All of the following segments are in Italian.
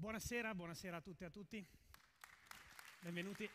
Buonasera, buonasera a tutte e a tutti. Benvenuti.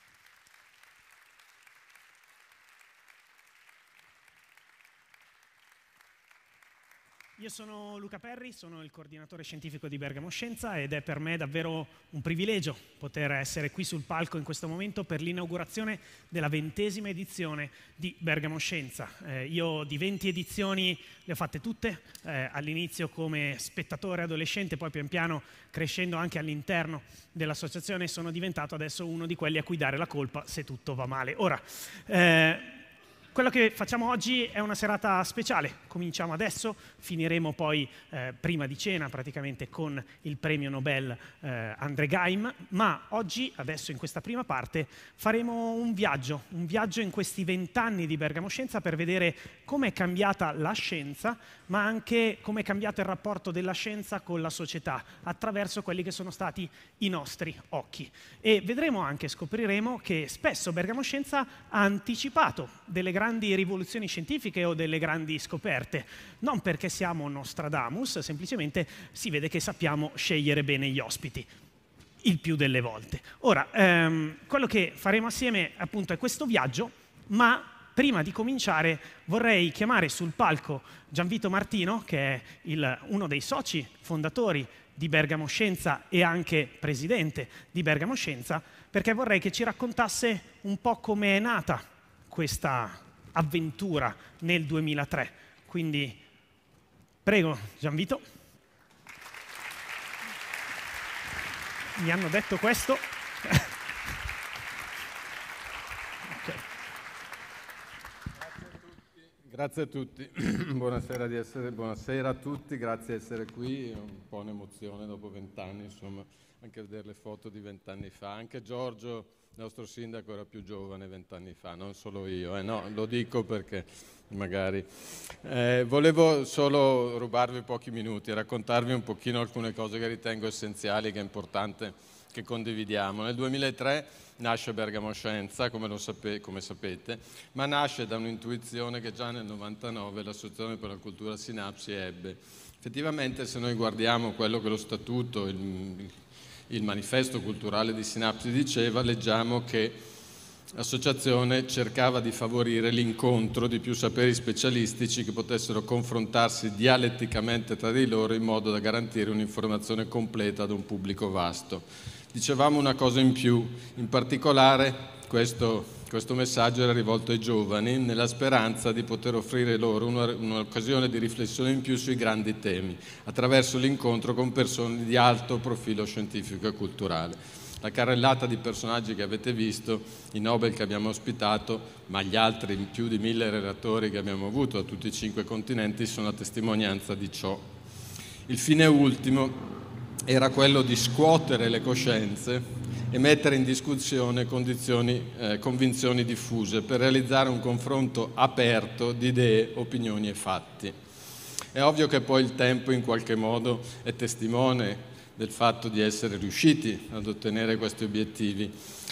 Io sono Luca Perri, sono il coordinatore scientifico di Bergamo Scienza ed è per me davvero un privilegio poter essere qui sul palco in questo momento per l'inaugurazione della 20ª edizione di Bergamo Scienza. Io di 20 edizioni le ho fatte tutte, all'inizio come spettatore adolescente, poi pian piano crescendo anche all'interno dell'associazione sono diventato adesso uno di quelli a cui dare la colpa se tutto va male. Ora, quello che facciamo oggi è una serata speciale, cominciamo adesso, finiremo poi prima di cena praticamente con il premio Nobel André Geim, ma oggi, adesso in questa prima parte, faremo un viaggio in questi 20 anni di Bergamo Scienza per vedere come è cambiata la scienza, ma anche come è cambiato il rapporto della scienza con la società, attraverso quelli che sono stati i nostri occhi. E vedremo anche, scopriremo che spesso Bergamo Scienza ha anticipato delle grandi rivoluzioni scientifiche o delle grandi scoperte, non perché siamo Nostradamus, semplicemente si vede che sappiamo scegliere bene gli ospiti, il più delle volte. Ora, quello che faremo assieme appunto è questo viaggio, ma prima di cominciare vorrei chiamare sul palco Gianvito Martino, che è uno dei soci fondatori di Bergamo Scienza e anche presidente di Bergamo Scienza, perché vorrei che ci raccontasse un po' come è nata questa avventura nel 2003. Quindi prego Gianvito. Mi hanno detto questo. Okay. Grazie a tutti. Buonasera a tutti, grazie di essere qui. È un po' un'emozione dopo 20 anni, insomma, anche vedere le foto di 20 anni fa. Anche Giorgio, il nostro sindaco, era più giovane 20 anni fa, non solo io, no, lo dico perché magari... volevo solo rubarvi pochi minuti e raccontarvi un pochino alcune cose che ritengo essenziali, che è importante che condividiamo. Nel 2003 nasce Bergamo Scienza, come sapete, ma nasce da un'intuizione che già nel 99 l'Associazione per la Cultura Sinapsi ebbe. Effettivamente, se noi guardiamo quello che lo statuto, il manifesto culturale di Sinapsi diceva, leggiamo che l'associazione cercava di favorire l'incontro di più saperi specialistici che potessero confrontarsi dialetticamente tra di loro in modo da garantire un'informazione completa ad un pubblico vasto. Dicevamo una cosa in più, in particolare questo messaggio era rivolto ai giovani nella speranza di poter offrire loro un'occasione di riflessione in più sui grandi temi, attraverso l'incontro con persone di alto profilo scientifico e culturale. La carrellata di personaggi che avete visto, i Nobel che abbiamo ospitato, ma gli altri più di 1000 relatori che abbiamo avuto da tutti i 5 continenti sono a testimonianza di ciò. Il fine ultimo era quello di scuotere le coscienze e mettere in discussione convinzioni diffuse per realizzare un confronto aperto di idee, opinioni e fatti. È ovvio che poi il tempo in qualche modo è testimone del fatto di essere riusciti ad ottenere questi obiettivi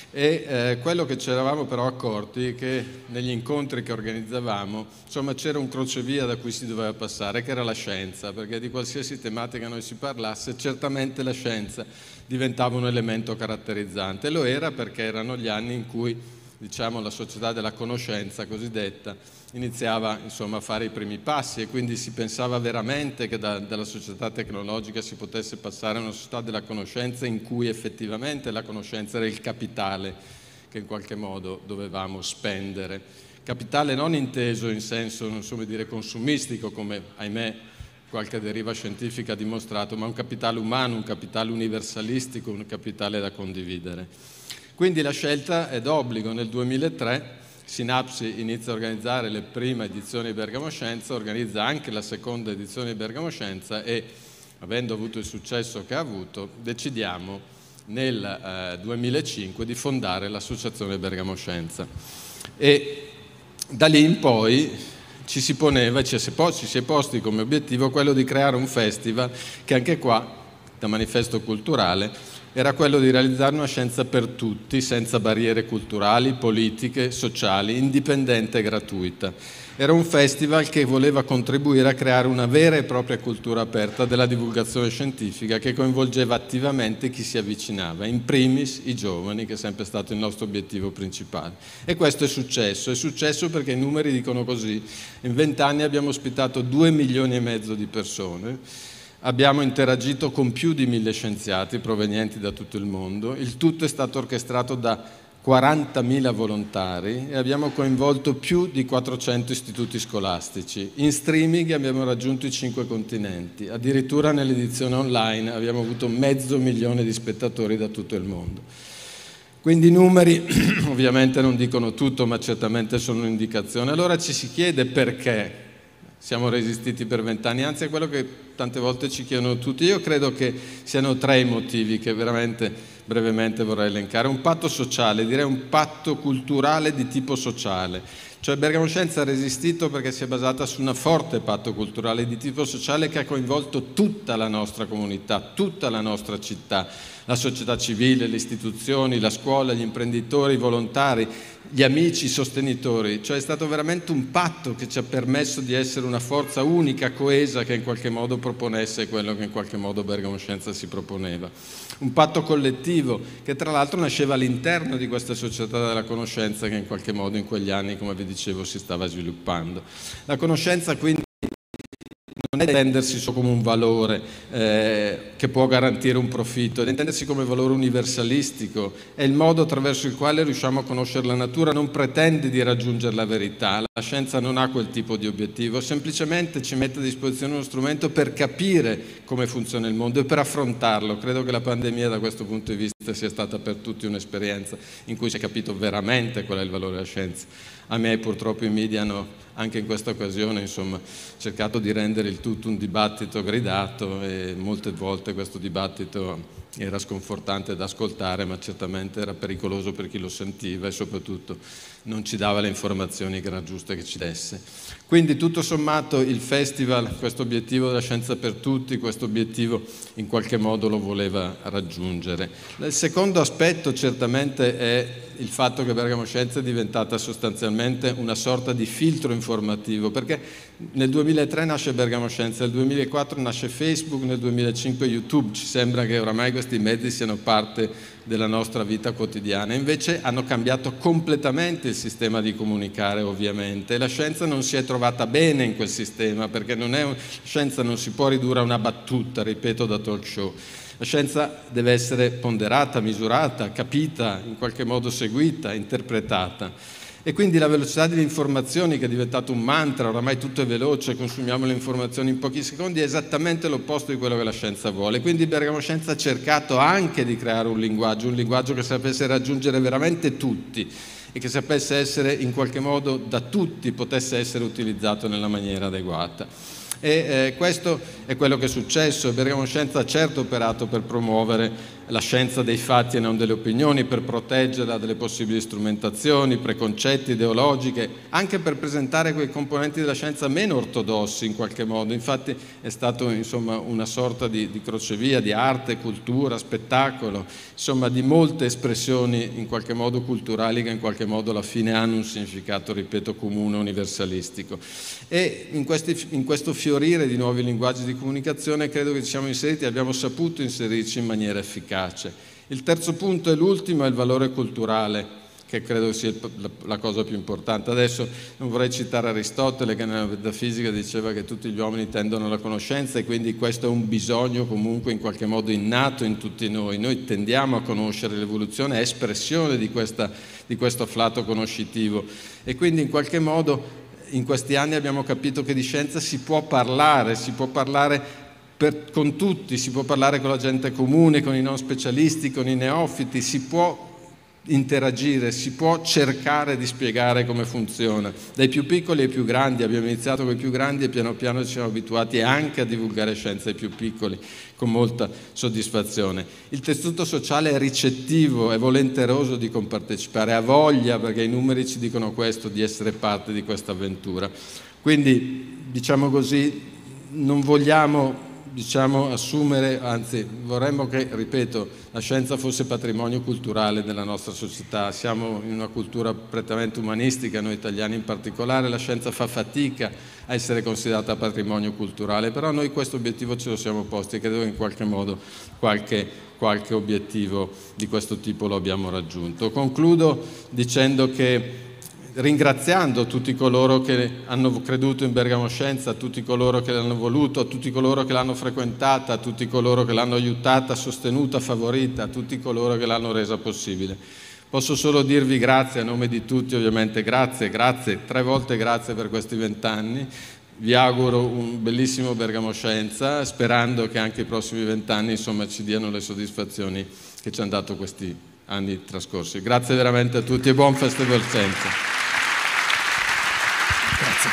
e quello che ci eravamo però accorti è che negli incontri che organizzavamo, insomma, c'era un crocevia da cui si doveva passare, che era la scienza, perché di qualsiasi tematica noi si parlasse, certamente la scienza diventava un elemento caratterizzante. Lo era perché erano gli anni in cui, diciamo, la società della conoscenza cosiddetta iniziava, insomma, a fare i primi passi e quindi si pensava veramente che dalla società tecnologica si potesse passare a una società della conoscenza in cui effettivamente la conoscenza era il capitale che in qualche modo dovevamo spendere. Capitale non inteso in senso, non so come dire, consumistico, come ahimè qualche deriva scientifica ha dimostrato, ma un capitale umano, un capitale universalistico, un capitale da condividere. Quindi la scelta è d'obbligo. Nel 2003 Sinapsi inizia a organizzare le prime edizioni di Bergamo Scienza, organizza anche la seconda edizione di Bergamo Scienza e, avendo avuto il successo che ha avuto, decidiamo nel 2005 di fondare l'Associazione Bergamo Scienza. E da lì in poi ci si è posti come obiettivo quello di creare un festival che anche qua, da manifesto culturale, era quello di realizzare una scienza per tutti, senza barriere culturali, politiche, sociali, indipendente e gratuita. Era un festival che voleva contribuire a creare una vera e propria cultura aperta della divulgazione scientifica che coinvolgeva attivamente chi si avvicinava, in primis i giovani, che è sempre stato il nostro obiettivo principale. E questo è successo perché i numeri dicono così. In 20 anni abbiamo ospitato 2,5 milioni di persone, abbiamo interagito con più di 1.000 scienziati provenienti da tutto il mondo, il tutto è stato orchestrato da 40.000 volontari e abbiamo coinvolto più di 400 istituti scolastici. In streaming abbiamo raggiunto i 5 continenti, addirittura nell'edizione online abbiamo avuto 500.000 di spettatori da tutto il mondo. Quindi i numeri ovviamente non dicono tutto, ma certamente sono un'indicazione. Allora ci si chiede perché siamo resistiti per 20 anni, anzi è quello che tante volte ci chiedono tutti. Io credo che siano 3 i motivi che veramente brevemente vorrei elencare. Un patto sociale, direi un patto culturale di tipo sociale. Cioè Bergamo Scienza ha resistito perché si è basata su un forte patto culturale di tipo sociale che ha coinvolto tutta la nostra comunità, tutta la nostra città, la società civile, le istituzioni, la scuola, gli imprenditori, i volontari, gli amici, i sostenitori. Cioè è stato veramente un patto che ci ha permesso di essere una forza unica, coesa, che in qualche modo proponesse quello che in qualche modo Bergamo Scienza si proponeva. Un patto collettivo che tra l'altro nasceva all'interno di questa società della conoscenza che in qualche modo in quegli anni, come vi dicevo, si stava sviluppando. La conoscenza quindi non è intendersi solo come un valore che può garantire un profitto, è intendersi come valore universalistico, è il modo attraverso il quale riusciamo a conoscere la natura, non pretende di raggiungere la verità, la scienza non ha quel tipo di obiettivo, semplicemente ci mette a disposizione uno strumento per capire come funziona il mondo e per affrontarlo. Credo che la pandemia da questo punto di vista sia stata per tutti un'esperienza in cui si è capito veramente qual è il valore della scienza. A me purtroppo i media hanno anche in questa occasione insomma, cercato di rendere il tutto un dibattito gridato e molte volte questo dibattito era sconfortante da ascoltare, ma certamente era pericoloso per chi lo sentiva e soprattutto non ci dava le informazioni che era giusto che ci desse. Quindi tutto sommato il festival, questo obiettivo della scienza per tutti, questo obiettivo in qualche modo lo voleva raggiungere. Il secondo aspetto certamente è il fatto che Bergamo Scienza è diventata sostanzialmente una sorta di filtro informativo, perché nel 2003 nasce Bergamo Scienza, nel 2004 nasce Facebook, nel 2005 YouTube, ci sembra che oramai questi mezzi siano parte della nostra vita quotidiana, invece hanno cambiato completamente il sistema di comunicare ovviamente, la scienza non si è trovata bene in quel sistema, perché la scienza non si può ridurre a una battuta, ripeto, da talk show. La scienza deve essere ponderata, misurata, capita, in qualche modo seguita, interpretata. E quindi la velocità delle informazioni, che è diventato un mantra, oramai tutto è veloce, consumiamo le informazioni in pochi secondi, è esattamente l'opposto di quello che la scienza vuole. Quindi Bergamo Scienza ha cercato anche di creare un linguaggio che sapesse raggiungere veramente tutti e che sapesse essere in qualche modo da tutti, potesse essere utilizzato nella maniera adeguata. E questo è quello che è successo. Bergamo Scienza ha certo operato per promuovere la scienza dei fatti e non delle opinioni, per proteggerla dalle possibili strumentazioni, preconcetti, ideologiche, anche per presentare quei componenti della scienza meno ortodossi in qualche modo. Infatti è stato insomma una sorta di crocevia di arte, cultura, spettacolo, insomma di molte espressioni in qualche modo culturali che in qualche modo alla fine hanno un significato, ripeto, comune, universalistico. E in questo fiorire di nuovi linguaggi di comunicazione credo che ci siamo inseriti, abbiamo saputo inserirci in maniera efficace. Il terzo punto e l'ultimo è il valore culturale, che credo sia la cosa più importante. Adesso non vorrei citare Aristotele, che nella metafisica diceva che tutti gli uomini tendono alla conoscenza e quindi questo è un bisogno comunque in qualche modo innato in tutti noi. Noi tendiamo a conoscere, l'evoluzione è espressione di questo afflato conoscitivo e quindi in qualche modo in questi anni abbiamo capito che di scienza si può parlare con tutti, si può parlare con la gente comune, con i non specialisti, con i neofiti, si può interagire, si può cercare di spiegare come funziona. Dai più piccoli ai più grandi, abbiamo iniziato con i più grandi e piano piano ci siamo abituati anche a divulgare scienza ai più piccoli con molta soddisfazione. Il tessuto sociale è ricettivo, è volenteroso di compartecipare, ha voglia, perché i numeri ci dicono questo, di essere parte di questa avventura. Quindi, diciamo così, non vogliamo diciamo, assumere, anzi vorremmo che, ripeto, la scienza fosse patrimonio culturale della nostra società. Siamo in una cultura prettamente umanistica, noi italiani in particolare, la scienza fa fatica a essere considerata patrimonio culturale, però noi questo obiettivo ce lo siamo posti e credo che in qualche modo qualche obiettivo di questo tipo lo abbiamo raggiunto. Concludo dicendo che ringraziando tutti coloro che hanno creduto in Bergamo Scienza, tutti coloro che l'hanno voluto, tutti coloro che l'hanno frequentata, tutti coloro che l'hanno aiutata, sostenuta, favorita, tutti coloro che l'hanno resa possibile. Posso solo dirvi grazie a nome di tutti, ovviamente grazie, 3 volte grazie per questi 20 anni. Vi auguro un bellissimo Bergamo Scienza, sperando che anche i prossimi 20 anni insomma, ci diano le soddisfazioni che ci hanno dato questi anni trascorsi. Grazie veramente a tutti e buon Festival Scienza. Grazie.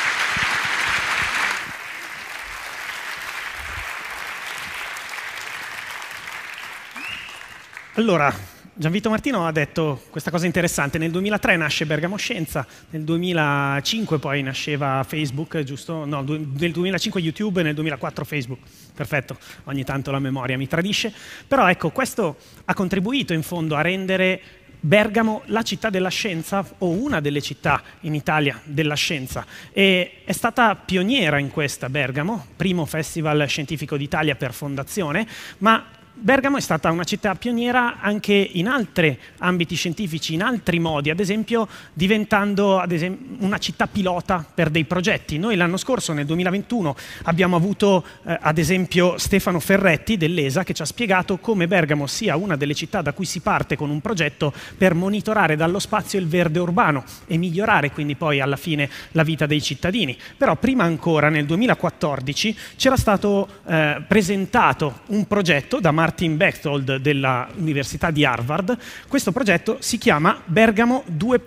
Allora, Gianvito Martino ha detto questa cosa interessante. Nel 2003 nasce Bergamo Scienza, nel 2005 poi nasceva Facebook, giusto? No, nel 2005 YouTube e nel 2004 Facebook. Perfetto, ogni tanto la memoria mi tradisce. Però ecco, questo ha contribuito in fondo a rendere Bergamo la città della scienza, o una delle città in Italia della scienza, e è stata pioniera in questa Bergamo, primo festival scientifico d'Italia per fondazione, ma Bergamo è stata una città pioniera anche in altri ambiti scientifici, in altri modi, ad esempio diventando una città pilota per dei progetti. Noi l'anno scorso, nel 2021, abbiamo avuto ad esempio Stefano Ferretti dell'ESA che ci ha spiegato come Bergamo sia una delle città da cui si parte con un progetto per monitorare dallo spazio il verde urbano e migliorare quindi poi alla fine la vita dei cittadini. Però prima ancora, nel 2014, c'era stato presentato un progetto da Martin Bechtold dell'Università di Harvard. Questo progetto si chiama Bergamo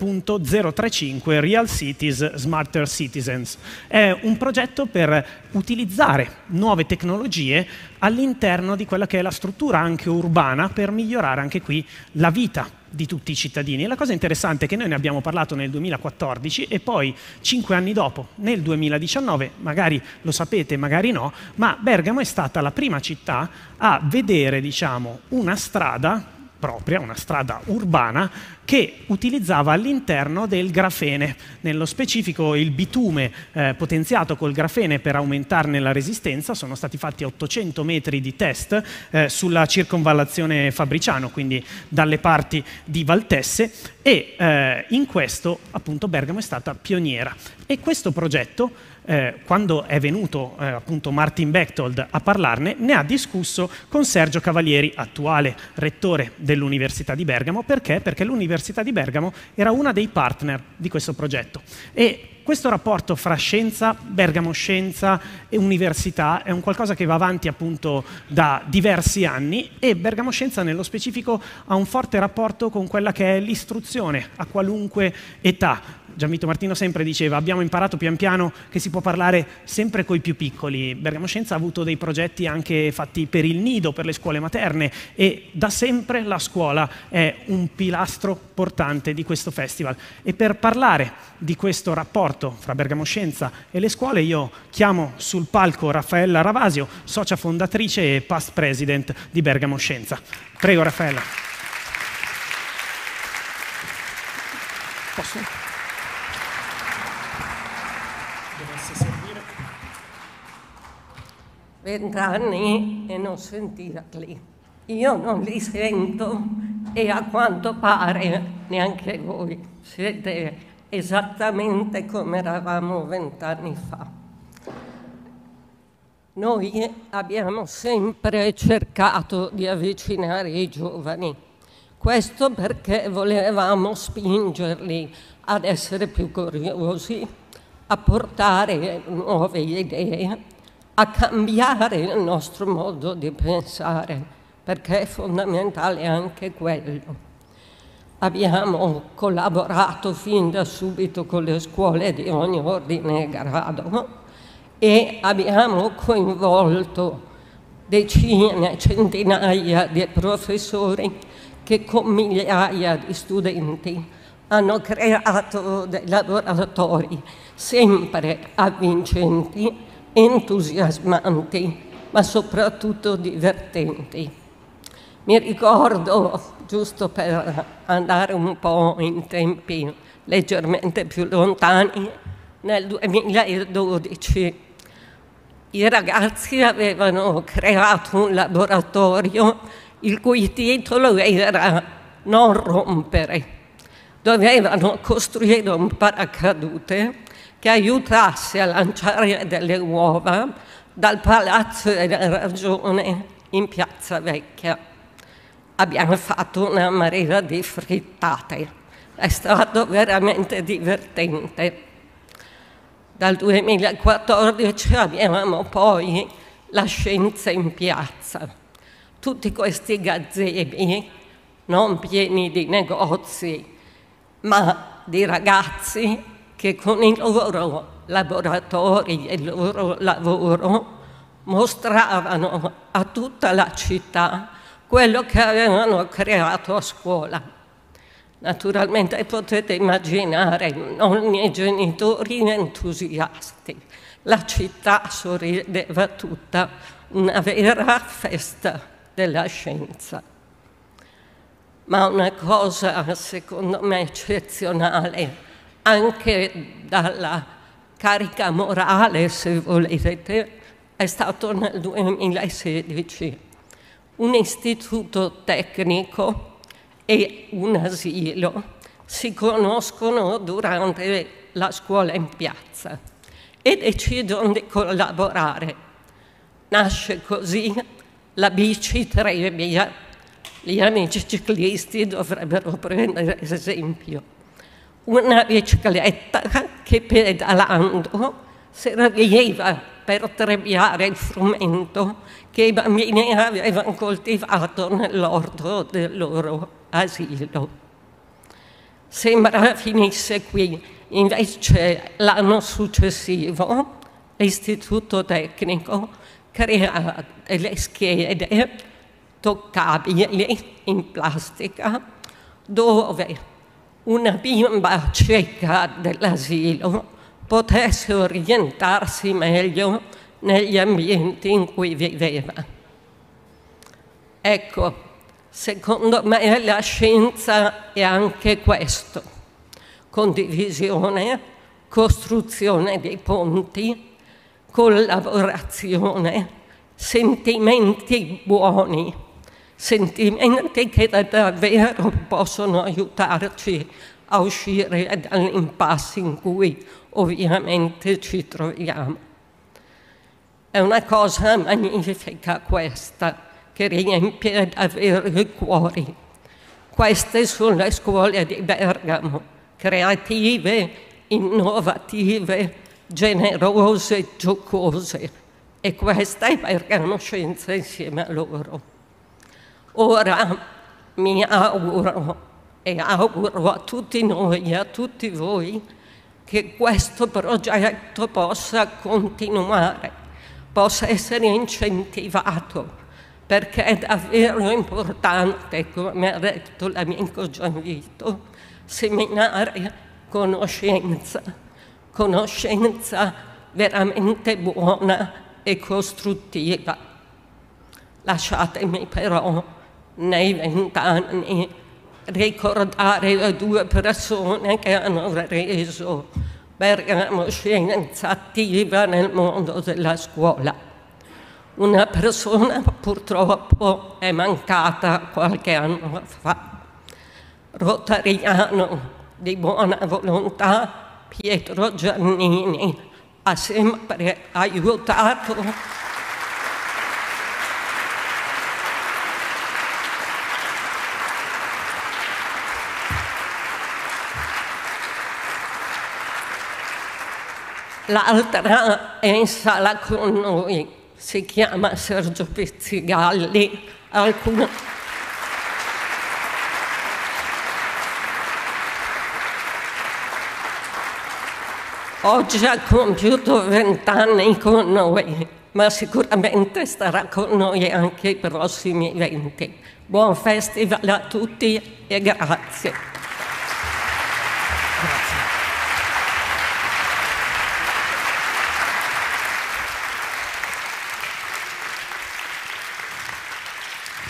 2.035 Real Cities, Smarter Citizens. È un progetto per utilizzare nuove tecnologie all'interno di quella che è la struttura anche urbana per migliorare anche qui la vita di tutti i cittadini. E la cosa interessante è che noi ne abbiamo parlato nel 2014 e poi 5 anni dopo, nel 2019, magari lo sapete, magari no, ma Bergamo è stata la prima città a vedere, diciamo, una strada propria, una strada urbana che utilizzava all'interno del grafene, nello specifico il bitume potenziato col grafene per aumentarne la resistenza. Sono stati fatti 800 metri di test sulla circonvallazione Fabriciano, quindi dalle parti di Valtesse, e in questo appunto Bergamo è stata pioniera. E questo progetto, quando è venuto appunto Martin Bechtold a parlarne, ne ha discusso con Sergio Cavalieri, attuale rettore dell'Università di Bergamo. Perché? Perché l'Università di Bergamo era una dei partner di questo progetto. E questo rapporto fra scienza, Bergamo Scienza e università è un qualcosa che va avanti appunto da diversi anni, e Bergamo Scienza nello specifico ha un forte rapporto con quella che è l'istruzione a qualunque età. Gianvito Martino sempre diceva: abbiamo imparato pian piano che si può parlare sempre coi più piccoli. Bergamo Scienza ha avuto dei progetti anche fatti per il nido, per le scuole materne, e da sempre la scuola è un pilastro portante di questo festival. E per parlare di questo rapporto fra Bergamo Scienza e le scuole io chiamo sul palco Raffaella Ravasio, socia fondatrice e past president di Bergamo Scienza. Prego Raffaella. Posso? 20 anni e non sentirli. Io non li sento e a quanto pare neanche voi. Siete esattamente come eravamo 20 anni fa. Noi abbiamo sempre cercato di avvicinare i giovani. Questo perché volevamo spingerli ad essere più curiosi, a portare nuove idee, a cambiare il nostro modo di pensare, perché è fondamentale anche quello. Abbiamo collaborato fin da subito con le scuole di ogni ordine e grado e abbiamo coinvolto decine, centinaia di professori che con migliaia di studenti hanno creato dei laboratori sempre avvincenti, entusiasmanti ma soprattutto divertenti. Mi ricordo, giusto per andare un po' in tempi leggermente più lontani, nel 2012 i ragazzi avevano creato un laboratorio il cui titolo era Non rompere. Dovevano costruire un paracadute che aiutasse a lanciare delle uova dal Palazzo della Ragione in Piazza Vecchia. Abbiamo fatto una marea di frittate, è stato veramente divertente. Dal 2014 abbiamo poi la scienza in piazza, tutti questi gazebi non pieni di negozi, ma di ragazzi che con i loro laboratori e il loro lavoro mostravano a tutta la città quello che avevano creato a scuola. Naturalmente potete immaginare nonni e genitori entusiasti. La città sorrideva tutta, una vera festa della scienza. Ma una cosa secondo me eccezionale, anche dalla carica morale se volete, è stato nel 2016. Un istituto tecnico e un asilo si conoscono durante la scuola in piazza e decidono di collaborare. Nasce così la bici Trebbia. Gli amici ciclisti dovrebbero prendere esempio. Una bicicletta che pedalando serviva per trebbiare il frumento che i bambini avevano coltivato nell'orto del loro asilo. Sembra finisse qui, invece l'anno successivo l'istituto tecnico crea delle schede toccabili in plastica dove una bimba cieca dell'asilo potesse orientarsi meglio negli ambienti in cui viveva. Ecco, secondo me la scienza è anche questo: condivisione, costruzione di ponti, collaborazione, sentimenti buoni, sentimenti che davvero possono aiutarci a uscire dall'impasse in cui ovviamente ci troviamo. È una cosa magnifica questa, che riempie davvero i cuori. Queste sono le scuole di Bergamo, creative, innovative, generose, giocose. E questa è Bergamo Scienza insieme a loro. Ora mi auguro e auguro a tutti noi e a tutti voi che questo progetto possa continuare, possa essere incentivato, perché è davvero importante, come ha detto l'amico Gianvito, seminare conoscenza, conoscenza veramente buona e costruttiva. Lasciatemi però nei 20 anni ricordare le due persone che hanno reso Bergamo Scienza attiva nel mondo della scuola. Una persona purtroppo è mancata qualche anno fa. Rotariano di buona volontà, Pietro Giannini ha sempre aiutato l'altra è in sala con noi, si chiama Sergio Pizzigalli. Oggi ha compiuto 20 anni con noi, ma sicuramente starà con noi anche i prossimi 20. Buon festival a tutti e grazie.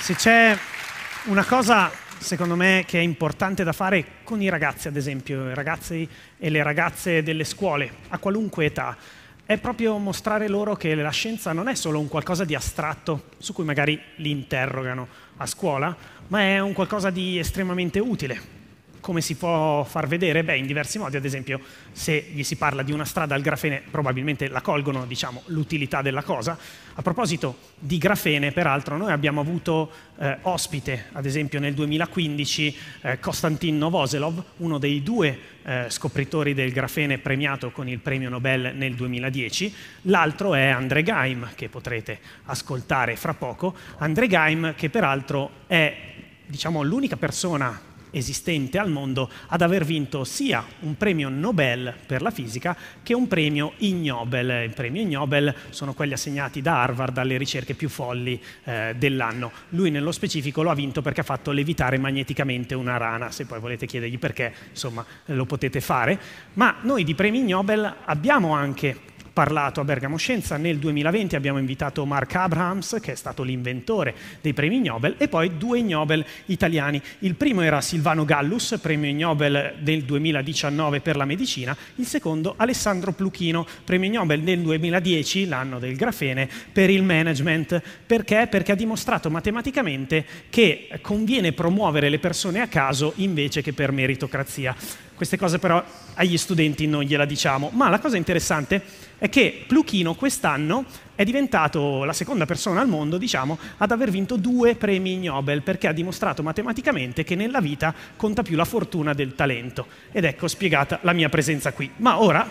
Se c'è una cosa, secondo me, che è importante da fare con i ragazzi, ad esempio, i ragazzi e le ragazze delle scuole, a qualunque età, è proprio mostrare loro che la scienza non è solo un qualcosa di astratto, su cui magari li interrogano a scuola, ma è un qualcosa di estremamente utile. Come si può far vedere? Beh, in diversi modi. Ad esempio, se gli si parla di una strada al grafene, probabilmente la colgono, diciamo, l'utilità della cosa. A proposito di grafene, peraltro, noi abbiamo avuto ospite, ad esempio nel 2015, Konstantin Novoselov, uno dei due scopritori del grafene premiato con il premio Nobel nel 2010. L'altro è André Geim, che potrete ascoltare fra poco. André Geim, che peraltro è, diciamo, l'unica persona esistente al mondo ad aver vinto sia un premio Nobel per la fisica che un premio Ig Nobel. I premi Ig Nobel sono quelli assegnati da Harvard alle ricerche più folli dell'anno. Lui nello specifico lo ha vinto perché ha fatto levitare magneticamente una rana. Se poi volete chiedergli perché, insomma, lo potete fare. Ma noi di premi Ig Nobel abbiamo anche parlato a Bergamo Scienza. Nel 2020 abbiamo invitato Mark Abrahams, che è stato l'inventore dei premi Nobel, e poi 2 Nobel italiani. Il primo era Silvano Gallus, premio Nobel del 2019 per la medicina, il secondo Alessandro Pluchino, premio Nobel nel 2010, l'anno del grafene, per il management. Perché? Perché ha dimostrato matematicamente che conviene promuovere le persone a caso invece che per meritocrazia. Queste cose però agli studenti non gliela diciamo, ma la cosa interessante è che Pluchino quest'anno è diventato la seconda persona al mondo, diciamo, ad aver vinto 2 premi Nobel, perché ha dimostrato matematicamente che nella vita conta più la fortuna del talento. Ed ecco spiegata la mia presenza qui. Ma ora,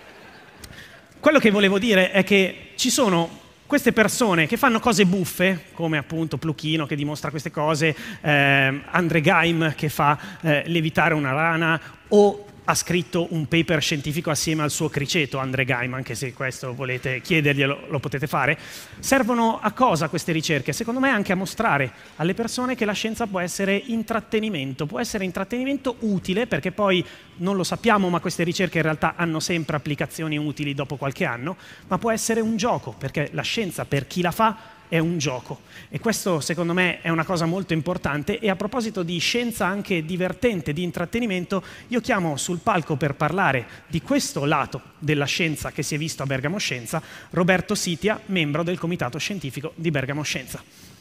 quello che volevo dire è che ci sono queste persone che fanno cose buffe, come appunto Pluchino che dimostra queste cose, André Geim che fa levitare una rana, o ha scritto un paper scientifico assieme al suo criceto, André Geim, anche se questo volete chiederglielo, lo potete fare. Servono a cosa queste ricerche? Secondo me anche a mostrare alle persone che la scienza può essere intrattenimento utile, perché poi non lo sappiamo, ma queste ricerche in realtà hanno sempre applicazioni utili dopo qualche anno, ma può essere un gioco, perché la scienza per chi la fa è un gioco, e questo secondo me è una cosa molto importante. E a proposito di scienza anche divertente, di intrattenimento, io chiamo sul palco per parlare di questo lato della scienza che si è visto a Bergamo Scienza Roberto Sitia, membro del comitato scientifico di Bergamo Scienza.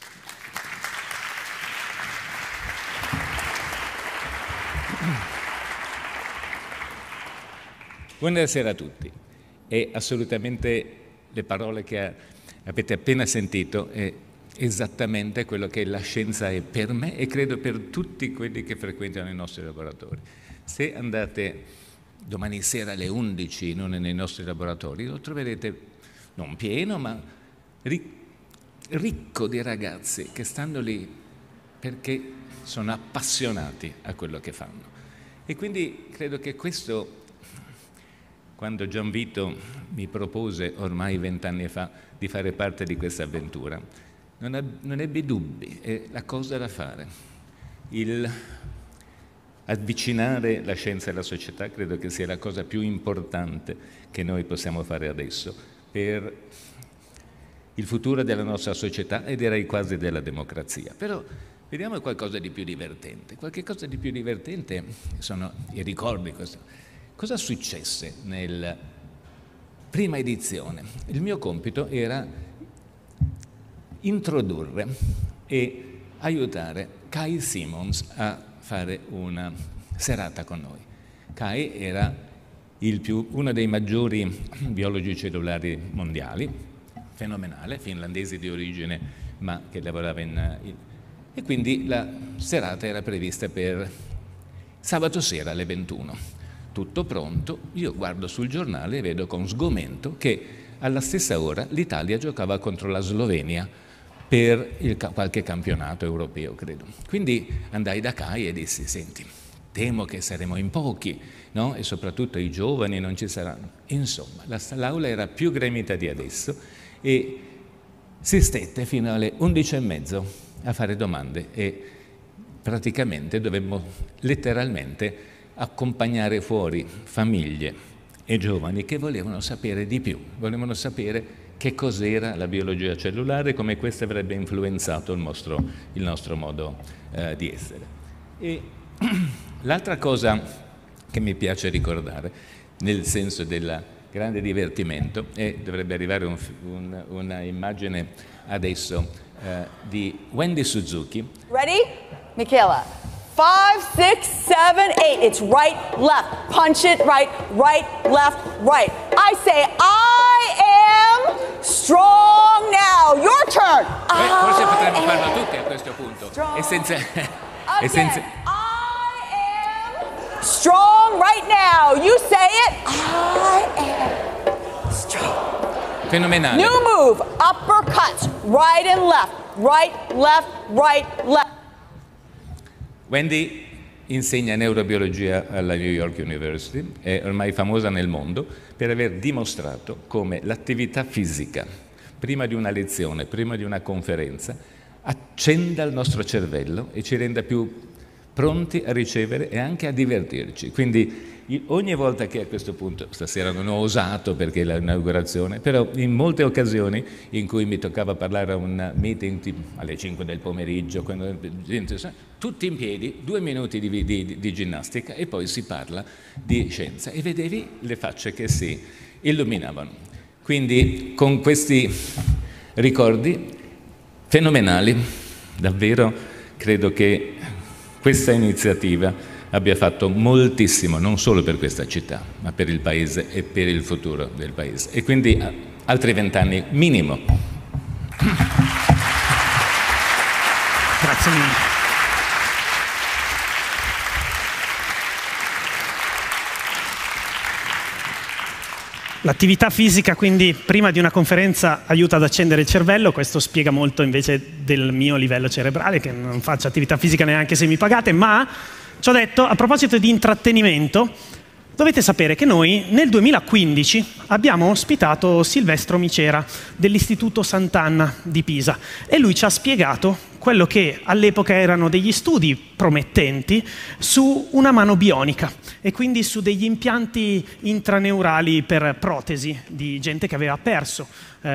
Buonasera a tutti. E assolutamente le parole che avete appena sentito è esattamente quello che la scienza è per me e credo per tutti quelli che frequentano i nostri laboratori. Se andate domani sera alle 11 in uno dei nostri laboratori, lo troverete non pieno, ma ricco di ragazzi che stanno lì perché sono appassionati a quello che fanno. E quindi credo che questo, quando Gian Vito mi propose ormai 20 anni fa di fare parte di questa avventura, non ebbi dubbi, è la cosa da fare. Il avvicinare la scienza alla società credo che sia la cosa più importante che noi possiamo fare adesso per il futuro della nostra società e direi quasi della democrazia. Però vediamo qualcosa di più divertente. Qualche cosa di più divertente sono i ricordi. Cosa successe nella prima edizione? Il mio compito era introdurre e aiutare Kai Simons a fare una serata con noi. Kai era uno dei maggiori biologi cellulari mondiali, fenomenale, finlandese di origine, ma che lavorava e quindi la serata era prevista per sabato sera alle 21. Tutto pronto, io guardo sul giornale e vedo con sgomento che alla stessa ora l'Italia giocava contro la Slovenia per qualche campionato europeo, credo. Quindi andai da Kai e dissi: senti, temo che saremo in pochi, no? E soprattutto i giovani non ci saranno. Insomma, l'aula era più gremita di adesso e si stette fino alle 11:30 a fare domande e praticamente dovemmo letteralmente accompagnare fuori famiglie e giovani che volevano sapere di più, volevano sapere che cos'era la biologia cellulare e come questa avrebbe influenzato il nostro modo di essere. E l'altra cosa che mi piace ricordare, nel senso del grande divertimento, e dovrebbe arrivare una immagine adesso di Wendy Suzuki. Ready? Michaela. 5, 6, 7, 8. It's right, left. Punch it, right, left, right. I say, I am strong now. Your turn. Forse potremmo farlo tutti a questo punto. E senza... I am strong right now. You say it. I am strong. Fenomenale. New move. Uppercuts. Right and left. Right, left, right, left. Wendy insegna neurobiologia alla New York University, è ormai famosa nel mondo per aver dimostrato come l'attività fisica, prima di una lezione, prima di una conferenza, accenda il nostro cervello e ci renda più pronti a ricevere e anche a divertirci. Quindi ogni volta che a questo punto, stasera non ho osato perché è l'inaugurazione, però in molte occasioni in cui mi toccava parlare a un meeting alle 5 del pomeriggio, quando tutti in piedi, 2 minuti di ginnastica e poi si parla di scienza e vedevi le facce che si illuminavano. Quindi con questi ricordi fenomenali, davvero credo che questa iniziativa abbia fatto moltissimo, non solo per questa città, ma per il Paese e per il futuro del Paese. E quindi altri 20 anni minimo. Grazie mille. L'attività fisica, quindi, prima di una conferenza aiuta ad accendere il cervello, questo spiega molto invece del mio livello cerebrale, che non faccio attività fisica neanche se mi pagate, ma, ci ho detto, a proposito di intrattenimento, dovete sapere che noi nel 2015 abbiamo ospitato Silvestro Micera dell'Istituto Sant'Anna di Pisa e lui ci ha spiegato quello che all'epoca erano degli studi promettenti su una mano bionica e quindi su degli impianti intraneurali per protesi di gente che aveva perso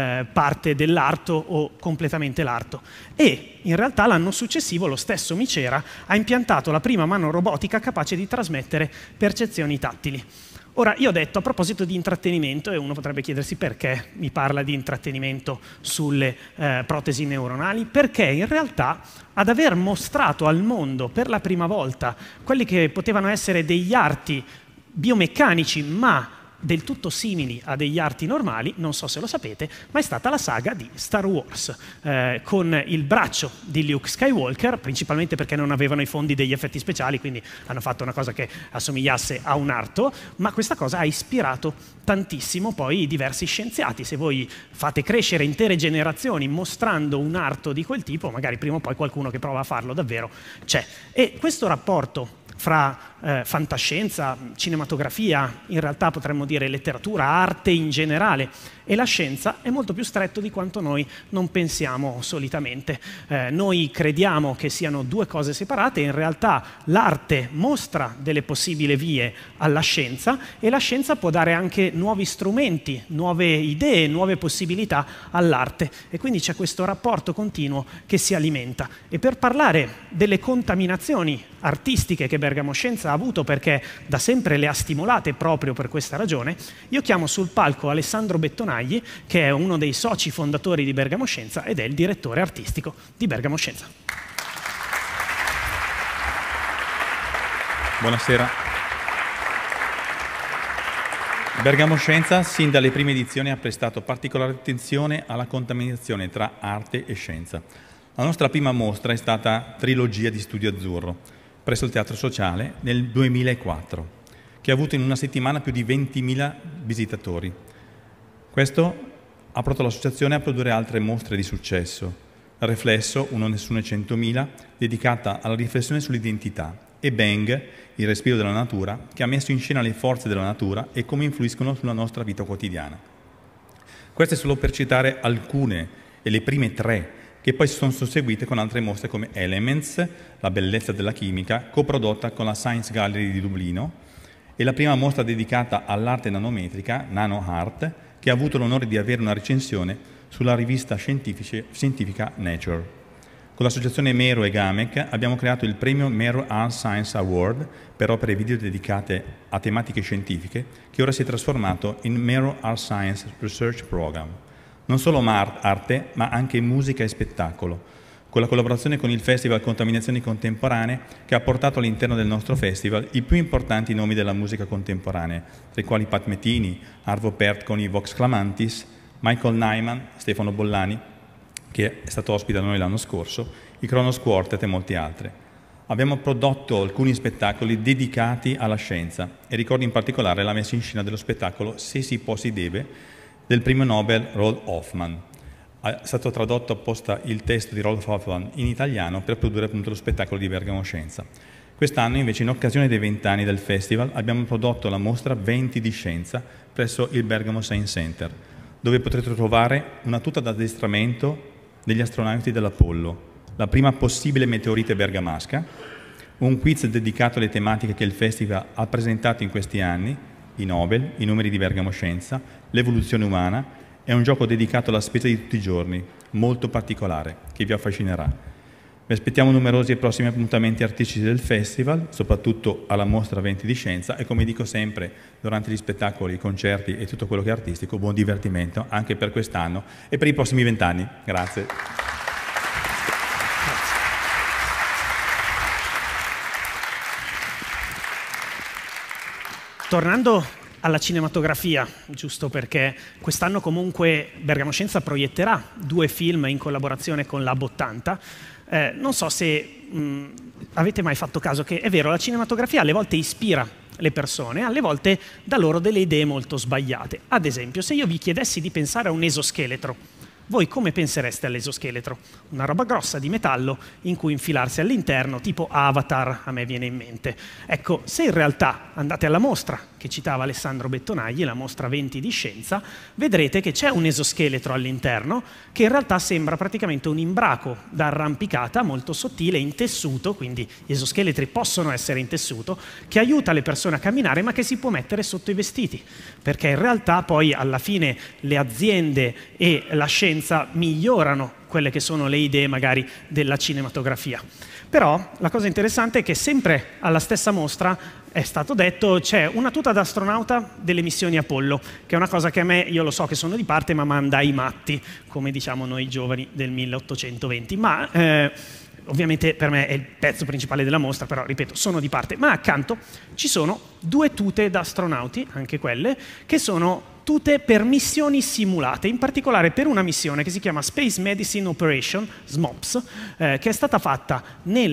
parte dell'arto o completamente l'arto. E in realtà l'anno successivo lo stesso Micera ha impiantato la prima mano robotica capace di trasmettere percezioni tattili. Ora, io ho detto a proposito di intrattenimento, e uno potrebbe chiedersi perché mi parla di intrattenimento sulle protesi neuronali, perché in realtà ad aver mostrato al mondo per la prima volta quelli che potevano essere degli arti biomeccanici, ma del tutto simili a degli arti normali, non so se lo sapete, ma è stata la saga di Star Wars, con il braccio di Luke Skywalker, principalmente perché non avevano i fondi degli effetti speciali, quindi hanno fatto una cosa che assomigliasse a un arto, ma questa cosa ha ispirato tantissimo poi diversi scienziati. Se voi fate crescere intere generazioni mostrando un arto di quel tipo, magari prima o poi qualcuno che prova a farlo davvero c'è. E questo rapporto fra fantascienza, cinematografia, in realtà potremmo dire letteratura, arte in generale, e la scienza è molto più stretto di quanto noi non pensiamo solitamente. Noi crediamo che siano due cose separate, in realtà l'arte mostra delle possibili vie alla scienza e la scienza può dare anche nuovi strumenti, nuove idee, nuove possibilità all'arte e quindi c'è questo rapporto continuo che si alimenta. E per parlare delle contaminazioni artistiche che Bergamo Scienza ha avuto, perché da sempre le ha stimolate proprio per questa ragione, io chiamo sul palco Alessandro Bettonagli, che è uno dei soci fondatori di Bergamo Scienza ed è il direttore artistico di Bergamo Scienza. Buonasera. Bergamo Scienza, sin dalle prime edizioni, ha prestato particolare attenzione alla contaminazione tra arte e scienza. La nostra prima mostra è stata Trilogia di Studio Azzurro, presso il Teatro Sociale nel 2004, che ha avuto in una settimana più di 20.000 visitatori. Questo ha portato l'associazione a produrre altre mostre di successo. Riflesso, uno Nessuno e 100.000, dedicata alla riflessione sull'identità, e Bang, il respiro della natura, che ha messo in scena le forze della natura e come influiscono sulla nostra vita quotidiana. Queste solo per citare alcune, e le prime 3, che poi si sono susseguite con altre mostre come Elements, la bellezza della chimica, coprodotta con la Science Gallery di Dublino, e la prima mostra dedicata all'arte nanometrica, Nano Art, che ha avuto l'onore di avere una recensione sulla rivista scientifica Nature. Con l'associazione Mero e Gamec abbiamo creato il premio Mero Art Science Award per opere video dedicate a tematiche scientifiche, che ora si è trasformato in Mero Art Science Research Program. Non solo arte, ma anche musica e spettacolo, con la collaborazione con il Festival Contaminazioni Contemporanee, che ha portato all'interno del nostro festival i più importanti nomi della musica contemporanea, tra i quali Pat Metini, Arvo Pärt con i Vox Clamantis, Michael Nyman, Stefano Bollani, che è stato ospite da noi l'anno scorso, i Kronos Quartet e molti altri. Abbiamo prodotto alcuni spettacoli dedicati alla scienza e ricordo in particolare la messa in scena dello spettacolo Se si può si deve del premio Nobel Roald Hoffmann. È stato tradotto apposta il testo di Roald Hoffmann in italiano per produrre appunto lo spettacolo di Bergamo Scienza. Quest'anno invece, in occasione dei 20 anni del festival, abbiamo prodotto la mostra 20 di scienza presso il Bergamo Science Center, dove potrete trovare una tuta d'addestramento degli astronauti dell'Apollo, la prima possibile meteorite bergamasca, un quiz dedicato alle tematiche che il Festival ha presentato in questi anni, i Nobel, i numeri di Bergamo Scienza, l'evoluzione umana, e un gioco dedicato alla spesa di tutti i giorni, molto particolare, che vi affascinerà. Vi aspettiamo numerosi e prossimi appuntamenti artistici del Festival, soprattutto alla mostra 20 di scienza, e come dico sempre durante gli spettacoli, i concerti e tutto quello che è artistico, buon divertimento anche per quest'anno e per i prossimi 20 anni. Grazie. Tornando alla cinematografia, giusto perché quest'anno comunque Bergamo Scienza proietterà 2 film in collaborazione con Lab 80. Non so se avete mai fatto caso che, è vero, la cinematografia alle volte ispira le persone, alle volte dà loro delle idee molto sbagliate. Ad esempio, se io vi chiedessi di pensare a un esoscheletro, voi come pensereste all'esoscheletro? Una roba grossa di metallo in cui infilarsi all'interno, tipo Avatar, a me viene in mente. Ecco, se in realtà andate alla mostra che citava Alessandro Bettonagli, la mostra 20 di scienza, vedrete che c'è un esoscheletro all'interno che in realtà sembra praticamente un imbraco da arrampicata molto sottile, in tessuto, quindi gli esoscheletri possono essere in tessuto, che aiuta le persone a camminare ma che si può mettere sotto i vestiti, perché in realtà poi alla fine le aziende e la scienza migliorano quelle che sono le idee magari della cinematografia. Però la cosa interessante è che sempre alla stessa mostra è stato detto c'è una tuta da astronauta delle missioni Apollo, che è una cosa che a me, io lo so che sono di parte, ma manda ai matti, come diciamo noi giovani del 1820. Ma ovviamente per me è il pezzo principale della mostra, però ripeto, sono di parte. Ma accanto ci sono 2 tute da astronauti, anche quelle, che sono tute per missioni simulate, in particolare per una missione che si chiama Space Medicine Operation, SMOPS, che è stata fatta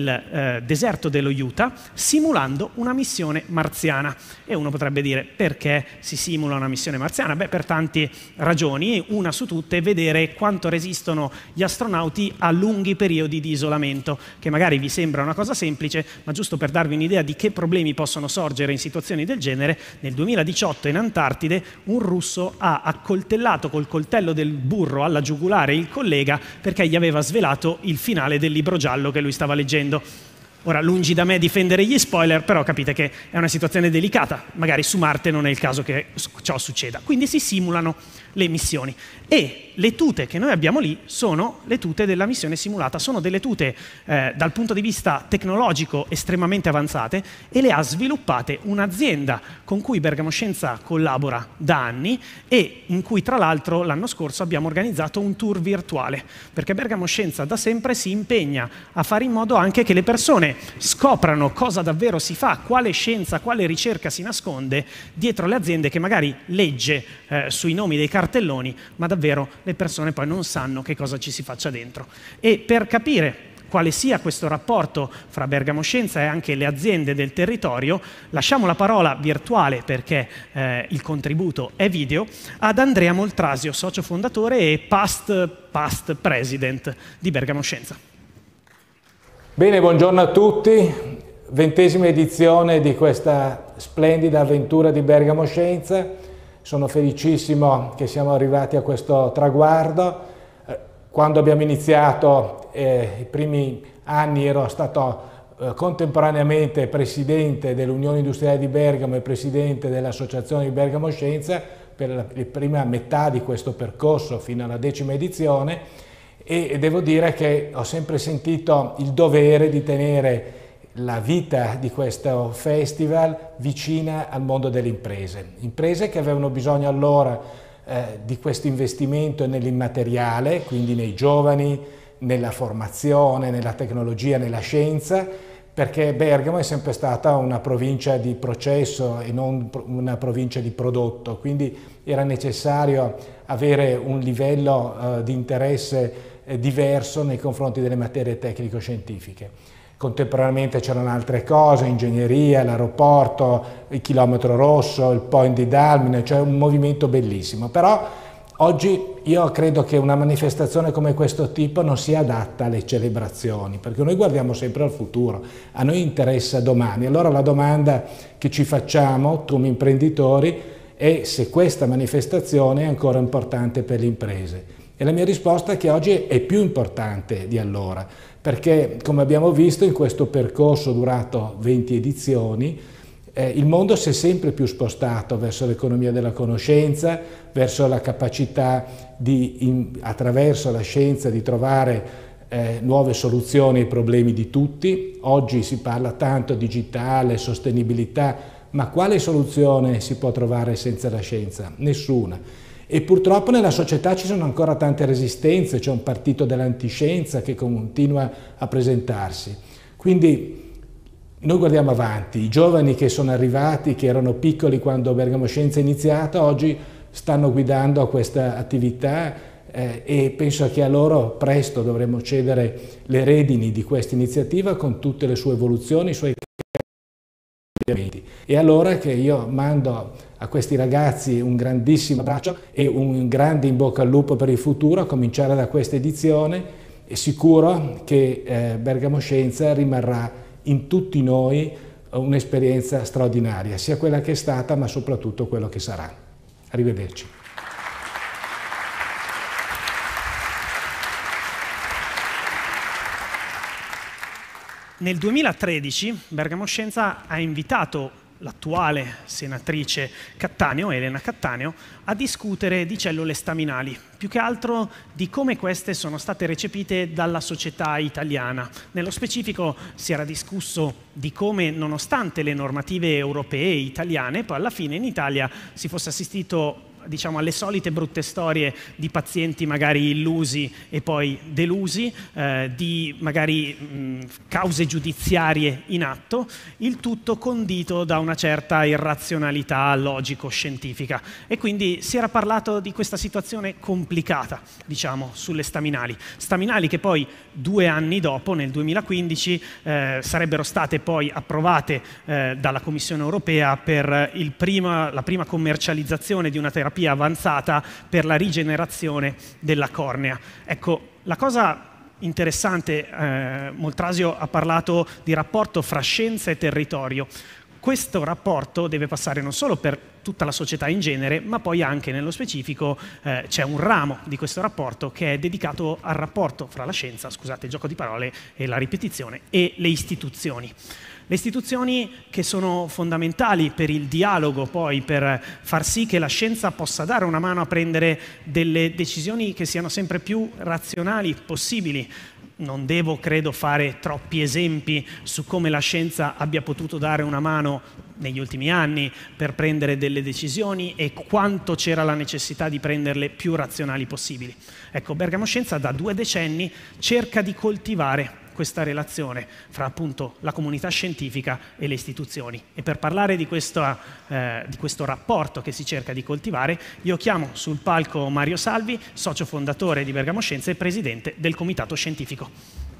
nel deserto dello Utah, simulando una missione marziana. E uno potrebbe dire, perché si simula una missione marziana? Beh, per tante ragioni, una su tutte, vedere quanto resistono gli astronauti a lunghi periodi di isolamento, che magari vi sembra una cosa semplice, ma giusto per darvi un'idea di che problemi possono sorgere in situazioni del genere, nel 2018 in Antartide un russo ha accoltellato col coltello del burro alla giugulare il collega perché gli aveva svelato il finale del libro giallo che lui stava leggendo. Ora, lungi da me difendere gli spoiler, però capite che è una situazione delicata, magari su Marte non è il caso che ciò succeda. Quindi si simulano le missioni. E le tute che noi abbiamo lì sono le tute della missione simulata, sono delle tute dal punto di vista tecnologico estremamente avanzate e le ha sviluppate un'azienda con cui Bergamo Scienza collabora da anni e in cui tra l'altro l'anno scorso abbiamo organizzato un tour virtuale, perché Bergamo Scienza da sempre si impegna a fare in modo anche che le persone scoprano cosa davvero si fa, quale scienza, quale ricerca si nasconde dietro le aziende che magari legge sui nomi dei cartelloni, ma davvero le persone poi non sanno che cosa ci si faccia dentro. E per capire quale sia questo rapporto fra Bergamo Scienza e anche le aziende del territorio, lasciamo la parola virtuale, perché il contributo è video, ad Andrea Moltrasio, socio fondatore e past president di Bergamo Scienza. Bene, buongiorno a tutti, 20ª edizione di questa splendida avventura di Bergamo Scienza. Sono felicissimo che siamo arrivati a questo traguardo. Quando abbiamo iniziato i primi anni ero stato contemporaneamente presidente dell'Unione Industriale di Bergamo e presidente dell'Associazione di Bergamo Scienza. per la prima metà di questo percorso fino alla 10ª edizione, e devo dire che ho sempre sentito il dovere di tenere la vita di questo festival vicina al mondo delle imprese. Imprese che avevano bisogno allora di questo investimento nell'immateriale, quindi nei giovani, nella formazione, nella tecnologia, nella scienza, perché Bergamo è sempre stata una provincia di processo e non una provincia di prodotto, quindi era necessario avere un livello di interesse diverso nei confronti delle materie tecnico-scientifiche. Contemporaneamente c'erano altre cose, ingegneria, l'aeroporto, il chilometro rosso, il point di Dalmine, cioè un movimento bellissimo. Però oggi io credo che una manifestazione come questo tipo non sia adatta alle celebrazioni, perché noi guardiamo sempre al futuro, a noi interessa domani. Allora la domanda che ci facciamo come imprenditori è se questa manifestazione è ancora importante per le imprese. E la mia risposta è che oggi è più importante di allora, perché come abbiamo visto in questo percorso durato 20 edizioni, il mondo si è sempre più spostato verso l'economia della conoscenza, verso la capacità di, attraverso la scienza, di trovare nuove soluzioni ai problemi di tutti. Oggi si parla tanto di digitale, sostenibilità, ma quale soluzione si può trovare senza la scienza? Nessuna. E purtroppo nella società ci sono ancora tante resistenze, c'è un partito dell'antiscienza che continua a presentarsi. Quindi noi guardiamo avanti, i giovani che sono arrivati, che erano piccoli quando Bergamo Scienza è iniziata, oggi stanno guidando a questa attività e penso che a loro presto dovremo cedere le redini di questa iniziativa con tutte le sue evoluzioni, i suoi cambiamenti. E allora che io mando a questi ragazzi un grandissimo abbraccio e un grande in bocca al lupo per il futuro, a cominciare da questa edizione, è sicuro che Bergamo Scienza rimarrà in tutti noi un'esperienza straordinaria, sia quella che è stata ma soprattutto quello che sarà. Arrivederci. Nel 2013 Bergamo Scienza ha invitato l'attuale senatrice Cattaneo, Elena Cattaneo, a discutere di cellule staminali, più che altro di come queste sono state recepite dalla società italiana. Nello specifico si era discusso di come, nonostante le normative europee e italiane, poi alla fine in Italia si fosse assistito, diciamo, alle solite brutte storie di pazienti magari illusi e poi delusi, di magari cause giudiziarie in atto, il tutto condito da una certa irrazionalità logico-scientifica. E quindi si era parlato di questa situazione complicata, diciamo, sulle staminali. Staminali che poi 2 anni dopo, nel 2015, sarebbero state poi approvate dalla Commissione europea per la prima commercializzazione di una terapia avanzata per la rigenerazione della cornea. Ecco, la cosa interessante, Moltrasio ha parlato di rapporto fra scienza e territorio. Questo rapporto deve passare non solo per tutta la società in genere, ma poi anche nello specifico c'è un ramo di questo rapporto che è dedicato al rapporto fra la scienza, scusate il gioco di parole e la ripetizione, e le istituzioni. Le istituzioni che sono fondamentali per il dialogo, poi per far sì che la scienza possa dare una mano a prendere delle decisioni che siano sempre più razionali possibili. Non devo, credo, fare troppi esempi su come la scienza abbia potuto dare una mano negli ultimi anni per prendere delle decisioni e quanto c'era la necessità di prenderle più razionali possibili. Ecco, Bergamo Scienza da 2 decenni cerca di coltivare questa relazione fra appunto la comunità scientifica e le istituzioni. E per parlare di questo rapporto che si cerca di coltivare, io chiamo sul palco Mario Salvi, socio fondatore di Bergamo Scienza e presidente del comitato scientifico.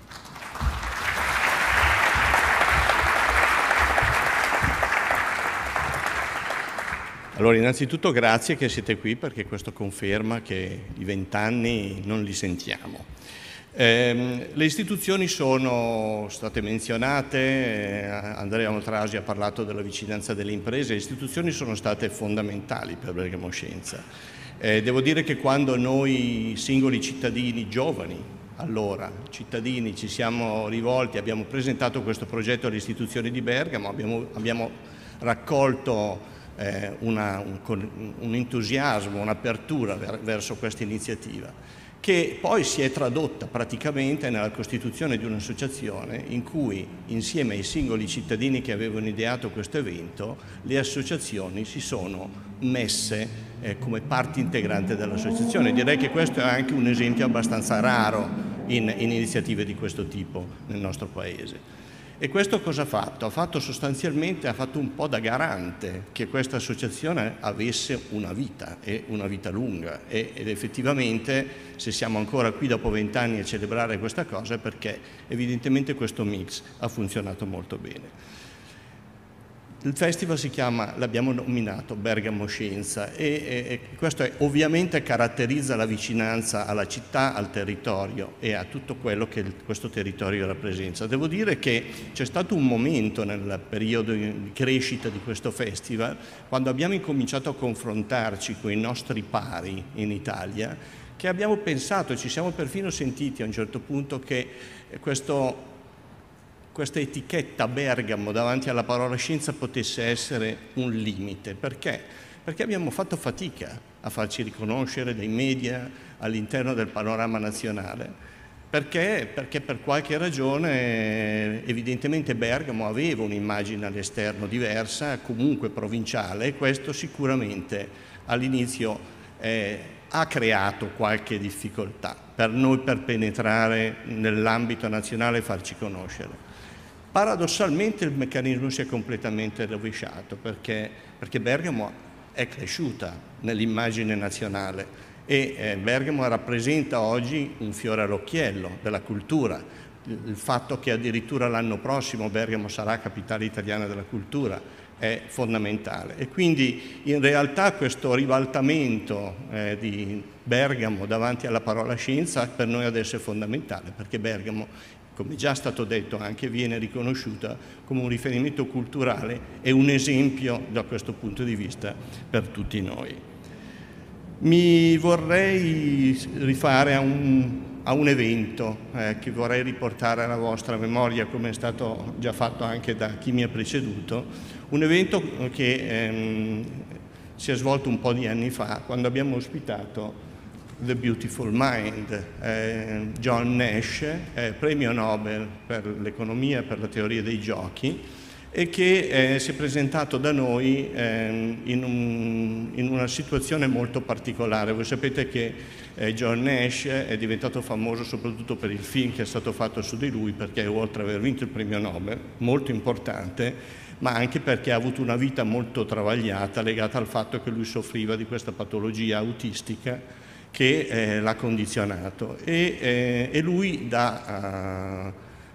Allora, innanzitutto grazie che siete qui, perché questo conferma che i 20 anni non li sentiamo. Le istituzioni sono state menzionate, Andrea Moltrasio ha parlato della vicinanza delle imprese, le istituzioni sono state fondamentali per Bergamo Scienza. Devo dire che quando noi singoli cittadini giovani, allora cittadini, ci siamo rivolti, abbiamo presentato questo progetto alle istituzioni di Bergamo, abbiamo raccolto un entusiasmo, un'apertura verso questa iniziativa, che poi si è tradotta praticamente nella costituzione di un'associazione in cui, insieme ai singoli cittadini che avevano ideato questo evento, le associazioni si sono messe come parte integrante dell'associazione. Direi che questo è anche un esempio abbastanza raro in iniziative di questo tipo nel nostro Paese. E questo cosa ha fatto? Ha fatto un po' da garante che questa associazione avesse una vita, e una vita lunga, ed effettivamente se siamo ancora qui dopo 20 anni a celebrare questa cosa è perché evidentemente questo mix ha funzionato molto bene. Il festival si chiama, l'abbiamo nominato, Bergamo Scienza, e questo ovviamente caratterizza la vicinanza alla città, al territorio e a tutto quello che questo territorio rappresenta. Devo dire che c'è stato un momento nel periodo di crescita di questo festival, quando abbiamo incominciato a confrontarci con i nostri pari in Italia, che abbiamo pensato, ci siamo perfino sentiti a un certo punto che questa etichetta Bergamo davanti alla parola scienza potesse essere un limite. Perché? Perché abbiamo fatto fatica a farci riconoscere dai media all'interno del panorama nazionale. Perché? Perché per qualche ragione evidentemente Bergamo aveva un'immagine all'esterno diversa, comunque provinciale, e questo sicuramente all'inizio ha creato qualche difficoltà per noi per penetrare nell'ambito nazionale e farci conoscere. Paradossalmente il meccanismo si è completamente rovesciato perché Bergamo è cresciuta nell'immagine nazionale e Bergamo rappresenta oggi un fiore all'occhiello della cultura. Il fatto che addirittura l'anno prossimo Bergamo sarà capitale italiana della cultura è fondamentale, e quindi in realtà questo ribaltamento di Bergamo davanti alla parola scienza per noi adesso è fondamentale, perché Bergamo, come già stato detto anche, viene riconosciuta come un riferimento culturale e un esempio da questo punto di vista per tutti noi. Mi vorrei rifare a un evento che vorrei riportare alla vostra memoria, come è stato già fatto anche da chi mi ha preceduto, un evento che si è svolto un po' di anni fa, quando abbiamo ospitato The Beautiful Mind, John Nash, premio Nobel per l'economia e per la teoria dei giochi, e che si è presentato da noi in una situazione molto particolare. Voi sapete che John Nash è diventato famoso soprattutto per il film che è stato fatto su di lui, perché oltre ad aver vinto il premio Nobel, molto importante, ma anche perché ha avuto una vita molto travagliata legata al fatto che lui soffriva di questa patologia autistica che l'ha condizionato, e lui da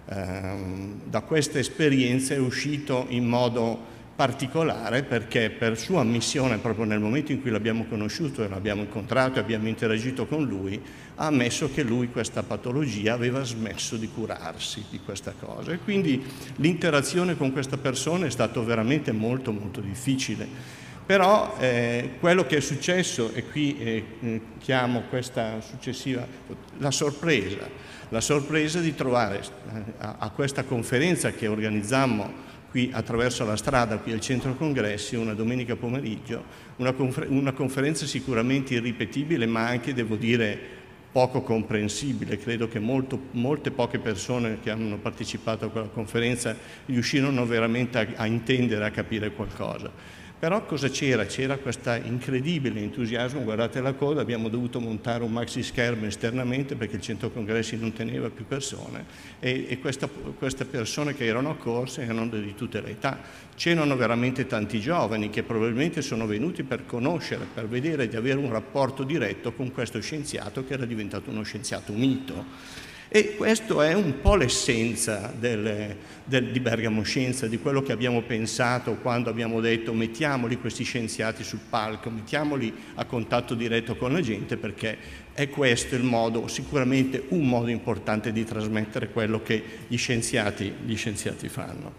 questa esperienza è uscito in modo particolare, perché per sua missione, proprio nel momento in cui l'abbiamo conosciuto e l'abbiamo incontrato e abbiamo interagito con lui, ha ammesso che lui questa patologia aveva smesso di curarsi di questa cosa, e quindi l'interazione con questa persona è stato veramente molto molto difficile. Però quello che è successo, e qui chiamo questa successiva, la sorpresa di trovare a questa conferenza che organizzammo qui attraverso la strada, qui al centro congressi, una domenica pomeriggio, una conferenza sicuramente irripetibile, ma anche, devo dire, poco comprensibile. Credo che molte poche persone che hanno partecipato a quella conferenza riuscirono veramente a intendere, a capire qualcosa. Però cosa c'era? C'era questo incredibile entusiasmo, guardate la coda, abbiamo dovuto montare un maxi schermo esternamente perché il centro congressi non teneva più persone, e queste persone che erano accorse erano di tutte le età. C'erano veramente tanti giovani che probabilmente sono venuti per conoscere, per vedere di avere un rapporto diretto con questo scienziato che era diventato uno scienziato mito. E questo è un po' l'essenza di Bergamo Scienza, di quello che abbiamo pensato quando abbiamo detto mettiamoli questi scienziati sul palco, mettiamoli a contatto diretto con la gente, perché è questo il modo, sicuramente un modo importante di trasmettere quello che gli scienziati fanno.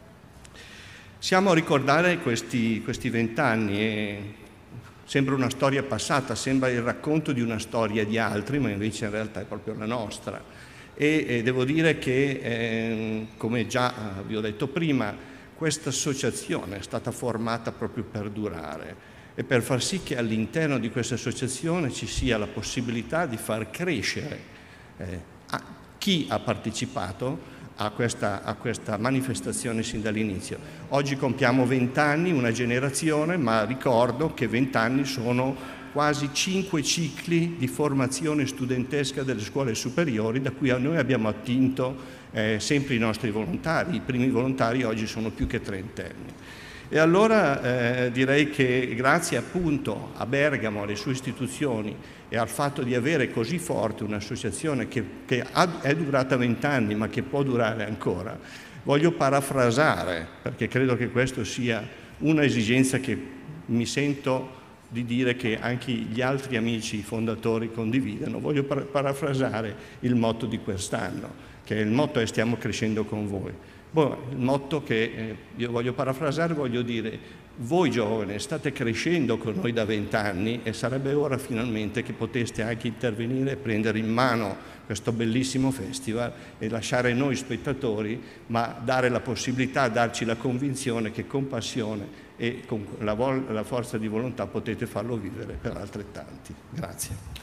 Siamo a ricordare questi 20 anni e sembra una storia passata, sembra il racconto di una storia di altri, ma invece in realtà è proprio la nostra. E devo dire che, come già vi ho detto prima, questa associazione è stata formata proprio per durare e per far sì che all'interno di questa associazione ci sia la possibilità di far crescere chi ha partecipato a questa manifestazione sin dall'inizio. Oggi compiamo 20 anni, una generazione, ma ricordo che 20 anni sono quasi 5 cicli di formazione studentesca delle scuole superiori, da cui noi abbiamo attinto sempre i nostri volontari. I primi volontari oggi sono più che 30 anni. E allora direi che grazie appunto a Bergamo, alle sue istituzioni e al fatto di avere così forte un'associazione che è durata 20 anni ma che può durare ancora, voglio parafrasare, perché credo che questo sia un'esigenza che mi sento di dire che anche gli altri amici fondatori condividono. Voglio parafrasare il motto di quest'anno, che il motto è "Stiamo crescendo con voi". Il motto che io voglio parafrasare, voglio dire: voi giovani state crescendo con noi da 20 anni e sarebbe ora finalmente che poteste anche intervenire e prendere in mano questo bellissimo festival e lasciare noi spettatori, ma dare la possibilità, darci la convinzione che con passione e con la forza di volontà potete farlo vivere per altrettanti. Grazie.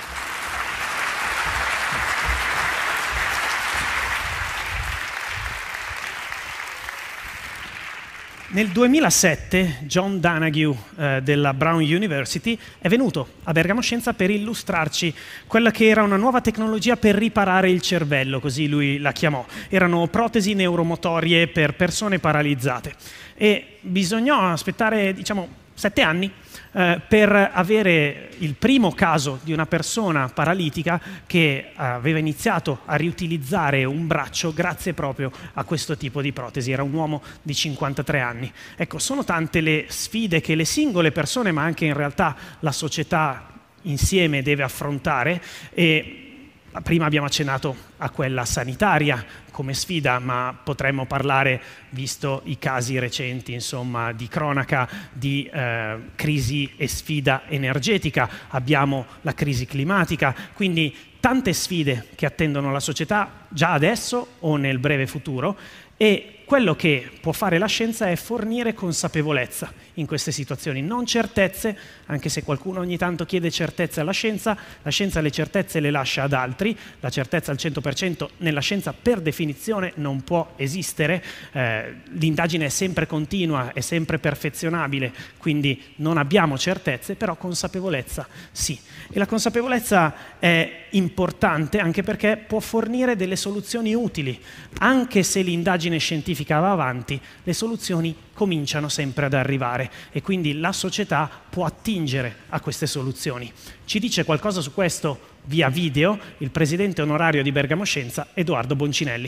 Nel 2007 John Donoghue della Brown University è venuto a Bergamo Scienza per illustrarci quella che era una nuova tecnologia per riparare il cervello, così lui la chiamò. Erano protesi neuromotorie per persone paralizzate e bisognò aspettare, diciamo, 7 anni per avere il primo caso di una persona paralitica che aveva iniziato a riutilizzare un braccio grazie proprio a questo tipo di protesi. Era un uomo di 53 anni. Ecco, sono tante le sfide che le singole persone, ma anche in realtà la società insieme deve affrontare, e prima abbiamo accennato a quella sanitaria come sfida, ma potremmo parlare, visto i casi recenti, insomma, di cronaca, di crisi e sfida energetica, abbiamo la crisi climatica, quindi tante sfide che attendono la società già adesso o nel breve futuro, e quello che può fare la scienza è fornire consapevolezza in queste situazioni, non certezze, anche se qualcuno ogni tanto chiede certezze alla scienza. La scienza le certezze le lascia ad altri, la certezza al 100% nella scienza per definizione non può esistere, l'indagine è sempre continua, è sempre perfezionabile, quindi non abbiamo certezze, però consapevolezza sì. E la consapevolezza è importante anche perché può fornire delle soluzioni utili, anche se l'indagine scientifica va avanti, le soluzioni cominciano sempre ad arrivare e quindi la società può attingere a queste soluzioni. Ci dice qualcosa su questo via video il presidente onorario di Bergamo Scienza, Edoardo Boncinelli.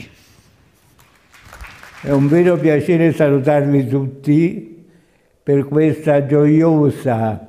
È un vero piacere salutarvi tutti per questa gioiosa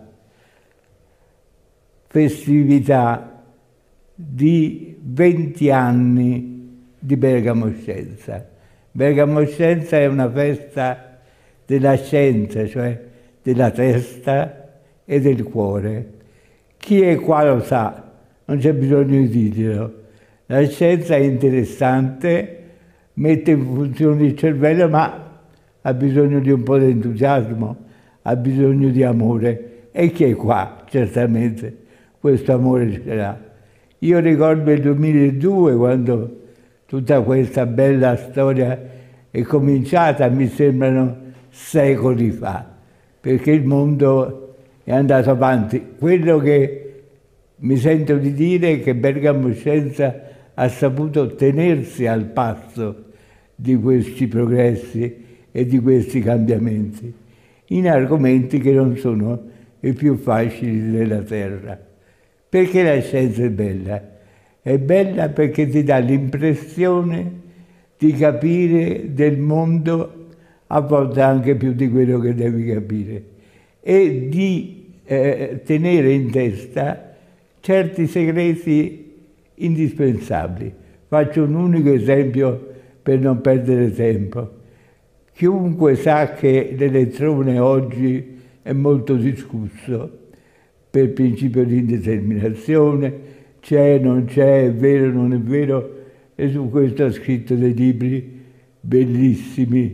festività di 20 anni di Bergamo Scienza. Bergamo Scienza è una festa della scienza, cioè della testa e del cuore. Chi è qua lo sa, non c'è bisogno di dirlo. La scienza è interessante, mette in funzione il cervello, ma ha bisogno di un po' di entusiasmo, ha bisogno di amore. E chi è qua, certamente, questo amore ce l'ha. Io ricordo il 2002, quando tutta questa bella storia è cominciata, mi sembrano secoli fa, perché il mondo è andato avanti. Quello che mi sento di dire è che Bergamo Scienza ha saputo tenersi al passo di questi progressi e di questi cambiamenti, in argomenti che non sono i più facili della Terra. Perché la scienza è bella? È bella perché ti dà l'impressione di capire del mondo a volte anche più di quello che devi capire, e di tenere in testa certi segreti indispensabili. Faccio un unico esempio per non perdere tempo. Chiunque sa che l'elettrone oggi è molto discusso per principio di indeterminazione, c'è, non c'è, è vero, non è vero, e su questo ha scritto dei libri bellissimi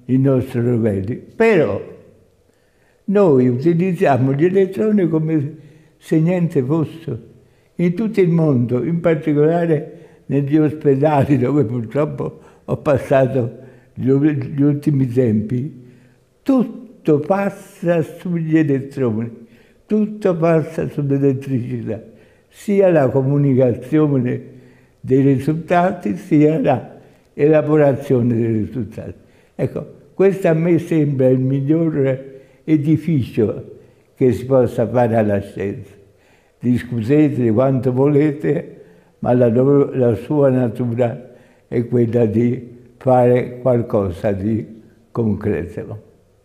il nostro cervello. Però noi utilizziamo gli elettroni come se niente fosse. In tutto il mondo, in particolare negli ospedali dove purtroppo ho passato gli ultimi tempi, tutto passa sugli elettroni, tutto passa sull'elettricità, sia la comunicazione dei risultati, sia la elaborazione dei risultati. Ecco, questo a me sembra il miglior edificio che si possa fare alla scienza. Discutete quanto volete, ma la sua natura è quella di fare qualcosa di concreto.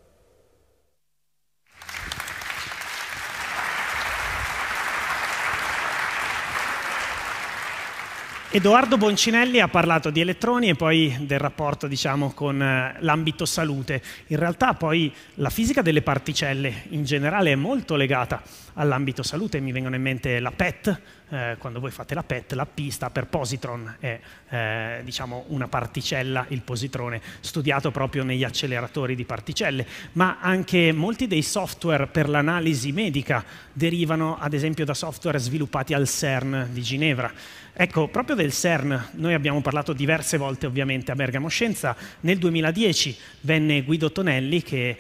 Edoardo Boncinelli ha parlato di elettroni e poi del rapporto, diciamo, con l'ambito salute. In realtà poi la fisica delle particelle in generale è molto legata all'ambito salute. Mi vengono in mente la PET, quando voi fate la PET, la P sta per positron, è diciamo una particella, il positrone, studiato proprio negli acceleratori di particelle, ma anche molti dei software per l'analisi medica derivano ad esempio da software sviluppati al CERN di Ginevra. Ecco, proprio del CERN noi abbiamo parlato diverse volte ovviamente a Bergamo Scienza. Nel 2010 venne Guido Tonelli, che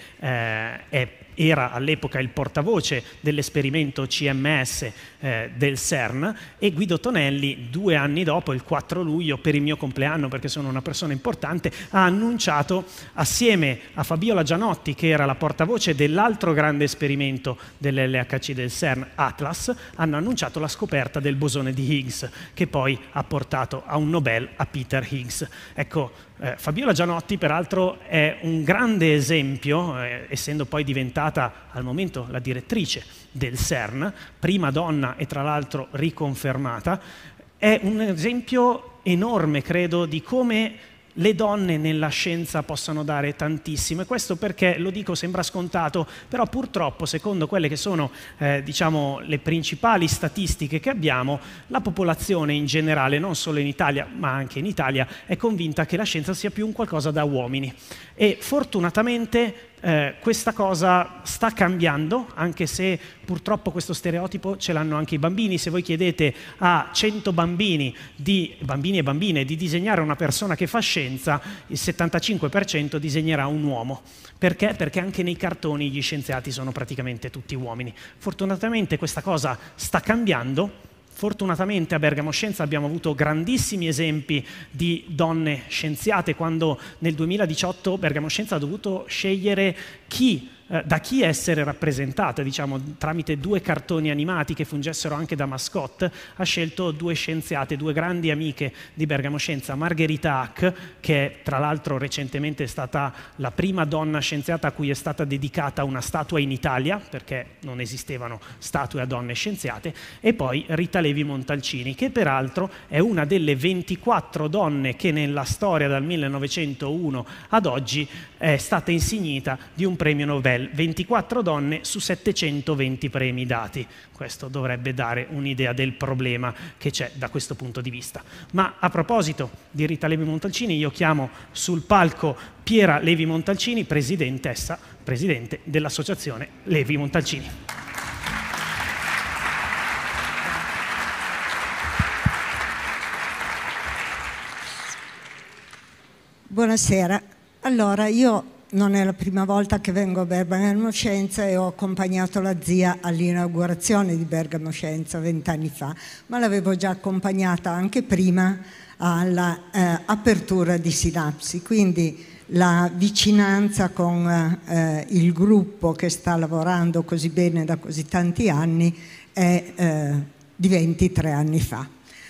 era all'epoca il portavoce dell'esperimento CMS del CERN, e Guido Tonelli 2 anni dopo, il 4 luglio, per il mio compleanno, perché sono una persona importante, ha annunciato, assieme a Fabiola Gianotti, che era la portavoce dell'altro grande esperimento dell'LHC del CERN, Atlas, hanno annunciato la scoperta del bosone di Higgs, che poi ha portato a un Nobel a Peter Higgs. Ecco, Fabiola Gianotti peraltro è un grande esempio, essendo poi diventata al momento la direttrice del CERN, prima donna e tra l'altro riconfermata, è un esempio enorme, credo, di come le donne nella scienza possano dare tantissimo, e questo perché, lo dico, sembra scontato, però purtroppo secondo quelle che sono diciamo le principali statistiche che abbiamo, la popolazione in generale, non solo in Italia ma anche in Italia, è convinta che la scienza sia più un qualcosa da uomini, e fortunatamente questa cosa sta cambiando, anche se purtroppo questo stereotipo ce l'hanno anche i bambini. Se voi chiedete a 100 bambini e bambine di disegnare una persona che fa scienza, il 75% disegnerà un uomo. Perché? Perché anche nei cartoni gli scienziati sono praticamente tutti uomini. Fortunatamente questa cosa sta cambiando. Fortunatamente a Bergamo Scienza abbiamo avuto grandissimi esempi di donne scienziate, quando nel 2018 Bergamo Scienza ha dovuto scegliere da chi essere rappresentata, diciamo, tramite 2 cartoni animati che fungessero anche da mascotte. Ha scelto 2 scienziate, 2 grandi amiche di Bergamo Scienza, Margherita Hack, che tra l'altro recentemente è stata la prima donna scienziata a cui è stata dedicata una statua in Italia, perché non esistevano statue a donne scienziate, e poi Rita Levi Montalcini, che peraltro è una delle 24 donne che nella storia dal 1901 ad oggi è stata insignita di un premio Nobel. 24 donne su 720 premi dati. Questo dovrebbe dare un'idea del problema che c'è da questo punto di vista. Ma a proposito di Rita Levi Montalcini, io chiamo sul palco Piera Levi Montalcini, presidente dell'associazione Levi Montalcini. Buonasera. Allora, io non è la prima volta che vengo a Bergamo Scienza e ho accompagnato la zia all'inaugurazione di Bergamo Scienza 20 anni fa, ma l'avevo già accompagnata anche prima all'apertura di Sinapsi, quindi la vicinanza con il gruppo che sta lavorando così bene da così tanti anni è di 23 anni fa.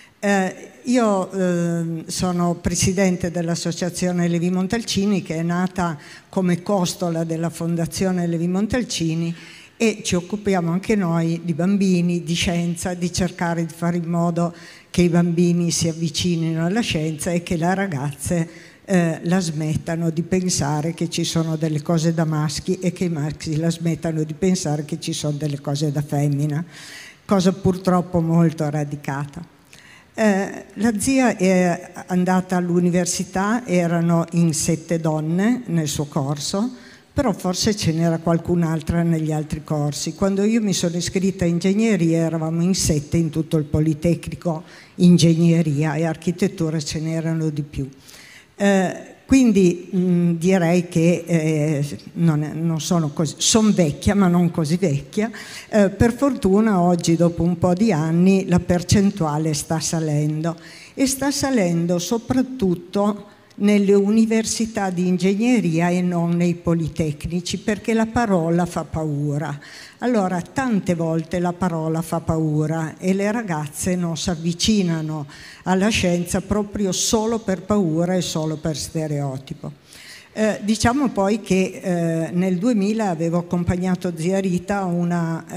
Io sono presidente dell'associazione Levi Montalcini, che è nata come costola della fondazione Levi Montalcini, e ci occupiamo anche noi di bambini, di scienza, di cercare di fare in modo che i bambini si avvicinino alla scienza e che le ragazze la smettano di pensare che ci sono delle cose da maschi e che i maschi la smettano di pensare che ci sono delle cose da femmina, cosa purtroppo molto radicata. La zia è andata all'università, erano in 7 donne nel suo corso, però forse ce n'era qualcun'altra negli altri corsi. Quando io mi sono iscritta a ingegneria eravamo in 7 in tutto il Politecnico, ingegneria, e architettura ce n'erano di più. Quindi direi che non sono così, sono vecchia ma non così vecchia. Per fortuna oggi, dopo un po' di anni, la percentuale sta salendo, e sta salendo soprattutto nelle università di ingegneria e non nei politecnici, perché la parola fa paura. Allora, tante volte la parola fa paura e le ragazze non si avvicinano alla scienza proprio solo per paura e solo per stereotipo. Diciamo poi che nel 2000 avevo accompagnato zia Rita a una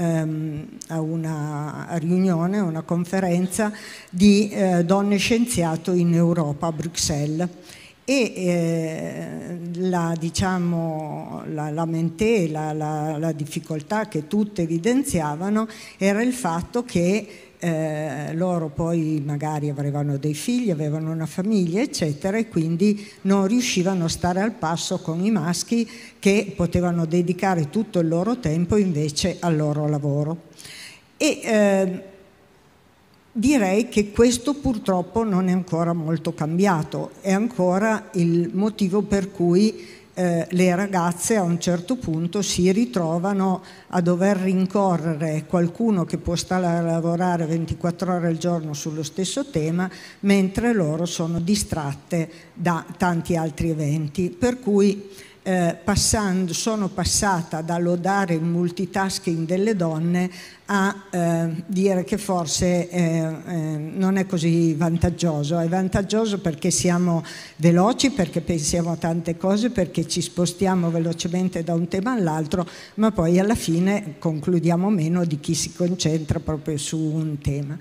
riunione, a una conferenza di donne scienziato in Europa, a Bruxelles. E la lamentela, la difficoltà che tutte evidenziavano era il fatto che loro poi magari avevano dei figli, avevano una famiglia, eccetera, e quindi non riuscivano a stare al passo con i maschi che potevano dedicare tutto il loro tempo invece al loro lavoro. E direi che questo purtroppo non è ancora molto cambiato, è ancora il motivo per cui le ragazze a un certo punto si ritrovano a dover rincorrere qualcuno che può stare a lavorare 24 ore al giorno sullo stesso tema, mentre loro sono distratte da tanti altri eventi. Per cui sono passata da lodare il multitasking delle donne a dire che forse non è così vantaggioso. È vantaggioso perché siamo veloci, perché pensiamo a tante cose, perché ci spostiamo velocemente da un tema all'altro, ma poi alla fine concludiamo meno di chi si concentra proprio su un tema.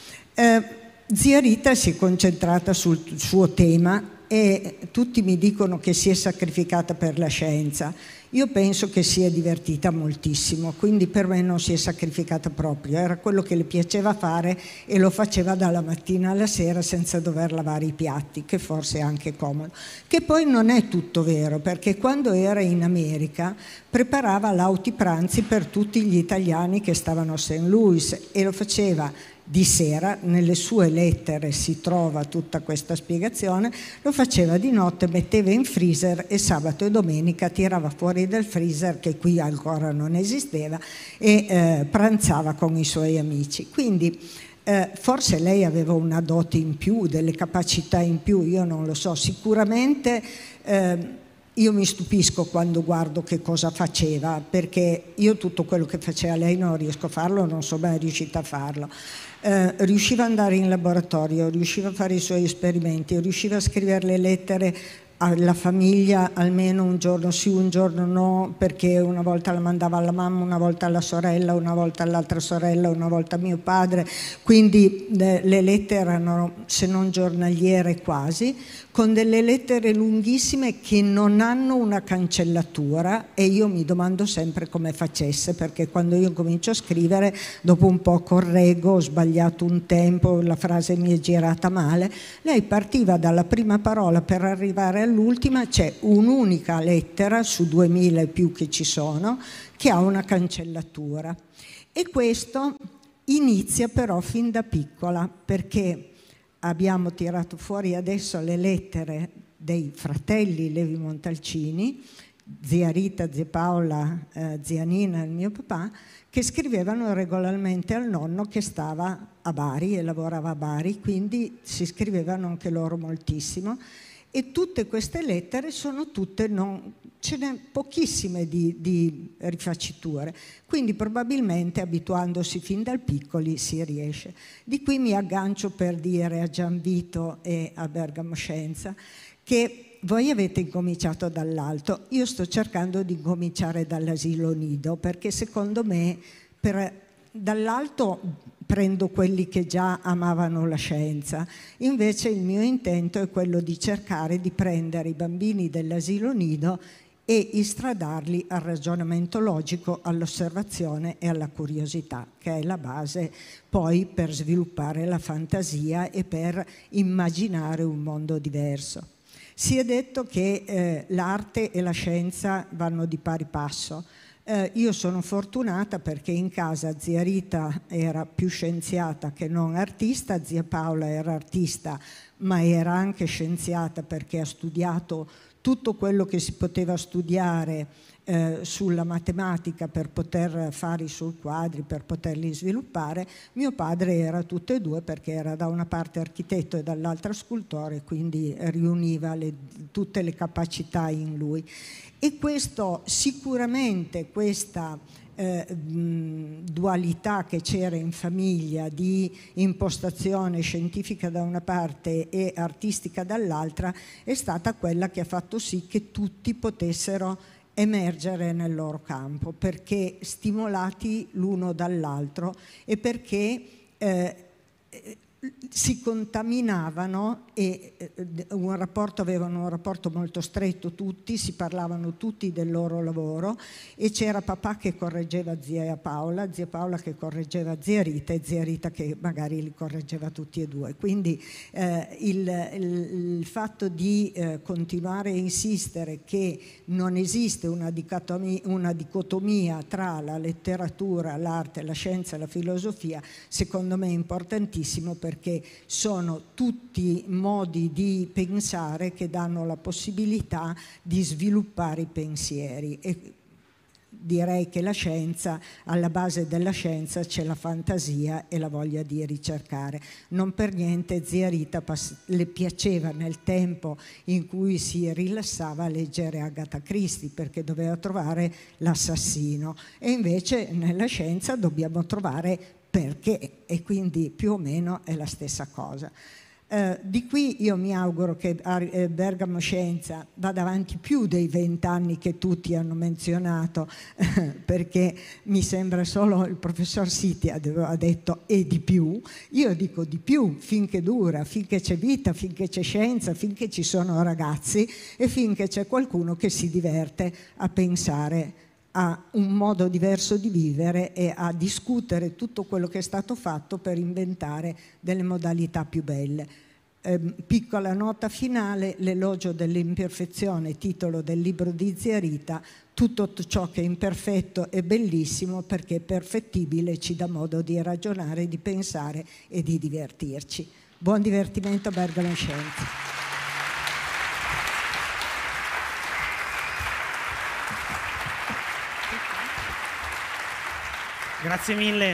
Zia Rita si è concentrata sul suo tema e tutti mi dicono che si è sacrificata per la scienza. Io penso che si è divertita moltissimo, quindi per me non si è sacrificata proprio, era quello che le piaceva fare e lo faceva dalla mattina alla sera senza dover lavare i piatti, che forse è anche comodo. Che poi non è tutto vero, perché quando era in America preparava lauti pranzi per tutti gli italiani che stavano a St. Louis e lo faceva di sera. Nelle sue lettere si trova tutta questa spiegazione. Lo faceva di notte, metteva in freezer e sabato e domenica tirava fuori dal freezer, che qui ancora non esisteva, e pranzava con i suoi amici. Quindi forse lei aveva una dote in più, delle capacità in più, io non lo so. Sicuramente io mi stupisco quando guardo che cosa faceva, perché io tutto quello che faceva lei non riesco a farlo, non sono mai riuscita a farlo. Riusciva ad andare in laboratorio, riusciva a fare i suoi esperimenti, riusciva a scrivere le lettere alla famiglia almeno un giorno sì, un giorno no, perché una volta la mandava alla mamma, una volta alla sorella, una volta all'altra sorella, una volta a mio padre, quindi le lettere erano, se non giornaliere quasi, con delle lettere lunghissime che non hanno una cancellatura, e io mi domando sempre come facesse, perché quando io comincio a scrivere dopo un po' correggo, ho sbagliato un tempo, la frase mi è girata male. Lei partiva dalla prima parola per arrivare all'ultima, c'è un'unica lettera su 2000 e più che ci sono che ha una cancellatura, e questo inizia però fin da piccola, perché abbiamo tirato fuori adesso le lettere dei fratelli Levi Montalcini, zia Rita, zia Paola, zia Nina e il mio papà, che scrivevano regolarmente al nonno che stava a Bari e lavorava a Bari, quindi si scrivevano anche loro moltissimo. E tutte queste lettere sono tutte, ce n'è pochissime di rifaciture, quindi probabilmente abituandosi fin dal piccoli si riesce. Di qui mi aggancio per dire a Gianvito e a Bergamo Scienza che voi avete incominciato dall'alto, io sto cercando di incominciare dall'asilo nido, perché secondo me dall'alto prendo quelli che già amavano la scienza, invece il mio intento è quello di cercare di prendere i bambini dell'asilo nido e istradarli al ragionamento logico, all'osservazione e alla curiosità, che è la base poi per sviluppare la fantasia e per immaginare un mondo diverso. Si è detto che l'arte e la scienza vanno di pari passo. Io sono fortunata perché in casa zia Rita era più scienziata che non artista, zia Paola era artista ma era anche scienziata perché ha studiato tutto quello che si poteva studiare sulla matematica per poter fare i suoi quadri, per poterli sviluppare. Mio padre era tutte e due perché era da una parte architetto e dall'altra scultore, quindi riuniva tutte le capacità in lui. E questo sicuramente, questa dualità che c'era in famiglia di impostazione scientifica da una parte e artistica dall'altra è stata quella che ha fatto sì che tutti potessero emergere nel loro campo, perché stimolati l'uno dall'altro e perché si contaminavano e avevano un rapporto molto stretto tutti, si parlavano tutti del loro lavoro e c'era papà che correggeva zia Paola che correggeva zia Rita e zia Rita che magari li correggeva tutti e due. Quindi il fatto di continuare a insistere che non esiste una dicotomia tra la letteratura, l'arte, la scienza e la filosofia, secondo me è importantissimo, perché sono tutti modi di pensare che danno la possibilità di sviluppare i pensieri. E direi che la scienza, alla base della scienza c'è la fantasia e la voglia di ricercare. Non per niente zia Rita le piaceva nel tempo in cui si rilassava a leggere Agatha Christie, perché doveva trovare l'assassino, e invece nella scienza dobbiamo trovare perché, e quindi più o meno è la stessa cosa. Di qui io mi auguro che Bergamo Scienza vada avanti più dei 20 anni che tutti hanno menzionato, perché mi sembra solo il professor Sitti aveva detto e di più. Io dico di più, finché dura, finché c'è vita, finché c'è scienza, finché ci sono ragazzi e finché c'è qualcuno che si diverte a pensare a un modo diverso di vivere e a discutere tutto quello che è stato fatto per inventare delle modalità più belle. Piccola nota finale, l'elogio dell'imperfezione, titolo del libro di zia Rita: tutto ciò che è imperfetto è bellissimo perché è perfettibile, ci dà modo di ragionare, di pensare e di divertirci. Buon divertimento a Bergamo Scienza. Grazie mille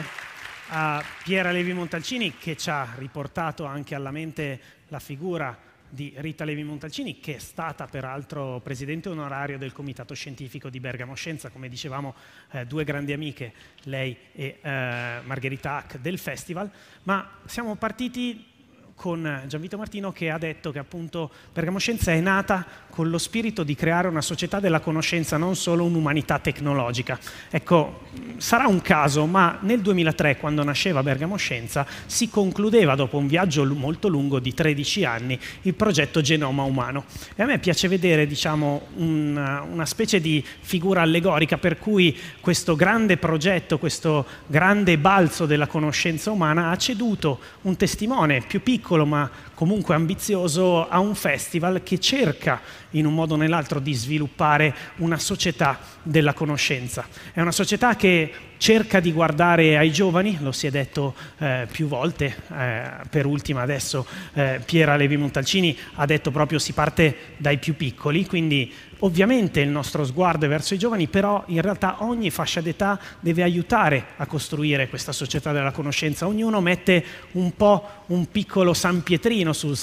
a Piera Levi Montalcini, che ci ha riportato anche alla mente la figura di Rita Levi Montalcini, che è stata peraltro presidente onorario del Comitato Scientifico di Bergamo Scienza, come dicevamo, due grandi amiche, lei e Margherita Hack, del festival. Ma siamo partiti con Gianvito Martino, che ha detto che appunto Bergamo Scienza è nata con lo spirito di creare una società della conoscenza, non solo un'umanità tecnologica. Ecco, sarà un caso, ma nel 2003, quando nasceva Bergamo Scienza, si concludeva, dopo un viaggio molto lungo di 13 anni, il progetto Genoma Umano. E a me piace vedere, diciamo, una specie di figura allegorica per cui questo grande progetto, questo grande balzo della conoscenza umana ha ceduto un testimone più piccolo ma comunque ambizioso a un festival che cerca in un modo o nell'altro di sviluppare una società della conoscenza. È una società che cerca di guardare ai giovani, lo si è detto più volte, per ultima adesso Piera Levi Montalcini ha detto proprio si parte dai più piccoli, quindi ovviamente il nostro sguardo è verso i giovani, però in realtà ogni fascia d'età deve aiutare a costruire questa società della conoscenza. Ognuno mette un po' un piccolo San Pietrino sul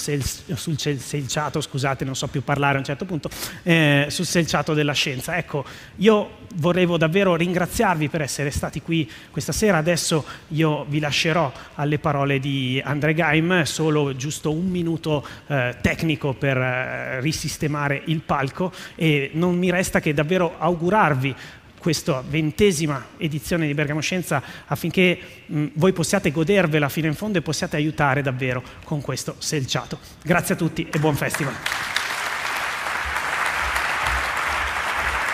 selciato, scusate, non so più parlare a un certo punto, sul selciato della scienza. Ecco, io volevo davvero ringraziarvi per essere stati qui questa sera. Adesso io vi lascerò alle parole di André Geim, solo giusto un minuto tecnico per risistemare il palco, e non mi resta che davvero augurarvi questa 20ª edizione di Bergamo Scienza affinché voi possiate godervela fino in fondo e possiate aiutare davvero con questo selciato. Grazie a tutti e buon festival.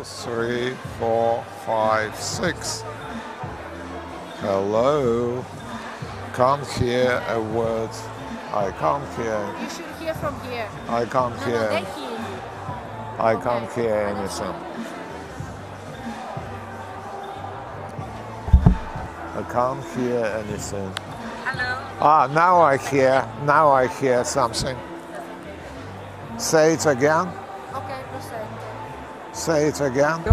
2, 3, 4, 5, 6. Hello. Can't hear a word. I can't hear. You should hear from here. I can't No, hear. they hear you. I can't hear anything. I can't hear anything. Hello. Ah, now I hear. Now I hear something. Say it again. Ok, presente. Say it again.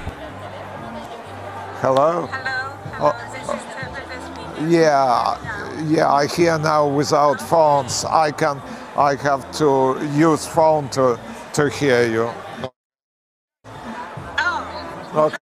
Hello. Hello. This is Yeah, yeah. I hear now without phones. I have to use phone to hear you. Okay.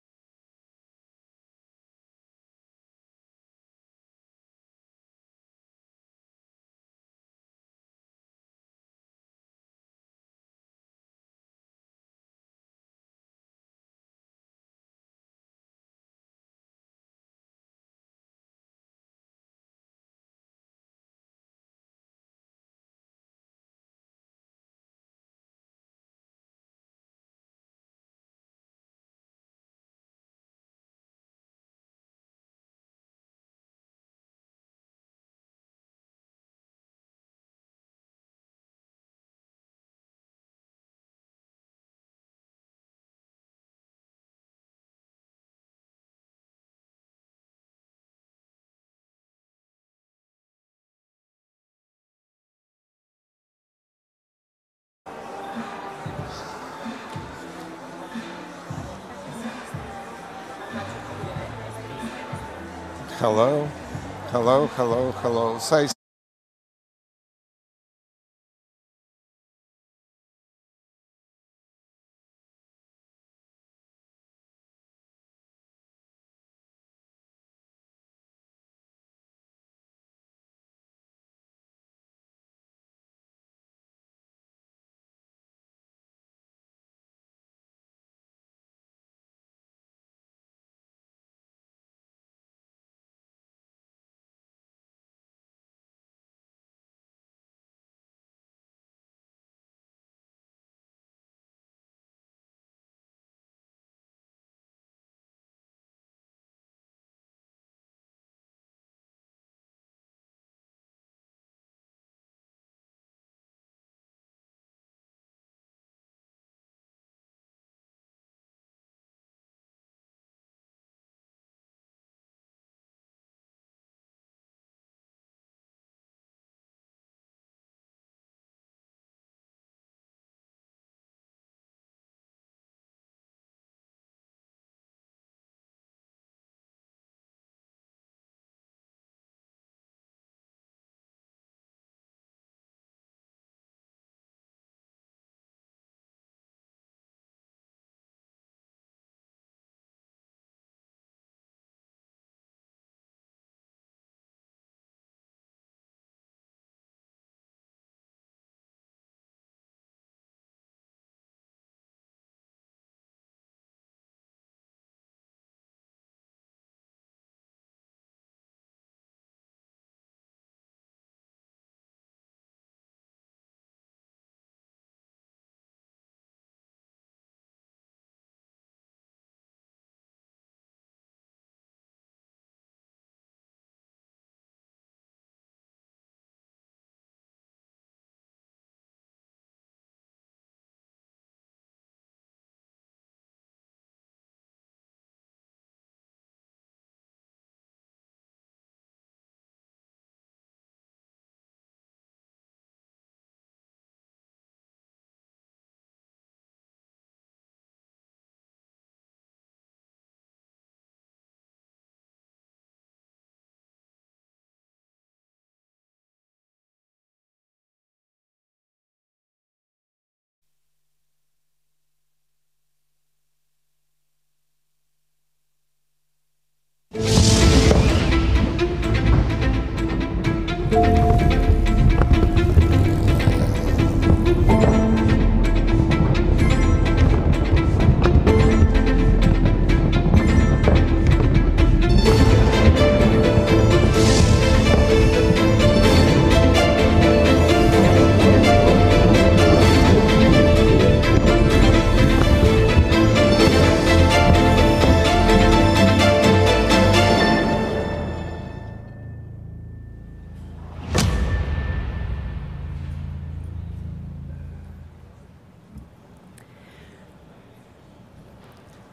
Hello, hello, hello, hello. Say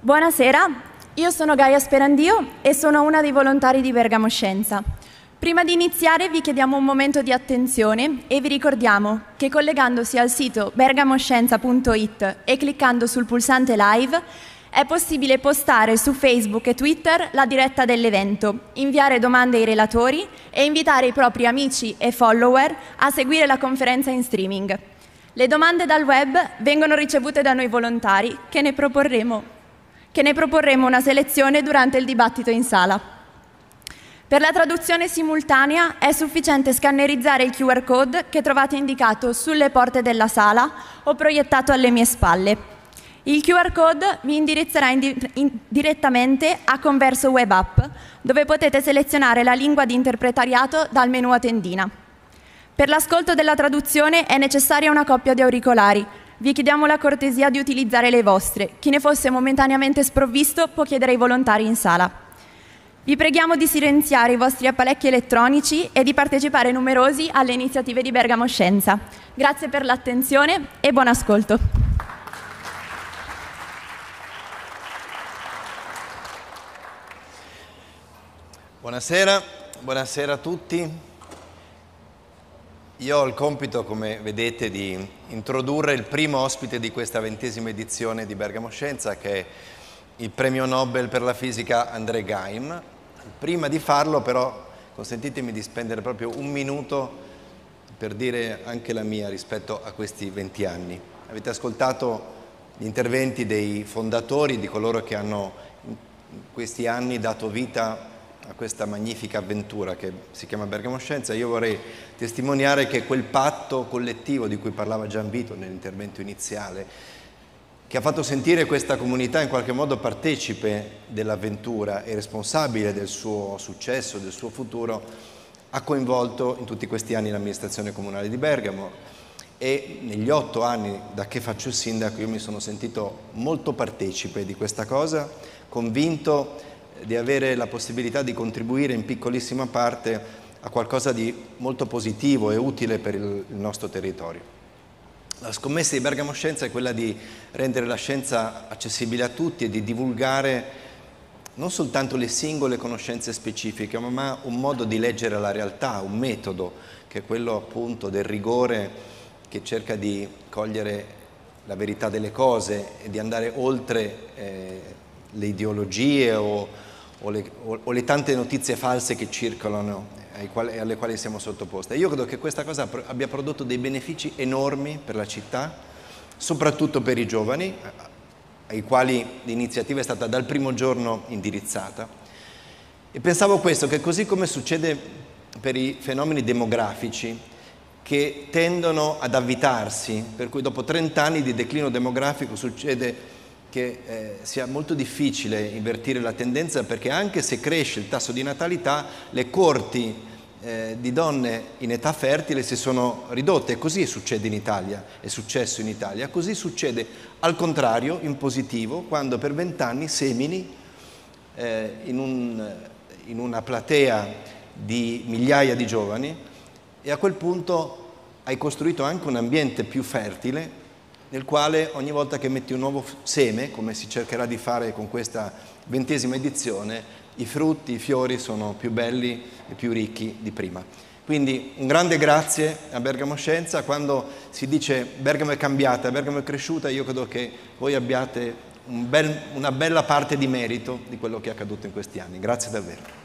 Buonasera, io sono Gaia Sperandio e sono una dei volontari di Bergamo Scienza. Prima di iniziare vi chiediamo un momento di attenzione e vi ricordiamo che collegandosi al sito bergamoscienza.it e cliccando sul pulsante live è possibile postare su Facebook e Twitter la diretta dell'evento, inviare domande ai relatori e invitare i propri amici e follower a seguire la conferenza in streaming. Le domande dal web vengono ricevute da noi volontari che ne proporremo una selezione durante il dibattito in sala. Per la traduzione simultanea è sufficiente scannerizzare il QR code che trovate indicato sulle porte della sala o proiettato alle mie spalle. Il QR code vi indirizzerà direttamente a Converso Web App, dove potete selezionare la lingua di interpretariato dal menu a tendina. Per l'ascolto della traduzione è necessaria una coppia di auricolari. Vi chiediamo la cortesia di utilizzare le vostre. Chi ne fosse momentaneamente sprovvisto può chiedere ai volontari in sala. Vi preghiamo di silenziare i vostri apparecchi elettronici e di partecipare numerosi alle iniziative di Bergamo Scienza. Grazie per l'attenzione e buon ascolto. Buonasera, buonasera a tutti. Io ho il compito, come vedete, di introdurre il primo ospite di questa 20ª edizione di Bergamo Scienza, che è il premio Nobel per la fisica André Geim. Prima di farlo, però, consentitemi di spendere proprio un minuto per dire anche la mia rispetto a questi 20 anni. Avete ascoltato gli interventi dei fondatori, di coloro che hanno in questi anni dato vita a questa magnifica avventura che si chiama Bergamo Scienza. Io vorrei testimoniare che quel patto collettivo di cui parlava Gianvito nell'intervento iniziale, che ha fatto sentire questa comunità in qualche modo partecipe dell'avventura e responsabile del suo successo, del suo futuro, ha coinvolto in tutti questi anni l'amministrazione comunale di Bergamo, e negli 8 anni da che faccio il sindaco io mi sono sentito molto partecipe di questa cosa, convinto di avere la possibilità di contribuire in piccolissima parte a qualcosa di molto positivo e utile per il nostro territorio. La scommessa di Bergamo Scienza è quella di rendere la scienza accessibile a tutti e di divulgare non soltanto le singole conoscenze specifiche, ma un modo di leggere la realtà, un metodo, che è quello appunto del rigore, che cerca di cogliere la verità delle cose e di andare oltre le ideologie o le tante notizie false che circolano alle quali siamo sottoposti. Io credo che questa cosa abbia prodotto dei benefici enormi per la città, soprattutto per i giovani, ai quali l'iniziativa è stata dal primo giorno indirizzata. E pensavo questo, che così come succede per i fenomeni demografici, che tendono ad avvitarsi, per cui dopo 30 anni di declino demografico succede che sia molto difficile invertire la tendenza, perché anche se cresce il tasso di natalità, le corti di donne in età fertile si sono ridotte, e così succede in Italia, è successo in Italia. Così succede al contrario, in positivo, quando per 20 anni semini in una platea di migliaia di giovani, e a quel punto hai costruito anche un ambiente più fertile, nel quale ogni volta che metti un nuovo seme, come si cercherà di fare con questa 20ª edizione, i frutti, i fiori sono più belli e più ricchi di prima. Quindi un grande grazie a Bergamo Scienza. Quando si dice Bergamo è cambiata, Bergamo è cresciuta, io credo che voi abbiate una bella parte di merito di quello che è accaduto in questi anni. Grazie davvero.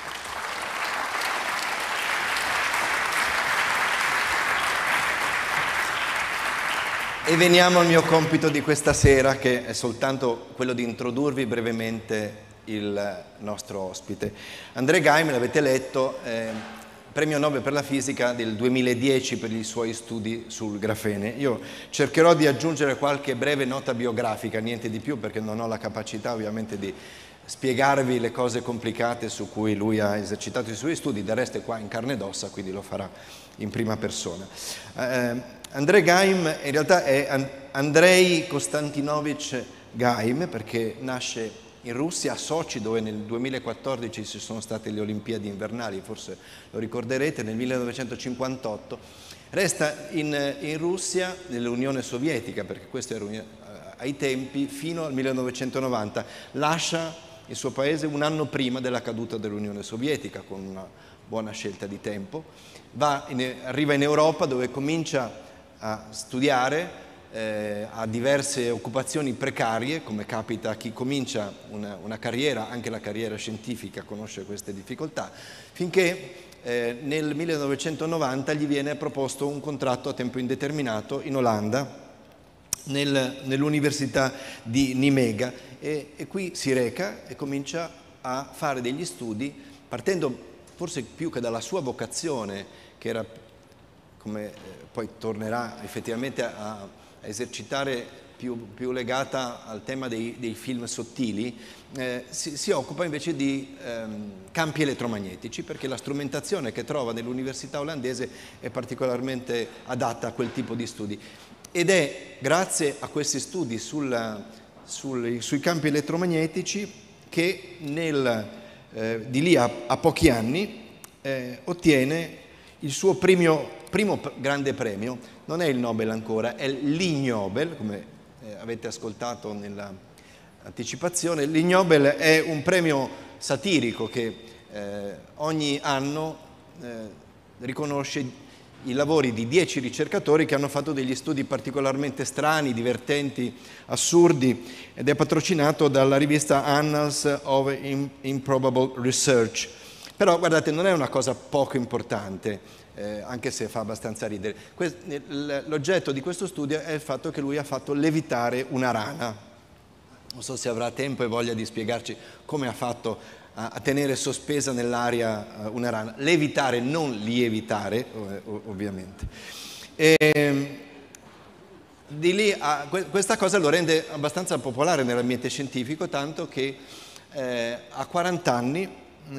E veniamo al mio compito di questa sera, che è soltanto quello di introdurvi brevemente il nostro ospite. André Geim, l'avete letto, premio Nobel per la fisica del 2010 per i suoi studi sul grafene. Io cercherò di aggiungere qualche breve nota biografica, niente di più, perché non ho la capacità ovviamente di spiegarvi le cose complicate su cui lui ha esercitato i suoi studi, del resto è qua in carne ed ossa, quindi lo farà in prima persona. André Geim in realtà è Andrei Konstantinovich Geim, perché nasce in Russia, a Sochi, dove nel 2014 ci sono state le Olimpiadi invernali, forse lo ricorderete, nel 1958. Resta in Russia, nell'Unione Sovietica, perché questo ai tempi fino al 1990. Lascia il suo paese un anno prima della caduta dell'Unione Sovietica, con una buona scelta di tempo. Arriva in Europa, dove comincia a studiare, ha diverse occupazioni precarie, come capita a chi comincia una carriera, anche la carriera scientifica conosce queste difficoltà, finché nel 1990 gli viene proposto un contratto a tempo indeterminato in Olanda, nell'Università di Nimega, e qui si reca e comincia a fare degli studi, partendo forse più che dalla sua vocazione, che era, come poi tornerà effettivamente a esercitare, più legata al tema dei film sottili, si occupa invece di campi elettromagnetici, perché la strumentazione che trova nell'università olandese è particolarmente adatta a quel tipo di studi. Ed è grazie a questi studi sui campi elettromagnetici che di lì a pochi anni ottiene il suo primo grande premio. Non è il Nobel ancora, è l'Ig Nobel, come avete ascoltato nell'anticipazione. L'Ig Nobel è un premio satirico che ogni anno riconosce i lavori di 10 ricercatori che hanno fatto degli studi particolarmente strani, divertenti, assurdi, ed è patrocinato dalla rivista Annals of Improbable Research. Però guardate, non è una cosa poco importante, anche se fa abbastanza ridere. L'oggetto di questo studio è il fatto che lui ha fatto levitare una rana. Non so se avrà tempo e voglia di spiegarci come ha fatto a tenere sospesa nell'aria una rana. Levitare, non lievitare, ovviamente. Di lì questa cosa lo rende abbastanza popolare nell'ambiente scientifico, tanto che a 40 anni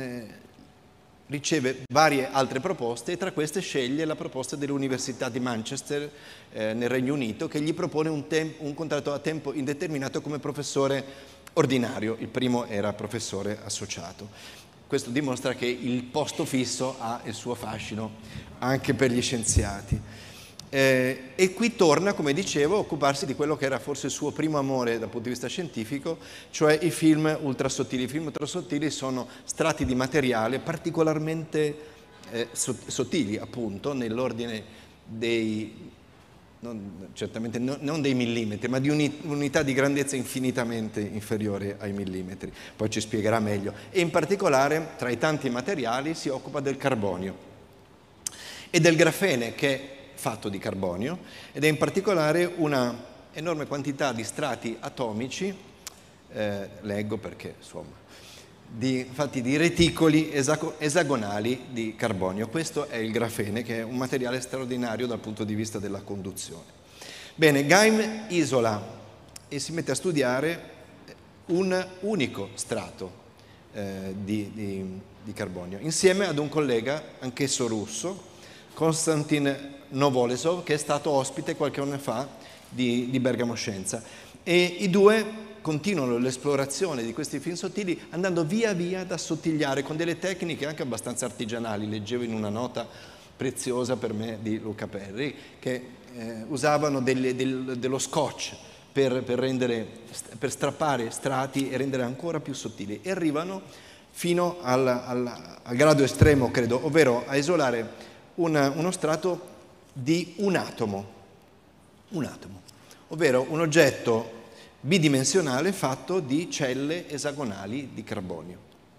riceve varie altre proposte, e tra queste sceglie la proposta dell'Università di Manchester nel Regno Unito, che gli propone un contratto a tempo indeterminato come professore ordinario. Il primo era professore associato. Questo dimostra che il posto fisso ha il suo fascino anche per gli scienziati. E qui torna, come dicevo, a occuparsi di quello che era forse il suo primo amore dal punto di vista scientifico, cioè i film ultrasottili. I film ultrasottili sono strati di materiale particolarmente sottili, appunto, nell'ordine certamente non dei millimetri, ma di un'unità di grandezza infinitamente inferiore ai millimetri. Poi ci spiegherà meglio. E in particolare, tra i tanti materiali, si occupa del carbonio e del grafene, che è fatto di carbonio, ed è in particolare una enorme quantità di strati atomici, leggo perché insomma, fatti di reticoli esagonali di carbonio. Questo è il grafene, che è un materiale straordinario dal punto di vista della conduzione. Bene, Geim isola e si mette a studiare un unico strato di carbonio, insieme ad un collega, anch'esso russo, Konstantin Novolesov, che è stato ospite qualche anno fa di Bergamo Scienza, e i due continuano l'esplorazione di questi film sottili, andando via via ad assottigliare con delle tecniche anche abbastanza artigianali. Leggevo in una nota preziosa per me di Luca Perri che usavano dello scotch per strappare strati e rendere ancora più sottili, e arrivano fino al grado estremo, credo, ovvero a isolare uno strato di un atomo, ovvero un oggetto bidimensionale fatto di celle esagonali di carbonio.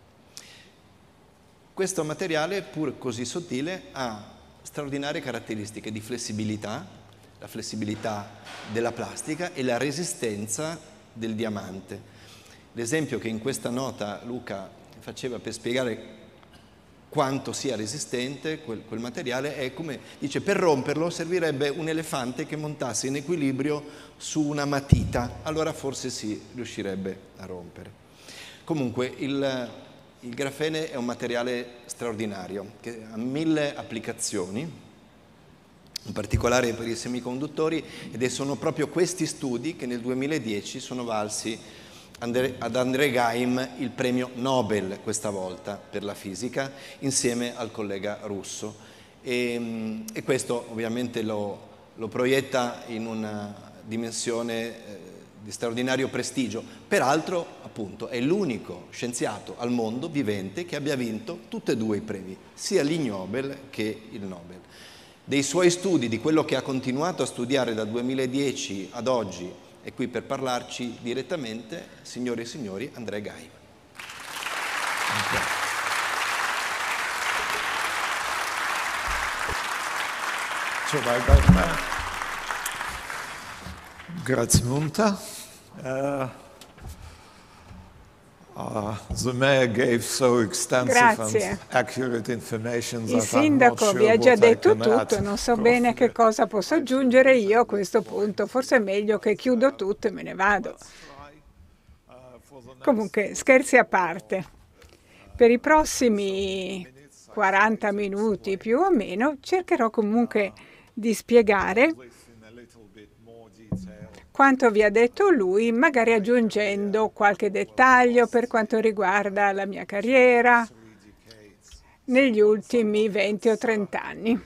Questo materiale, pur così sottile, ha straordinarie caratteristiche di flessibilità, la flessibilità della plastica e la resistenza del diamante. L'esempio che in questa nota Luca faceva per spiegare quanto sia resistente quel materiale è, come dice, per romperlo servirebbe un elefante che montasse in equilibrio su una matita, allora forse si riuscirebbe a rompere. Comunque il grafene è un materiale straordinario che ha 1000 applicazioni, in particolare per i semiconduttori, ed sono proprio questi studi che nel 2010 sono valsi ad André Geim il premio Nobel, questa volta per la fisica, insieme al collega russo. E questo ovviamente lo proietta in una dimensione di straordinario prestigio. Peraltro, appunto, è l'unico scienziato al mondo vivente che abbia vinto tutti e due i premi, sia l'Ig Nobel che il Nobel. Dei suoi studi, di quello che ha continuato a studiare dal 2010 ad oggi, è qui per parlarci direttamente, signore e signori, André Geim. Grazie molto. The mayor gave so extensive and accurate information that Il sindaco vi ha già detto tutto, non so bene che cosa posso aggiungere io a questo punto, forse è meglio che chiudo tutto e me ne vado. Comunque, scherzi a parte, per i prossimi 40 minuti più o meno cercherò comunque di spiegare quanto vi ha detto lui, magari aggiungendo qualche dettaglio per quanto riguarda la mia carriera negli ultimi 20 o 30 anni.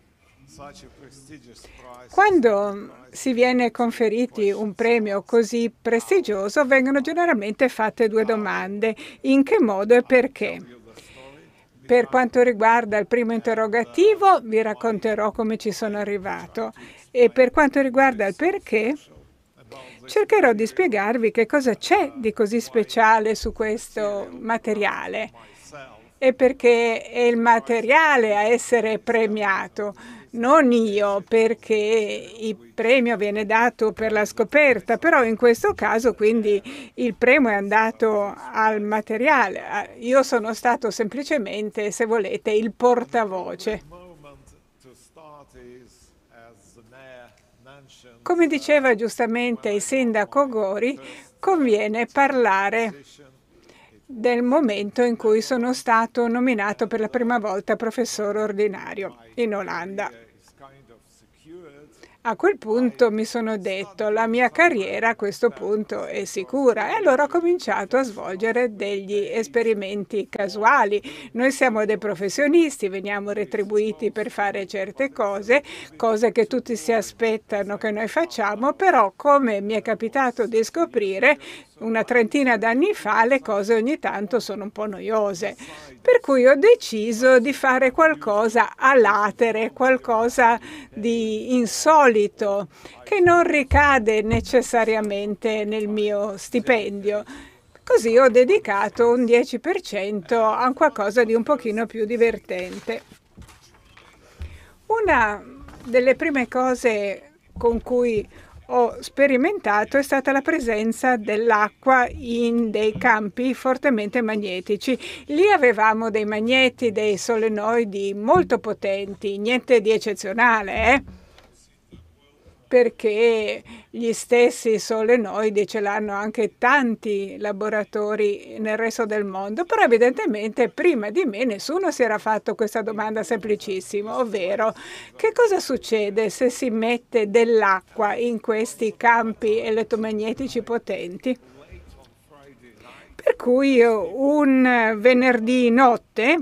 Quando si viene conferiti un premio così prestigioso, vengono generalmente fatte due domande: in che modo e perché? Per quanto riguarda il primo interrogativo, vi racconterò come ci sono arrivato, e per quanto riguarda il perché, cercherò di spiegarvi che cosa c'è di così speciale su questo materiale e perché è il materiale a essere premiato, non io, perché il premio viene dato per la scoperta, però in questo caso quindi il premio è andato al materiale. Io sono stato semplicemente, se volete, il portavoce. Come diceva giustamente il sindaco Gori, conviene parlare del momento in cui sono stato nominato per la prima volta professore ordinario in Olanda. A quel punto mi sono detto, la mia carriera a questo punto è sicura, e allora ho cominciato a svolgere degli esperimenti casuali. Noi siamo dei professionisti, veniamo retribuiti per fare certe cose che tutti si aspettano che noi facciamo, però come mi è capitato di scoprire una trentina d'anni fa, le cose ogni tanto sono un po' noiose. Per cui ho deciso di fare qualcosa a latere, qualcosa di insolito, che non ricade necessariamente nel mio stipendio. Così ho dedicato un 10% a qualcosa di un pochino più divertente. Una delle prime cose con cui ho sperimentato è stata la presenza dell'acqua in dei campi fortemente magnetici. Lì avevamo dei magneti, dei solenoidi molto potenti, niente di eccezionale, perché gli stessi solenoidi ce l'hanno anche tanti laboratori nel resto del mondo, però evidentemente prima di me nessuno si era fatto questa domanda semplicissima, ovvero che cosa succede se si mette dell'acqua in questi campi elettromagnetici potenti? Per cui un venerdì notte,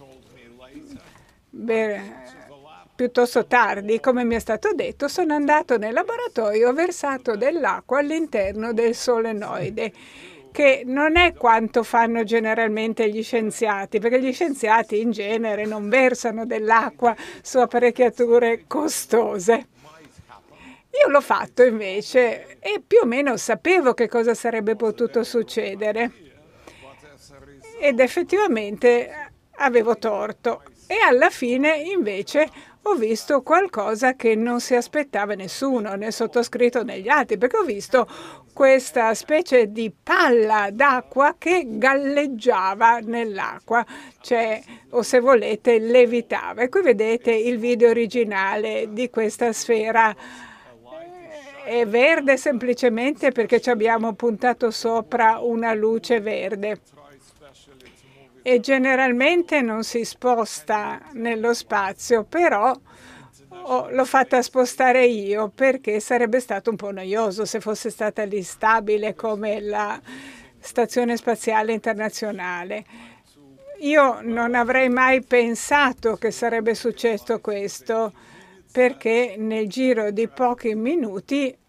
piuttosto tardi, come mi è stato detto, sono andato nel laboratorio e ho versato dell'acqua all'interno del solenoide, che non è quanto fanno generalmente gli scienziati, perché gli scienziati in genere non versano dell'acqua su apparecchiature costose. Io l'ho fatto invece e più o meno sapevo che cosa sarebbe potuto succedere ed effettivamente avevo torto. E alla fine invece ho visto qualcosa che non si aspettava nessuno, né sottoscritto né gli altri, perché ho visto questa specie di palla d'acqua che galleggiava nell'acqua, cioè, o se volete, levitava. E qui vedete il video originale di questa sfera. È verde semplicemente perché ci abbiamo puntato sopra una luce verde. E generalmente non si sposta nello spazio, però l'ho fatta spostare io perché sarebbe stato un po' noioso se fosse stata lì stabile come la Stazione Spaziale Internazionale. Io non avrei mai pensato che sarebbe successo questo, perché nel giro di pochi minuti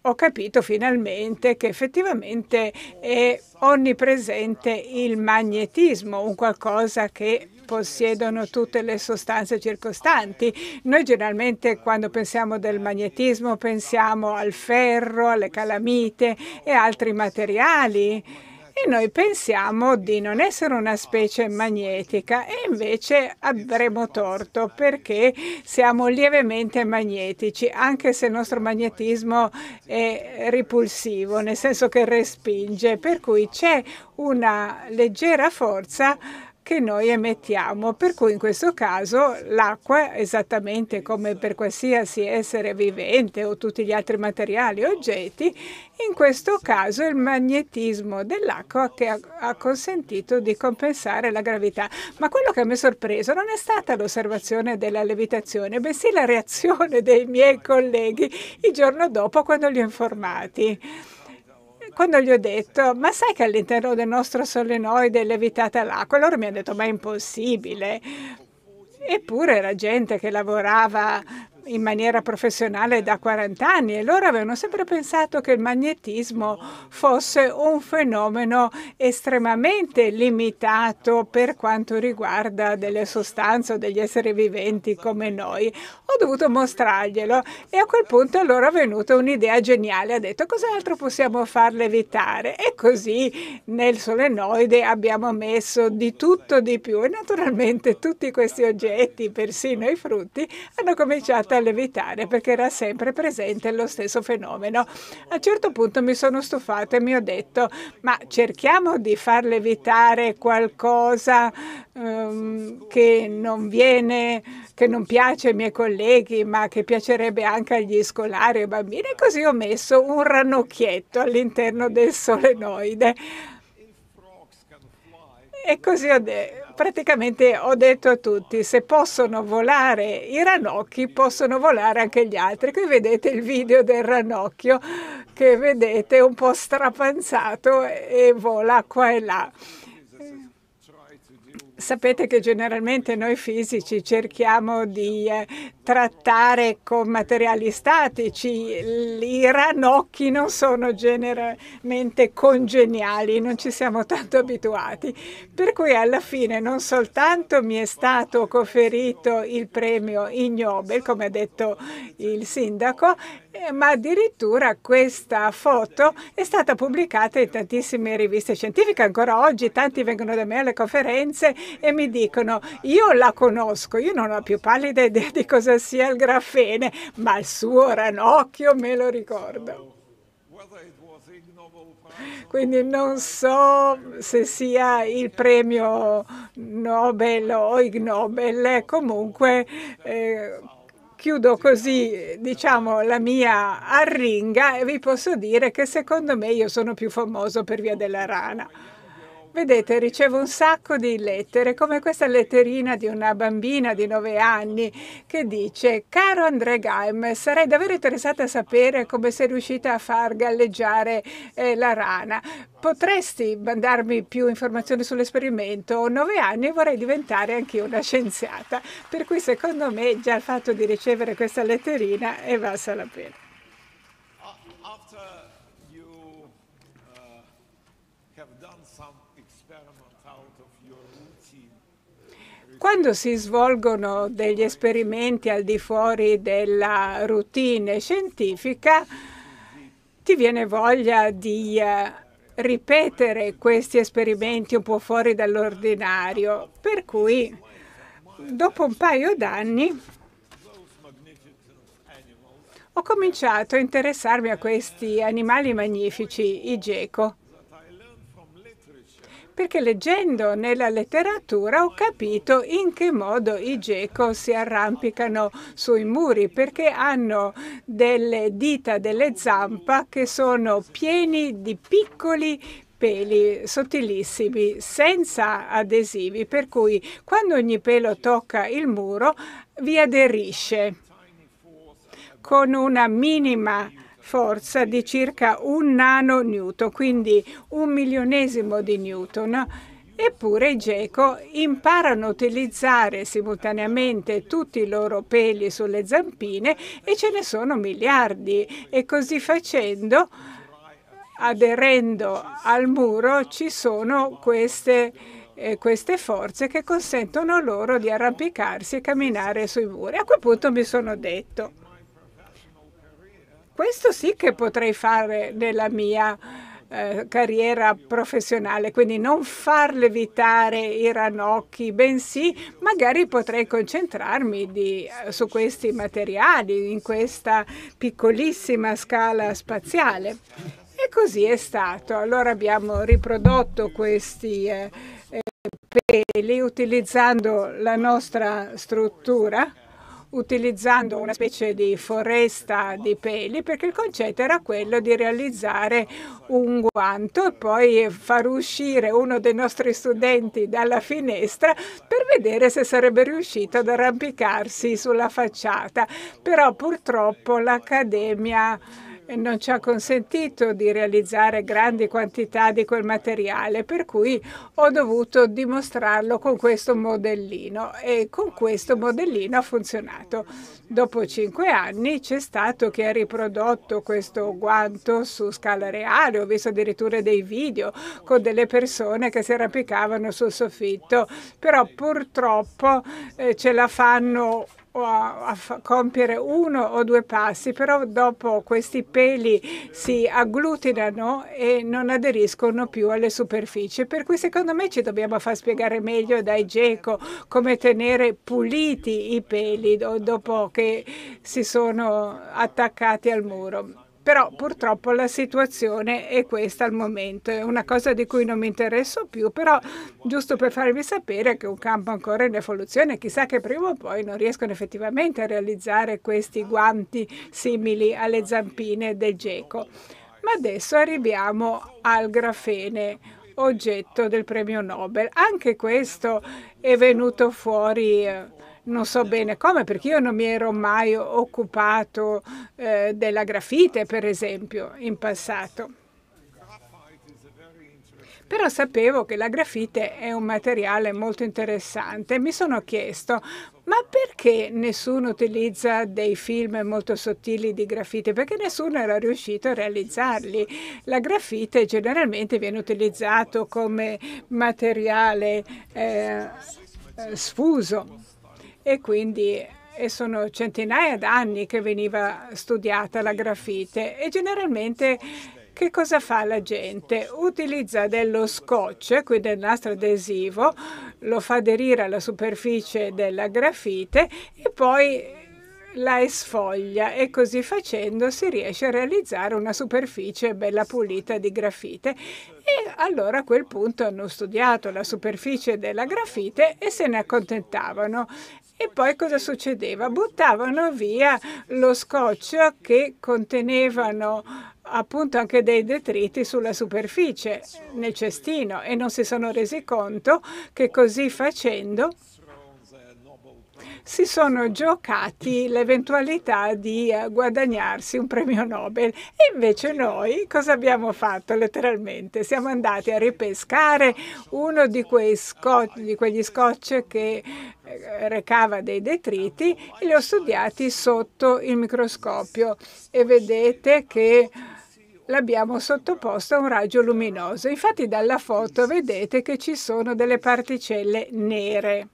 ho capito finalmente che effettivamente è onnipresente il magnetismo, un qualcosa che possiedono tutte le sostanze circostanti. Noi generalmente quando pensiamo del magnetismo pensiamo al ferro, alle calamite e altri materiali. E noi pensiamo di non essere una specie magnetica e invece avremo torto perché siamo lievemente magnetici, anche se il nostro magnetismo è repulsivo, nel senso che respinge, per cui c'è una leggera forza che noi emettiamo, per cui in questo caso l'acqua, esattamente come per qualsiasi essere vivente o tutti gli altri materiali o oggetti, in questo caso è il magnetismo dell'acqua che ha consentito di compensare la gravità. Ma quello che mi ha sorpreso non è stata l'osservazione della levitazione, bensì la reazione dei miei colleghi il giorno dopo quando li ho informati. Quando gli ho detto, ma sai che all'interno del nostro solenoide è levitata l'acqua? Loro mi hanno detto, ma è impossibile. Eppure era gente che lavorava in maniera professionale da 40 anni e loro avevano sempre pensato che il magnetismo fosse un fenomeno estremamente limitato per quanto riguarda delle sostanze o degli esseri viventi come noi. Ho dovuto mostrarglielo e a quel punto loro è venuta un'idea geniale, ha detto cos'altro possiamo far levitare e così nel solenoide abbiamo messo di tutto di più e naturalmente tutti questi oggetti, persino i frutti, hanno cominciato a levitare perché era sempre presente lo stesso fenomeno. A un certo punto mi sono stufata e mi ho detto ma cerchiamo di far levitare qualcosa che non piace ai miei colleghi ma che piacerebbe anche agli scolari e ai bambini e così ho messo un ranocchietto all'interno del solenoide. E così praticamente ho detto a tutti, se possono volare i ranocchi, possono volare anche gli altri. Qui vedete il video del ranocchio che vedete un po' strapanzato e vola qua e là. Sapete che generalmente noi fisici cerchiamo di trattare con materiali statici, i ranocchi non sono generalmente congeniali, non ci siamo tanto abituati, per cui alla fine non soltanto mi è stato conferito il premio Ig Nobel, come ha detto il sindaco, ma addirittura questa foto è stata pubblicata in tantissime riviste scientifiche. Ancora oggi tanti vengono da me alle conferenze e mi dicono io la conosco, io non ho la più pallida idea di cosa sia il grafene, ma il suo ranocchio me lo ricordo. Quindi non so se sia il premio Nobel o Ig Nobel, comunque chiudo così, diciamo, la mia arringa e vi posso dire che secondo me io sono più famoso per via della rana. Vedete, ricevo un sacco di lettere, come questa letterina di una bambina di 9 anni che dice: caro André Geim, sarei davvero interessata a sapere come sei riuscita a far galleggiare la rana. Potresti mandarmi più informazioni sull'esperimento? Ho 9 anni e vorrei diventare anch'io una scienziata. Per cui secondo me già il fatto di ricevere questa letterina è valsa la pena. Quando si svolgono degli esperimenti al di fuori della routine scientifica, ti viene voglia di ripetere questi esperimenti un po' fuori dall'ordinario. Per cui, dopo un paio d'anni, ho cominciato a interessarmi a questi animali magnifici, i geco. Perché leggendo nella letteratura ho capito in che modo i geco si arrampicano sui muri, perché hanno delle dita, delle zampe che sono pieni di piccoli peli sottilissimi, senza adesivi, per cui quando ogni pelo tocca il muro vi aderisce con una minima forza di circa 1 nanonewton, quindi 1 milionesimo di newton, Eppure i geco imparano a utilizzare simultaneamente tutti i loro peli sulle zampine e ce ne sono miliardi e così facendo, aderendo al muro, ci sono queste forze che consentono loro di arrampicarsi e camminare sui muri. A quel punto mi sono detto, questo sì che potrei fare nella mia carriera professionale, quindi non far levitare i ranocchi, bensì magari potrei concentrarmi su questi materiali in questa piccolissima scala spaziale. E così è stato. Allora abbiamo riprodotto questi peli utilizzando la nostra struttura, utilizzando una specie di foresta di peli, perché il concetto era quello di realizzare un guanto e poi far uscire uno dei nostri studenti dalla finestra per vedere se sarebbe riuscito ad arrampicarsi sulla facciata. Però purtroppo l'Accademia non ci ha consentito di realizzare grandi quantità di quel materiale, per cui ho dovuto dimostrarlo con questo modellino e con questo modellino ha funzionato. Dopo 5 anni c'è stato chi ha riprodotto questo guanto su scala reale, ho visto addirittura dei video con delle persone che si arrampicavano sul soffitto, però purtroppo ce la fanno a compiere 1 o 2 passi, però dopo questi peli si agglutinano e non aderiscono più alle superfici, per cui secondo me ci dobbiamo far spiegare meglio dai geco come tenere puliti i peli dopo che si sono attaccati al muro. Però purtroppo la situazione è questa al momento, è una cosa di cui non mi interesso più, però giusto per farvi sapere che è un campo ancora in evoluzione, chissà che prima o poi non riescono effettivamente a realizzare questi guanti simili alle zampine del geco. Ma adesso arriviamo al grafene, oggetto del premio Nobel. Anche questo è venuto fuori non so bene come, perché io non mi ero mai occupato della grafite, per esempio, in passato. Però sapevo che la grafite è un materiale molto interessante. Mi sono chiesto, ma perché nessuno utilizza dei film molto sottili di grafite? Perché nessuno era riuscito a realizzarli. La grafite generalmente viene utilizzato come materiale sfuso. E quindi sono centinaia d'anni che veniva studiata la grafite e generalmente che cosa fa la gente? Utilizza dello scotch, quindi del nastro adesivo, lo fa aderire alla superficie della grafite e poi la sfoglia e così facendo si riesce a realizzare una superficie bella pulita di grafite. E allora a quel punto hanno studiato la superficie della grafite e se ne accontentavano. E poi cosa succedeva? Buttavano via lo scotch che contenevano appunto anche dei detriti sulla superficie, nel cestino, e non si sono resi conto che così facendo si sono giocati l'eventualità di guadagnarsi un premio Nobel. E invece noi cosa abbiamo fatto letteralmente? Siamo andati a ripescare uno di quegli scotch che recava dei detriti e li ho studiati sotto il microscopio e vedete che l'abbiamo sottoposto a un raggio luminoso. Infatti dalla foto vedete che ci sono delle particelle nere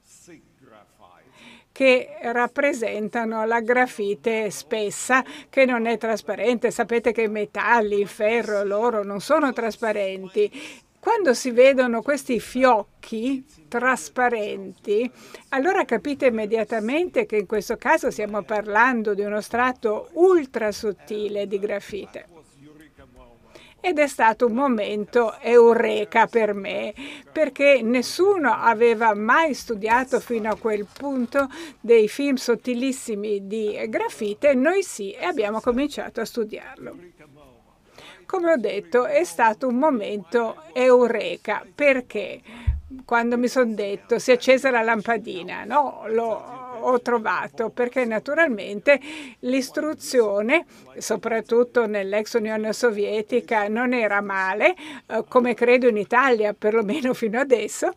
che rappresentano la grafite spessa, che non è trasparente. Sapete che i metalli, il ferro e l'oro non sono trasparenti. Quando si vedono questi fiocchi trasparenti, allora capite immediatamente che in questo caso stiamo parlando di uno strato ultra sottile di grafite. Ed è stato un momento eureka per me, perché nessuno aveva mai studiato fino a quel punto dei film sottilissimi di grafite, noi sì, e abbiamo cominciato a studiarlo. Come ho detto, è stato un momento eureka, perché quando mi sono detto si è accesa la lampadina, no? ho trovato, perché naturalmente l'istruzione, soprattutto nell'ex Unione Sovietica, non era male, come credo in Italia, perlomeno fino adesso.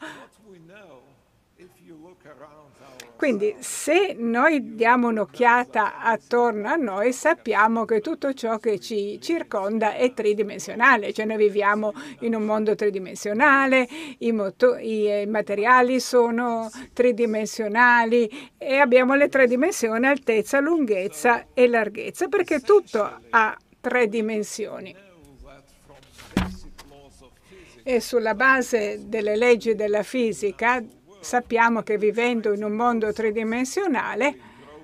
Quindi se noi diamo un'occhiata attorno a noi, sappiamo che tutto ciò che ci circonda è tridimensionale, cioè noi viviamo in un mondo tridimensionale, i materiali sono tridimensionali e abbiamo le tre dimensioni, altezza, lunghezza e larghezza, perché tutto ha tre dimensioni. E sulla base delle leggi della fisica sappiamo che vivendo in un mondo tridimensionale,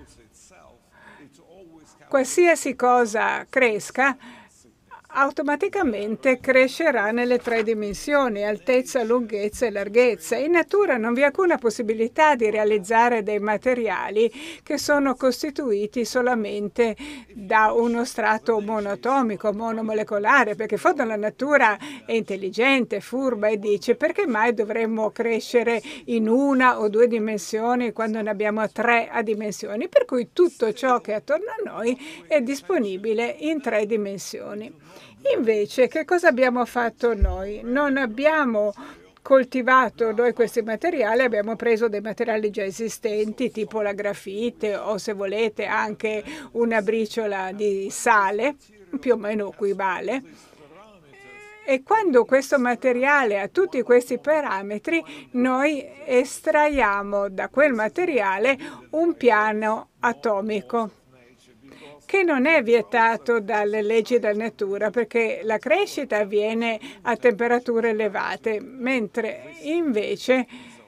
qualsiasi cosa cresca, automaticamente crescerà nelle tre dimensioni, altezza, lunghezza e larghezza. In natura non vi è alcuna possibilità di realizzare dei materiali che sono costituiti solamente da uno strato monoatomico, monomolecolare, perché in fondo la natura è intelligente, furba e dice: perché mai dovremmo crescere in una o due dimensioni quando ne abbiamo tre a dimensioni? Per cui tutto ciò che è attorno a noi è disponibile in tre dimensioni. Invece, che cosa abbiamo fatto noi? Non abbiamo coltivato noi questi materiali, abbiamo preso dei materiali già esistenti, tipo la grafite o, se volete, anche una briciola di sale, più o meno equivale. E quando questo materiale ha tutti questi parametri, noi estraiamo da quel materiale un piano atomico, che non è vietato dalle leggi della natura, perché la crescita avviene a temperature elevate, mentre invece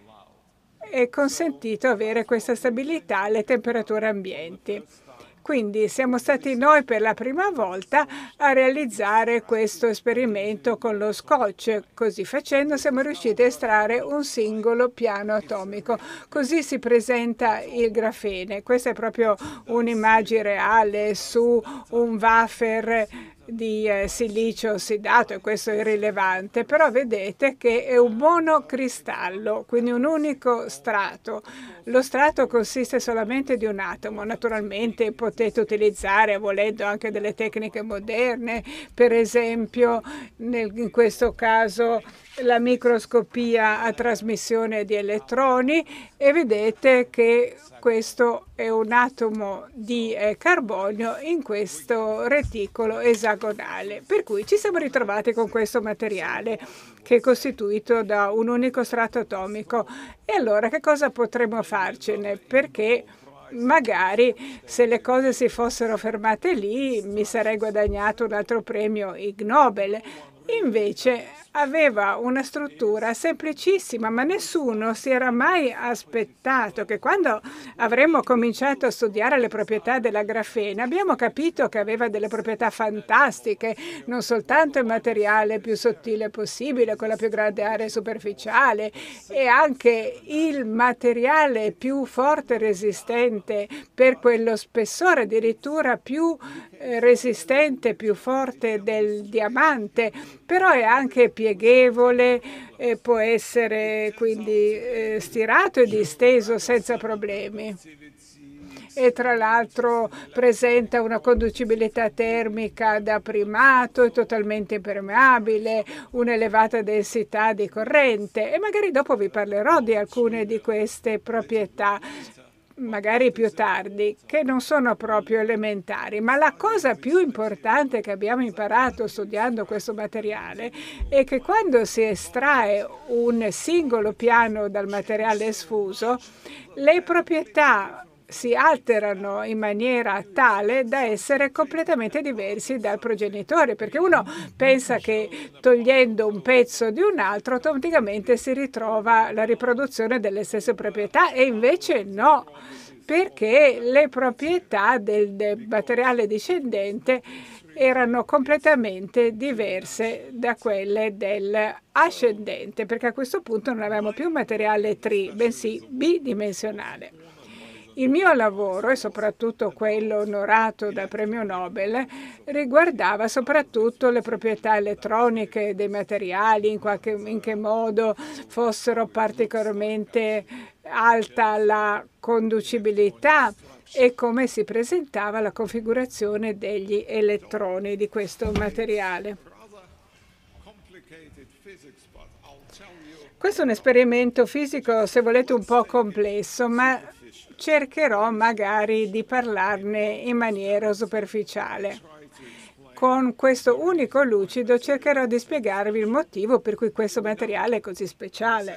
è consentito avere questa stabilità alle temperature ambienti. Quindi siamo stati noi per la prima volta a realizzare questo esperimento con lo scotch. Così facendo siamo riusciti a estrarre un singolo piano atomico. Così si presenta il grafene. Questa è proprio un'immagine reale su un wafer di silicio ossidato, e questo è irrilevante, però vedete che è un monocristallo, quindi un unico strato. Lo strato consiste solamente di un atomo. Naturalmente potete utilizzare, volendo, anche delle tecniche moderne, per esempio in questo caso la microscopia a trasmissione di elettroni, e vedete che questo è un atomo di carbonio in questo reticolo esagonale. Per cui ci siamo ritrovati con questo materiale che è costituito da un unico strato atomico. E allora che cosa potremmo farcene? Perché magari se le cose si fossero fermate lì mi sarei guadagnato un altro premio Ig Nobel. Invece aveva una struttura semplicissima, ma nessuno si era mai aspettato che quando avremmo cominciato a studiare le proprietà della grafene abbiamo capito che aveva delle proprietà fantastiche, non soltanto il materiale più sottile possibile, con la più grande area superficiale, e anche il materiale più forte e resistente per quello spessore, addirittura più resistente, più forte del diamante, però è anche pieghevole, può essere quindi stirato e disteso senza problemi. E tra l'altro presenta una conducibilità termica da primato, è totalmente impermeabile, un'elevata densità di corrente, e magari dopo vi parlerò di alcune di queste proprietà, magari più tardi, che non sono proprio elementari. Ma la cosa più importante che abbiamo imparato studiando questo materiale è che quando si estrae un singolo piano dal materiale sfuso, le proprietà si alterano in maniera tale da essere completamente diversi dal progenitore, perché uno pensa che togliendo un pezzo di un altro automaticamente si ritrova la riproduzione delle stesse proprietà, e invece no, perché le proprietà del materiale discendente erano completamente diverse da quelle dell'ascendente, perché a questo punto non avevamo più un materiale bensì bidimensionale. Il mio lavoro, e soprattutto quello onorato dal premio Nobel, riguardava soprattutto le proprietà elettroniche dei materiali, in che modo fossero particolarmente alta la conducibilità e come si presentava la configurazione degli elettroni di questo materiale. Questo è un esperimento fisico, se volete, un po' complesso, ma cercherò magari di parlarne in maniera superficiale. Con questo unico lucido cercherò di spiegarvi il motivo per cui questo materiale è così speciale.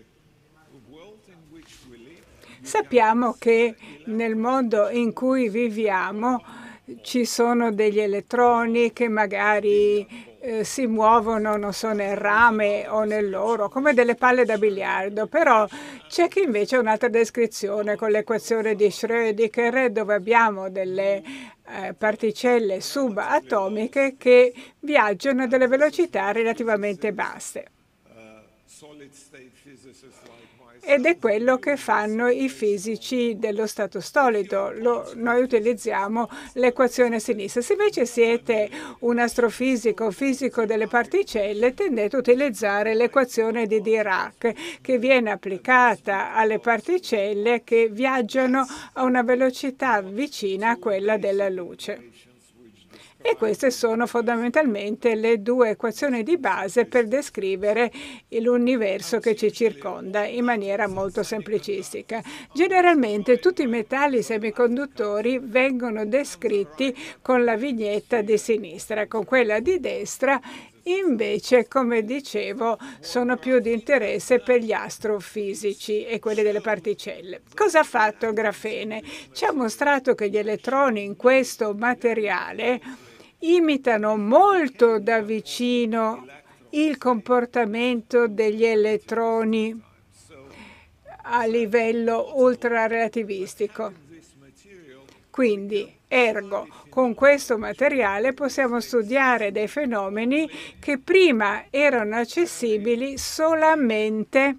Sappiamo che nel mondo in cui viviamo ci sono degli elettroni che magari si muovono, non so, nel rame o nell'oro, come delle palle da biliardo, però c'è chi invece ha un'altra descrizione con l'equazione di Schrödinger, dove abbiamo delle particelle subatomiche che viaggiano a delle velocità relativamente basse. Ed è quello che fanno i fisici dello stato solido. Noi utilizziamo l'equazione a sinistra. Se invece siete un astrofisico o fisico delle particelle, tendete a utilizzare l'equazione di Dirac, che viene applicata alle particelle che viaggiano a una velocità vicina a quella della luce. E queste sono fondamentalmente le due equazioni di base per descrivere l'universo che ci circonda in maniera molto semplicistica. Generalmente tutti i metalli semiconduttori vengono descritti con la vignetta di sinistra, con quella di destra invece, come dicevo, sono più di interesse per gli astrofisici e quelli delle particelle. Cosa ha fatto il grafene? Ci ha mostrato che gli elettroni in questo materiale imitano molto da vicino il comportamento degli elettroni a livello ultrarelativistico. Quindi, ergo, con questo materiale possiamo studiare dei fenomeni che prima erano accessibili solamente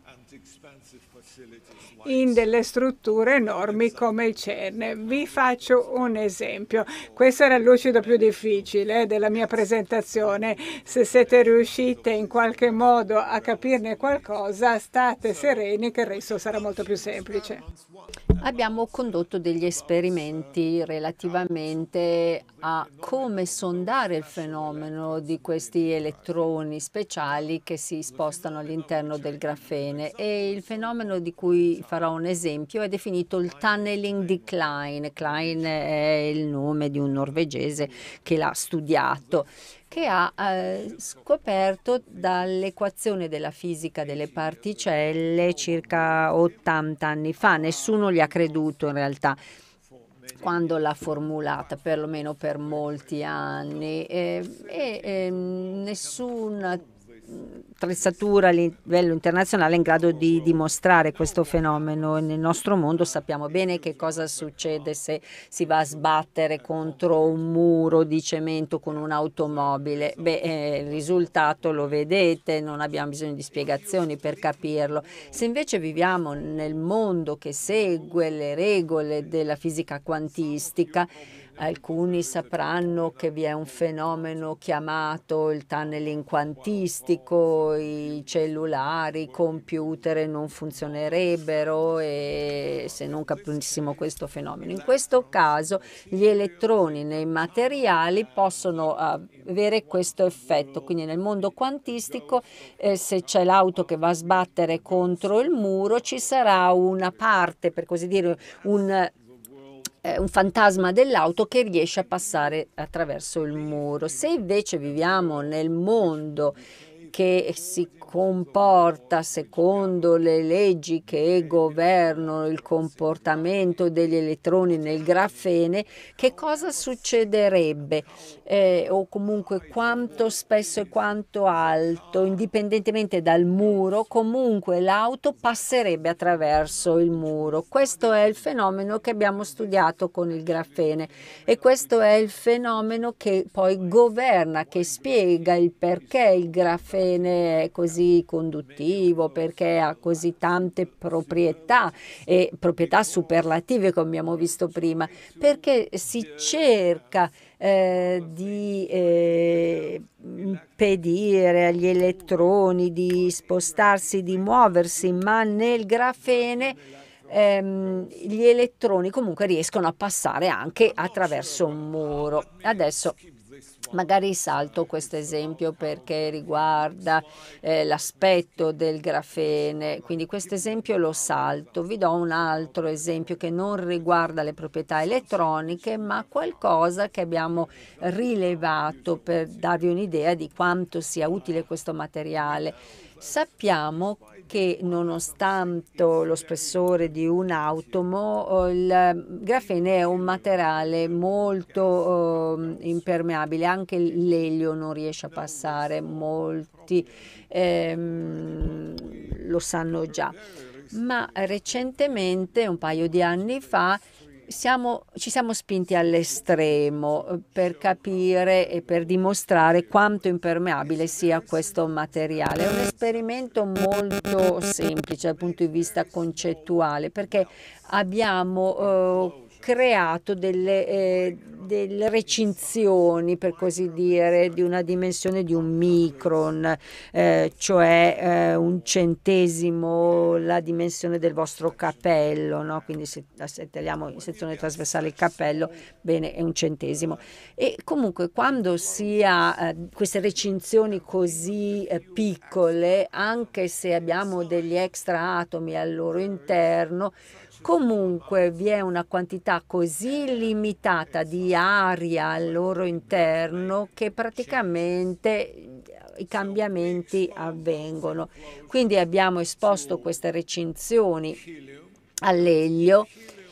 in delle strutture enormi come il CERN. Vi faccio un esempio. Questo era il lucido più difficile della mia presentazione. Se siete riuscite in qualche modo a capirne qualcosa, state sereni che il resto sarà molto più semplice. Abbiamo condotto degli esperimenti relativamente a come sondare il fenomeno di questi elettroni speciali che si spostano all'interno del grafene, e il fenomeno di cui farò un esempio è definito il tunneling di Klein. Klein è il nome di un norvegese che l'ha studiato, che ha scoperto dall'equazione della fisica delle particelle circa 80 anni fa. Nessuno gli ha creduto in realtà quando l'ha formulata, perlomeno per molti anni, nessuna attrezzatura a livello internazionale è in grado di dimostrare questo fenomeno. Nel nostro mondo sappiamo bene che cosa succede se si va a sbattere contro un muro di cemento con un'automobile. Il risultato lo vedete, non abbiamo bisogno di spiegazioni per capirlo. Se invece viviamo nel mondo che segue le regole della fisica quantistica, alcuni sapranno che vi è un fenomeno chiamato il tunneling quantistico, i cellulari, i computer non funzionerebbero se non capissimo questo fenomeno. In questo caso gli elettroni nei materiali possono avere questo effetto, quindi nel mondo quantistico se c'è l'auto che va a sbattere contro il muro ci sarà una parte, per così dire, un fantasma dell'auto che riesce a passare attraverso il muro. Se invece viviamo nel mondo che si comporta secondo le leggi che governano il comportamento degli elettroni nel grafene, che cosa succederebbe? O comunque quanto spesso e quanto alto, indipendentemente dal muro, comunque l'auto passerebbe attraverso il muro. Questo è il fenomeno che abbiamo studiato con il grafene e questo è il fenomeno che poi governa, che spiega il perché il grafene è così conduttivo, perché ha così tante proprietà e proprietà superlative come abbiamo visto prima, perché si cerca di impedire agli elettroni di spostarsi, di muoversi, ma nel grafene gli elettroni comunque riescono a passare anche attraverso un muro. Adesso magari salto questo esempio perché riguarda l'aspetto del grafene, quindi questo esempio lo salto. Vi do un altro esempio che non riguarda le proprietà elettroniche, ma qualcosa che abbiamo rilevato per darvi un'idea di quanto sia utile questo materiale. Sappiamo che nonostante lo spessore di un atomo, il grafene è un materiale molto impermeabile, anche l'elio non riesce a passare, molti lo sanno già. Ma recentemente, un paio di anni fa, ci siamo spinti all'estremo per capire e per dimostrare quanto impermeabile sia questo materiale. È un esperimento molto semplice dal punto di vista concettuale, perché abbiamo creato delle recinzioni, per così dire, di una dimensione di un micron, cioè un centesimo la dimensione del vostro capello, no? Quindi se tagliamo in sezione trasversale il capello, bene, è un centesimo. E comunque quando si ha queste recinzioni così piccole, anche se abbiamo degli extra atomi al loro interno, comunque vi è una quantità così limitata di aria al loro interno che praticamente i cambiamenti avvengono. Quindi abbiamo esposto queste recinzioni all'elio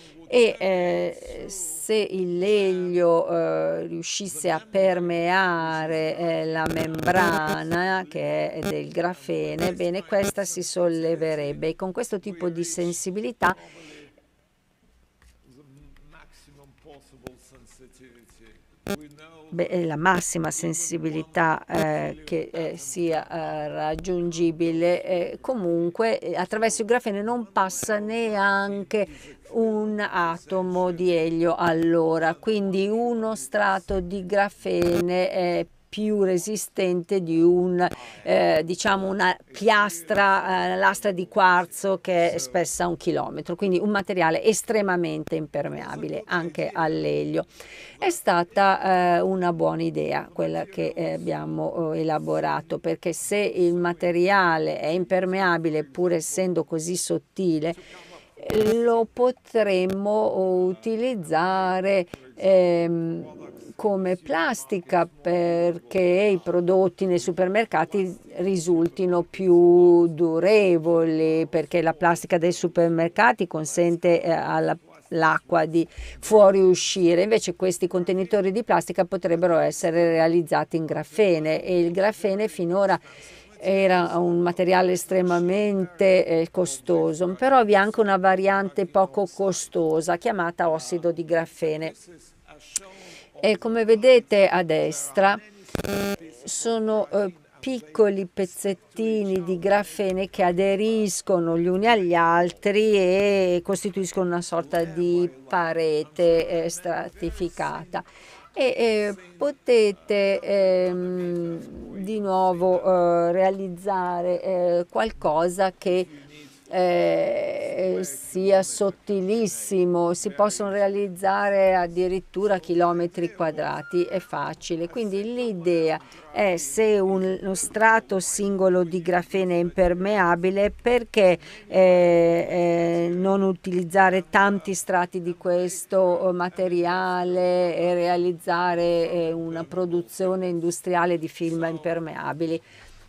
e se il legno riuscisse a permeare la membrana che è del grafene, bene, questa si solleverebbe e con questo tipo di sensibilità la massima sensibilità che sia raggiungibile, comunque attraverso il grafene non passa neanche un atomo di elio all'ora, quindi uno strato di grafene è più resistente di diciamo una piastra, lastra di quarzo che è spessa 1 chilometro, quindi un materiale estremamente impermeabile anche all'elio. È stata una buona idea quella che abbiamo elaborato, perché se il materiale è impermeabile pur essendo così sottile, lo potremmo utilizzare come plastica, perché i prodotti nei supermercati risultino più durevoli, perché la plastica dei supermercati consente all'acqua di fuoriuscire, invece questi contenitori di plastica potrebbero essere realizzati in grafene e il grafene finora era un materiale estremamente costoso, però vi è anche una variante poco costosa chiamata ossido di grafene. E come vedete a destra sono piccoli pezzettini di grafene che aderiscono gli uni agli altri e costituiscono una sorta di parete stratificata. E potete di nuovo realizzare qualcosa che sia sottilissimo, si possono realizzare addirittura chilometri quadrati, è facile. Quindi l'idea è, se uno strato singolo di grafene è impermeabile, perché non utilizzare tanti strati di questo materiale e realizzare una produzione industriale di film impermeabili.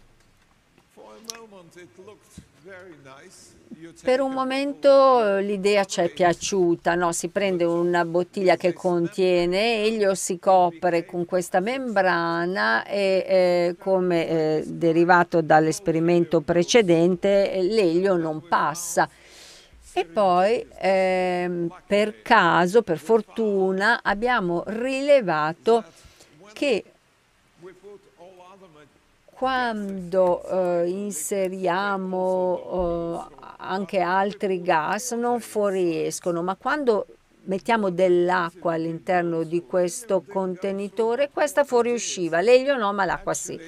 Per un momento l'idea ci è piaciuta, no? Si prende una bottiglia che contiene elio, si copre con questa membrana e come derivato dall'esperimento precedente l'elio non passa. E poi per caso, per fortuna, abbiamo rilevato che quando inseriamo anche altri gas non fuoriescono, ma quando mettiamo dell'acqua all'interno di questo contenitore, questa fuoriusciva, l'elio no, ma l'acqua sì.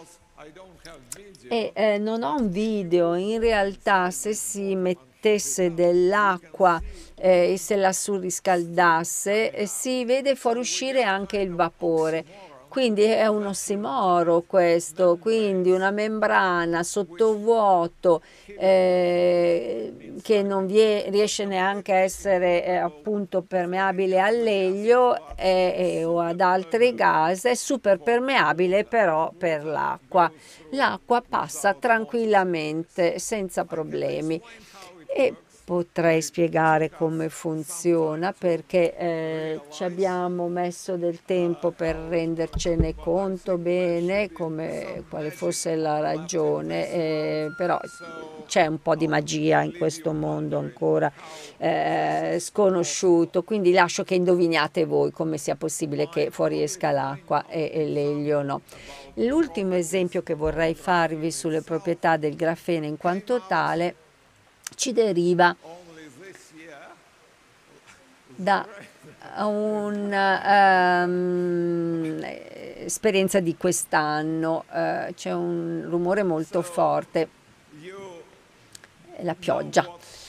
E non ho un video, in realtà se si mettesse dell'acqua e se la surriscaldasse, si vede fuoriuscire anche il vapore. Quindi è un ossimoro questo, quindi una membrana sottovuoto che non riesce neanche a essere appunto permeabile all'elio o ad altri gas, è super permeabile però per l'acqua. L'acqua passa tranquillamente, senza problemi. E potrei spiegare come funziona perché ci abbiamo messo del tempo per rendercene conto bene quale fosse la ragione, però c'è un po' di magia in questo mondo ancora sconosciuto, quindi lascio che indoviniate voi come sia possibile che fuoriesca l'acqua e l'elio no. L'ultimo esempio che vorrei farvi sulle proprietà del grafene in quanto tale ci deriva da un'esperienza di quest'anno. C'è un rumore molto forte, la pioggia.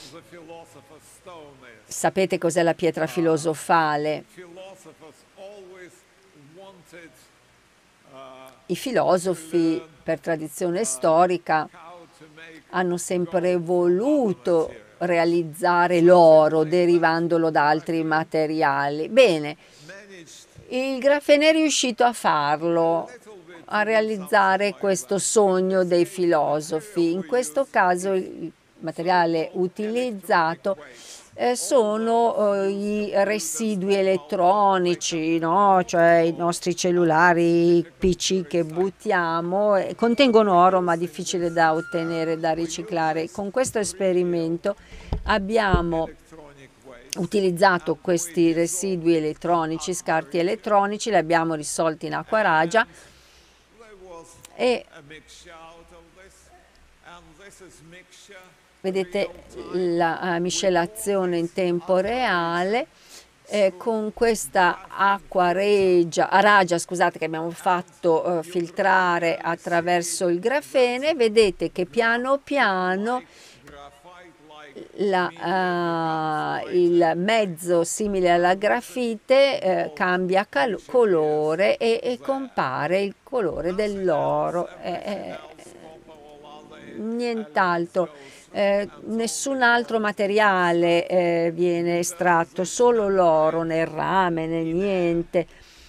Sapete cos'è la pietra filosofale? I filosofi, per tradizione storica, hanno sempre voluto realizzare l'oro derivandolo da altri materiali. Bene, il grafene è riuscito a farlo, a realizzare questo sogno dei filosofi. In questo caso il materiale utilizzato sono i residui elettronici, no? Cioè i nostri cellulari, i PC che buttiamo, contengono oro ma difficile da ottenere, da riciclare. Con questo esperimento abbiamo utilizzato questi residui elettronici, scarti elettronici, li abbiamo risolti in acqua ragia e vedete la miscelazione in tempo reale con questa acqua ragia, scusate, che abbiamo fatto filtrare attraverso il grafene. Vedete che piano piano il mezzo simile alla grafite cambia colore e compare il colore dell'oro, nient'altro. Nessun altro materiale viene estratto, solo l'oro, nel rame, nel niente.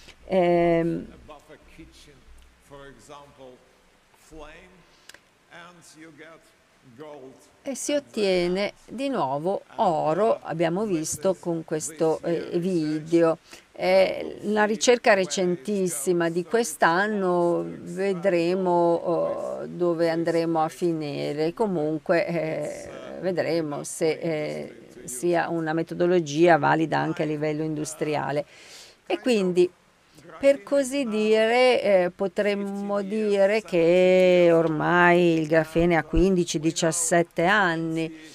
E si ottiene di nuovo oro, abbiamo visto con questo video. La ricerca recentissima di quest'anno, vedremo dove andremo a finire. Comunque vedremo se sia una metodologia valida anche a livello industriale. E quindi, per così dire, potremmo dire che ormai il grafene ha 15-17 anni.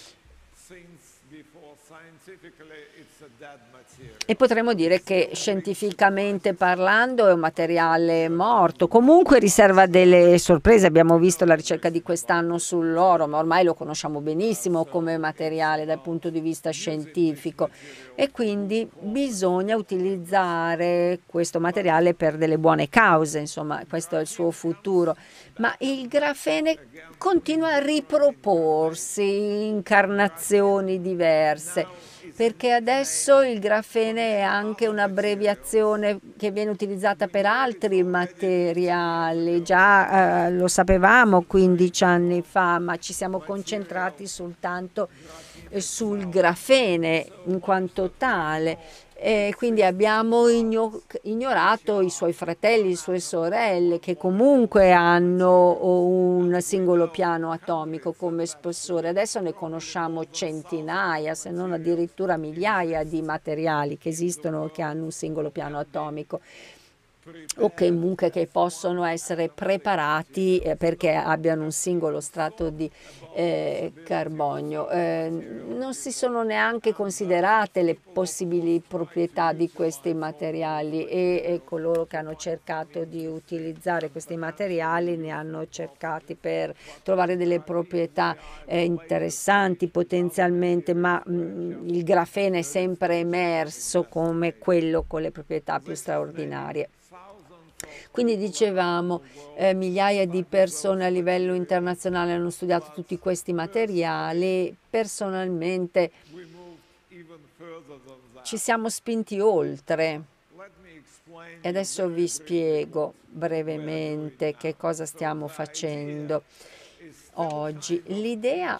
E potremmo dire che scientificamente parlando è un materiale morto. Comunque riserva delle sorprese. Abbiamo visto la ricerca di quest'anno sull'oro, ma ormai lo conosciamo benissimo come materiale dal punto di vista scientifico. E quindi bisogna utilizzare questo materiale per delle buone cause, insomma, questo è il suo futuro. Ma il grafene continua a riproporsi in incarnazioni diverse, perché adesso il grafene è anche un'abbreviazione che viene utilizzata per altri materiali. Già lo sapevamo 15 anni fa, ma ci siamo concentrati soltanto sul grafene in quanto tale. E quindi abbiamo ignorato i suoi fratelli, le sue sorelle, che comunque hanno un singolo piano atomico come spessore. Adesso ne conosciamo centinaia, se non addirittura migliaia di materiali che esistono che hanno un singolo piano atomico. o comunque che possono essere preparati perché abbiano un singolo strato di carbonio. Non si sono neanche considerate le possibili proprietà di questi materiali e coloro che hanno cercato di utilizzare questi materiali ne hanno cercati per trovare delle proprietà interessanti potenzialmente, ma il grafene è sempre emerso come quello con le proprietà più straordinarie. Quindi dicevamo, migliaia di persone a livello internazionale hanno studiato tutti questi materiali. Personalmente ci siamo spinti oltre. E adesso vi spiego brevemente che cosa stiamo facendo oggi. L'idea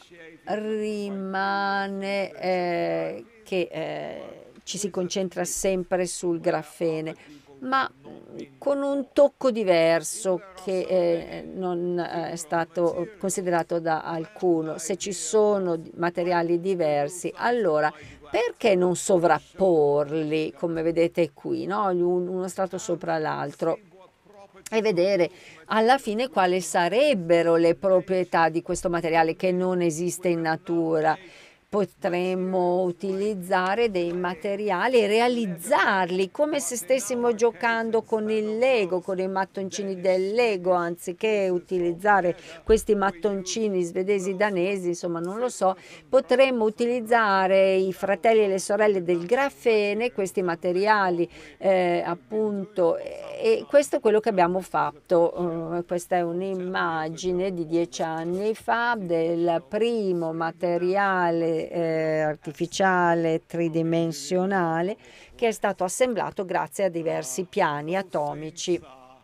rimane che ci si concentra sempre sul grafene, ma con un tocco diverso che non è stato considerato da alcuno. Se ci sono materiali diversi, allora perché non sovrapporli, come vedete qui, no? Uno strato sopra l'altro, e vedere alla fine quali sarebbero le proprietà di questo materiale che non esiste in natura. Potremmo utilizzare dei materiali e realizzarli come se stessimo giocando con il Lego, con i mattoncini del Lego, anziché utilizzare questi mattoncini svedesi, danesi, insomma non lo so, potremmo utilizzare i fratelli e le sorelle del grafene, questi materiali appunto, e questo è quello che abbiamo fatto. Questa è un'immagine di 10 anni fa del primo materiale artificiale tridimensionale che è stato assemblato grazie a diversi piani atomici.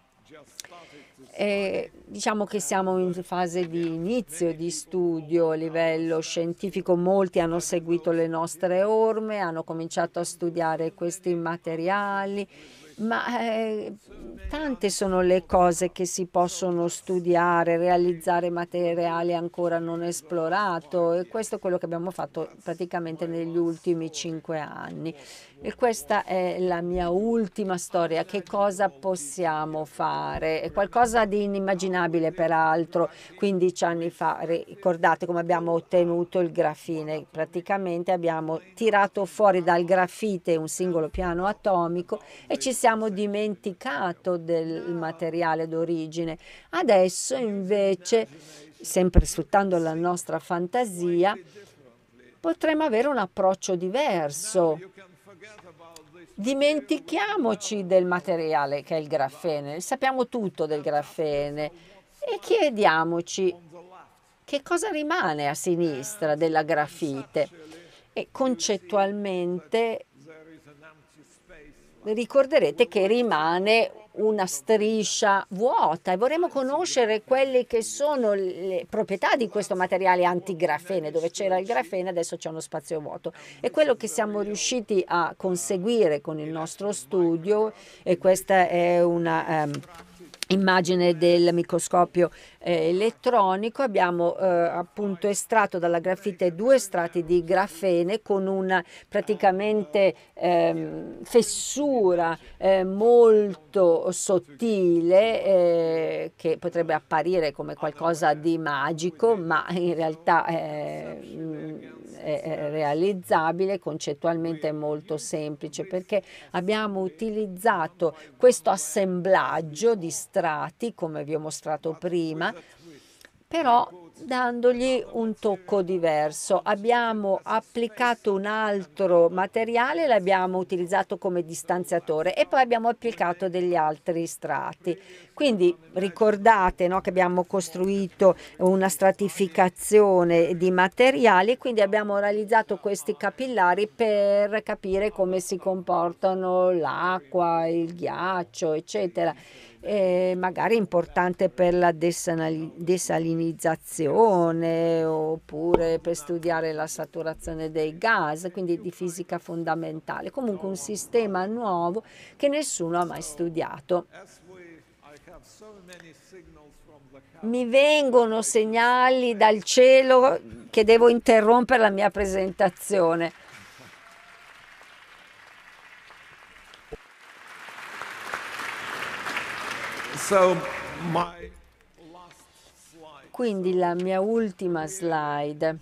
Diciamo che siamo in fase di inizio di studio a livello scientifico. Molti hanno seguito le nostre orme, hanno cominciato a studiare questi materiali, ma tante sono le cose che si possono studiare, realizzare materiali ancora non esplorato, e questo è quello che abbiamo fatto praticamente negli ultimi 5 anni. E questa è la mia ultima storia. Che cosa possiamo fare? È qualcosa di inimmaginabile, peraltro. 15 anni fa, ricordate come abbiamo ottenuto il grafene? Praticamente abbiamo tirato fuori dal grafite un singolo piano atomico e ci siamo dimenticato del materiale d'origine. Adesso invece, sempre sfruttando la nostra fantasia, potremmo avere un approccio diverso. Dimentichiamoci del materiale che è il grafene, sappiamo tutto del grafene, e chiediamoci che cosa rimane a sinistra della grafite. E concettualmente ricorderete che rimane una striscia vuota, e vorremmo conoscere quelle che sono le proprietà di questo materiale antigrafene. Dove c'era il grafene adesso c'è uno spazio vuoto, e quello che siamo riusciti a conseguire con il nostro studio, e questa è una immagine del microscopio elettronico, abbiamo appunto estratto dalla grafite 2 strati di grafene con una praticamente fessura molto sottile, che potrebbe apparire come qualcosa di magico, ma in realtà è realizzabile. Concettualmente è molto semplice, perché abbiamo utilizzato questo assemblaggio di strati, come vi ho mostrato prima, però dandogli un tocco diverso. Abbiamo applicato un altro materiale, l'abbiamo utilizzato come distanziatore, e poi abbiamo applicato degli altri strati. Quindi ricordate, no, che abbiamo costruito una stratificazione di materiali, e quindi abbiamo realizzato questi capillari per capire come si comportano l'acqua, il ghiaccio, eccetera. Magari importante per la desalinizzazione, oppure per studiare la saturazione dei gas, quindi di fisica fondamentale. Comunque un sistema nuovo che nessuno ha mai studiato. Mi vengono segnali dal cielo che devo interrompere la mia presentazione. Quindi la mia ultima slide.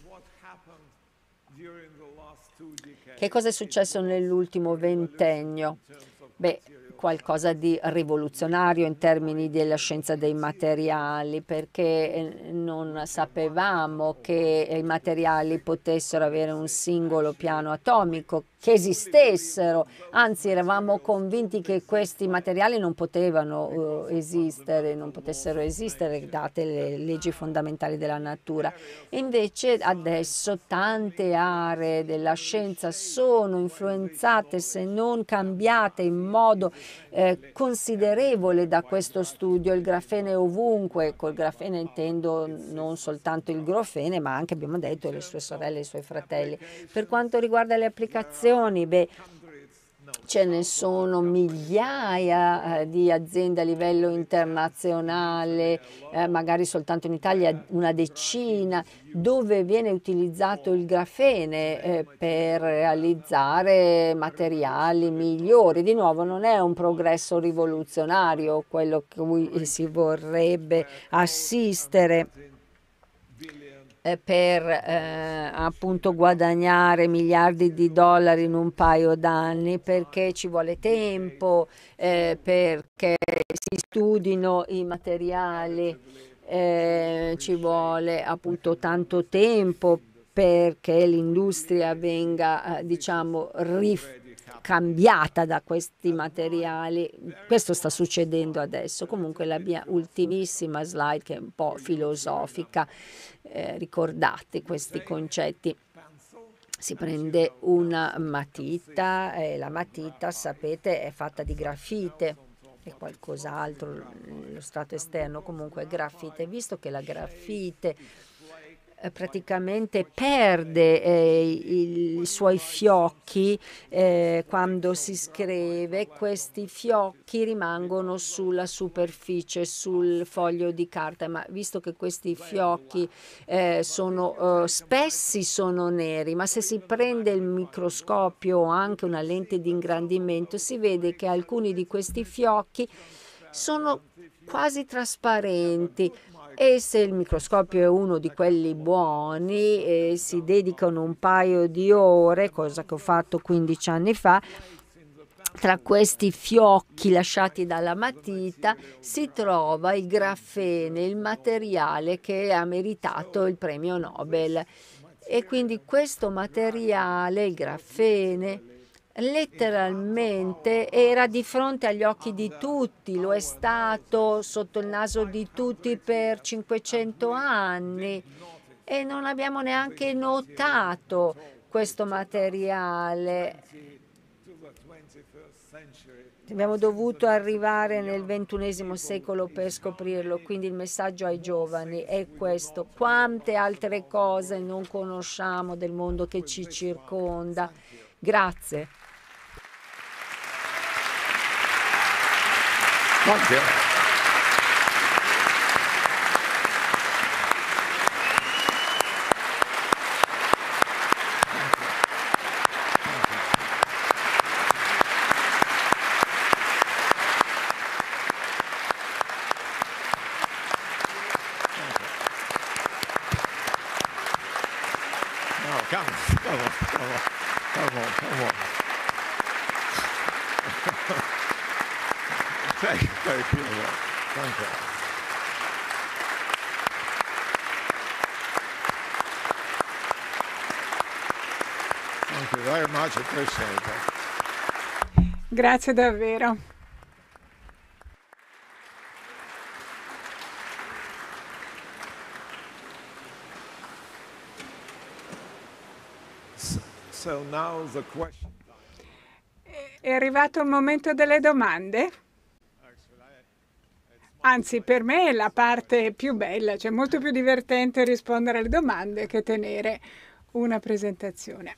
Che cosa è successo nell'ultimo ventennio? Beh, qualcosa di rivoluzionario in termini della scienza dei materiali, perché non sapevamo che i materiali potessero avere un singolo piano atomico, che esistessero, anzi eravamo convinti che questi materiali non potevano esistere, non potessero esistere date le leggi fondamentali della natura. Invece adesso tante aree della scienza sono influenzate, se non cambiate in modo considerevole da questo studio. Il grafene è ovunque, col grafene intendo non soltanto il grafene, ma anche, abbiamo detto, le sue sorelle e i suoi fratelli. Per quanto riguarda le applicazioni, beh, ce ne sono migliaia di aziende a livello internazionale, magari soltanto in Italia una decina, dove viene utilizzato il grafene per realizzare materiali migliori. Di nuovo, non è un progresso rivoluzionario quello a cui si vorrebbe assistere per appunto guadagnare miliardi di dollari in un paio d'anni, perché ci vuole tempo, perché si studino i materiali, ci vuole appunto tanto tempo perché l'industria venga diciamo cambiata da questi materiali. Questo sta succedendo adesso. Comunque la mia ultimissima slide, che è un po' filosofica, ricordate questi concetti. Si prende una matita e la matita, sapete, è fatta di grafite e qualcos'altro, lo strato esterno comunque è grafite. Visto che la grafite praticamente perde i suoi fiocchi quando si scrive, questi fiocchi rimangono sulla superficie, sul foglio di carta, ma visto che questi fiocchi sono spessi, sono neri, ma se si prende il microscopio o anche una lente di ingrandimento si vede che alcuni di questi fiocchi sono quasi trasparenti. E se il microscopio è uno di quelli buoni, si dedicano un paio di ore, cosa che ho fatto 15 anni fa, tra questi fiocchi lasciati dalla matita si trova il grafene, il materiale che ha meritato il premio Nobel. E quindi questo materiale, il grafene, letteralmente era di fronte agli occhi di tutti, lo è stato sotto il naso di tutti per 500 anni e non abbiamo neanche notato questo materiale. Abbiamo dovuto arrivare nel XXI secolo per scoprirlo, quindi il messaggio ai giovani è questo: quante altre cose non conosciamo del mondo che ci circonda. Grazie. Thank you. Come on. Thank you. Thank you. Thank you very much. Appreciate it. Grazie davvero. So now the question. È arrivato il momento delle domande. Anzi, per me è la parte più bella, cioè molto più divertente rispondere alle domande che tenere una presentazione.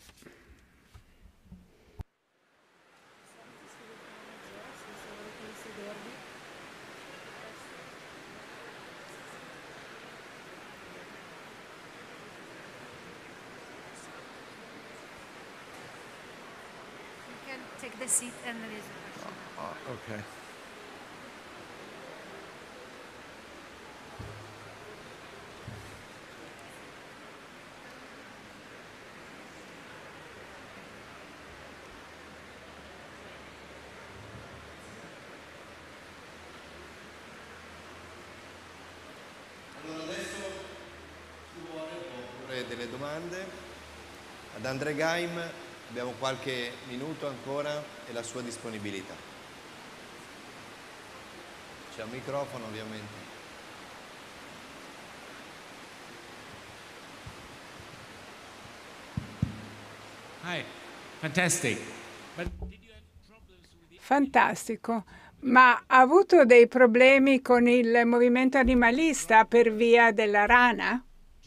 Take the seat and raise the question. Okay. fare delle domande. Ad André Geim abbiamo qualche minuto ancora e la sua disponibilità. C'è un microfono ovviamente. Hi, fantastic. Fantastico. Ma ha avuto dei problemi con il movimento animalista per via della rana?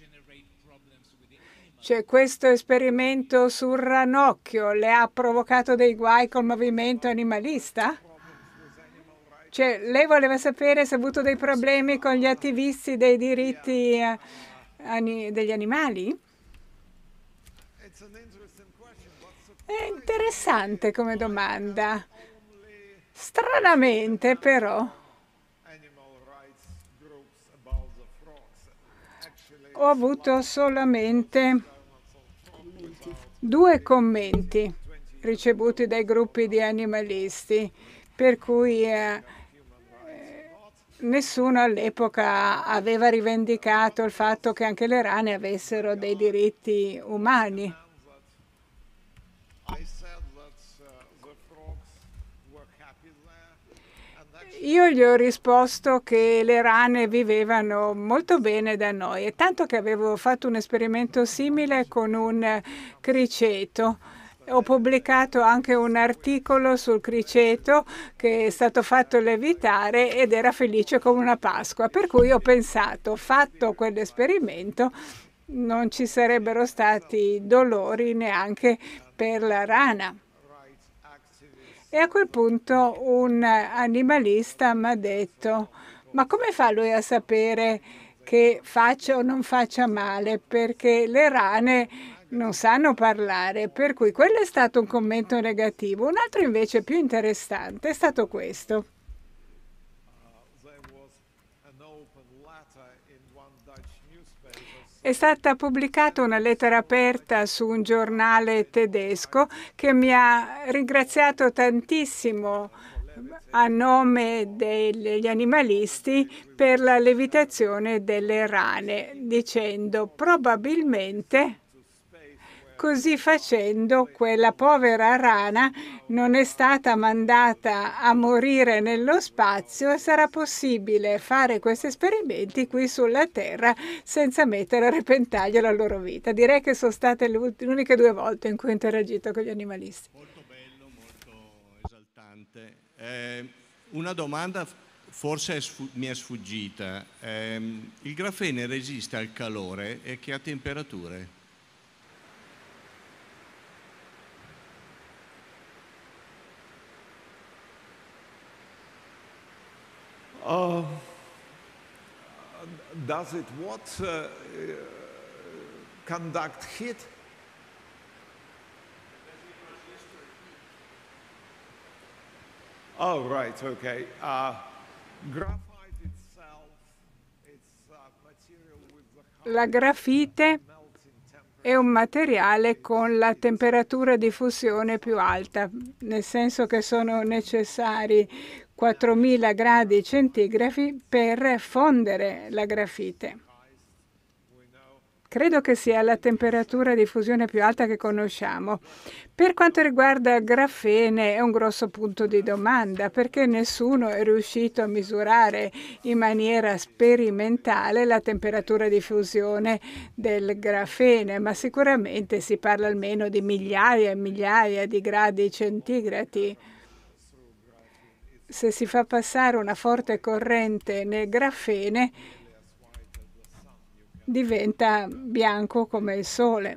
Cioè, questo esperimento sul ranocchio le ha provocato dei guai col movimento animalista? Cioè, lei voleva sapere se ha avuto dei problemi con gli attivisti dei diritti degli animali? È interessante come domanda. Stranamente, però, ho avuto solamente 2 commenti ricevuti dai gruppi di animalisti, per cui nessuno all'epoca aveva rivendicato il fatto che anche le rane avessero dei diritti umani. Io gli ho risposto che le rane vivevano molto bene da noi, e tanto che avevo fatto un esperimento simile con un criceto. Ho pubblicato anche un articolo sul criceto che è stato fatto lievitare ed era felice come una Pasqua, per cui ho pensato, fatto quell'esperimento, non ci sarebbero stati dolori neanche per la rana. E a quel punto un animalista mi ha detto: ma come fa lui a sapere che faccia o non faccia male? Perché le rane non sanno parlare. Per cui quello è stato un commento negativo. Un altro invece più interessante è stato questo. È stata pubblicata una lettera aperta su un giornale tedesco che mi ha ringraziato tantissimo a nome degli animalisti per la lievitazione delle rane, dicendo probabilmente così facendo quella povera rana non è stata mandata a morire nello spazio e sarà possibile fare questi esperimenti qui sulla Terra senza mettere a repentaglio la loro vita. Direi che sono state le uniche 2 volte in cui ho interagito con gli animalisti. Molto bello, molto esaltante. Una domanda forse mi è sfuggita. Il grafene resiste al calore e che a temperature? Does it conduct heat? Oh, right, okay. Graphite itself, it's material with the La grafite è un materiale con la temperatura di fusione più alta, nel senso che sono necessari 4000 gradi centigradi per fondere la grafite. Credo che sia la temperatura di fusione più alta che conosciamo. Per quanto riguarda il grafene è un grosso punto di domanda, perché nessuno è riuscito a misurare in maniera sperimentale la temperatura di fusione del grafene, ma sicuramente si parla almeno di migliaia e migliaia di gradi centigradi. Se si fa passare una forte corrente nel grafene, diventa bianco come il sole.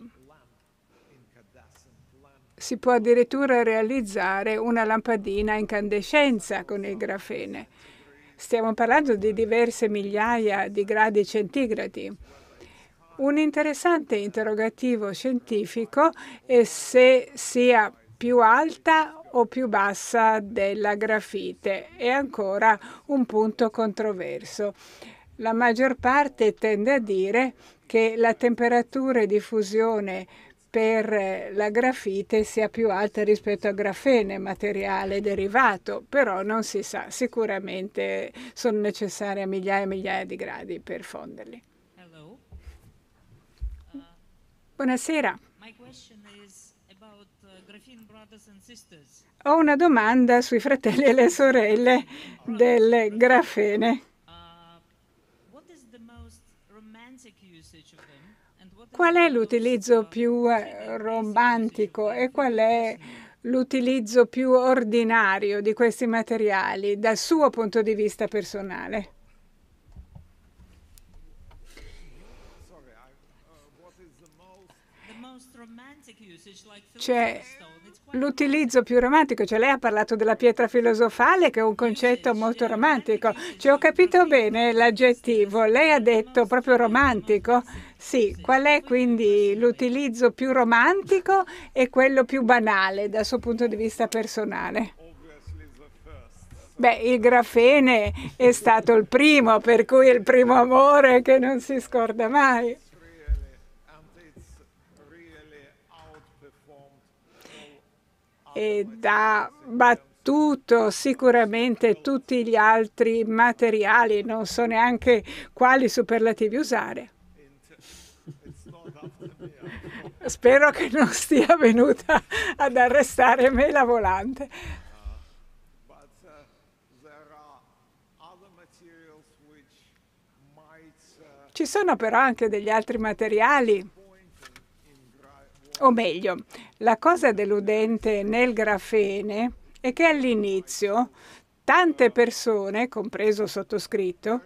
Si può addirittura realizzare una lampadina a incandescenza con il grafene. Stiamo parlando di diverse migliaia di gradi centigradi. Un interessante interrogativo scientifico è se sia più alta o più bassa della grafite. È ancora un punto controverso. La maggior parte tende a dire che la temperatura di fusione per la grafite sia più alta rispetto al grafene, materiale derivato, però non si sa. Sicuramente sono necessarie migliaia e migliaia di gradi per fonderli. Buonasera. Ho una domanda sui fratelli e le sorelle del grafene. Qual è l'utilizzo più romantico e qual è l'utilizzo più ordinario di questi materiali dal suo punto di vista personale? Cioè, l'utilizzo più romantico, cioè lei ha parlato della pietra filosofale che è un concetto molto romantico. Cioè, ho capito bene l'aggettivo, lei ha detto proprio romantico? Sì, qual è quindi l'utilizzo più romantico e quello più banale dal suo punto di vista personale? Beh, il grafene è stato il primo, per cui è il primo amore che non si scorda mai. Ed ha battuto sicuramente tutti gli altri materiali, non so neanche quali superlativi usare. Spero che non stia venuta ad arrestare me la volante. Ci sono però anche degli altri materiali, o meglio, la cosa deludente nel grafene è che all'inizio tante persone, compreso sottoscritto,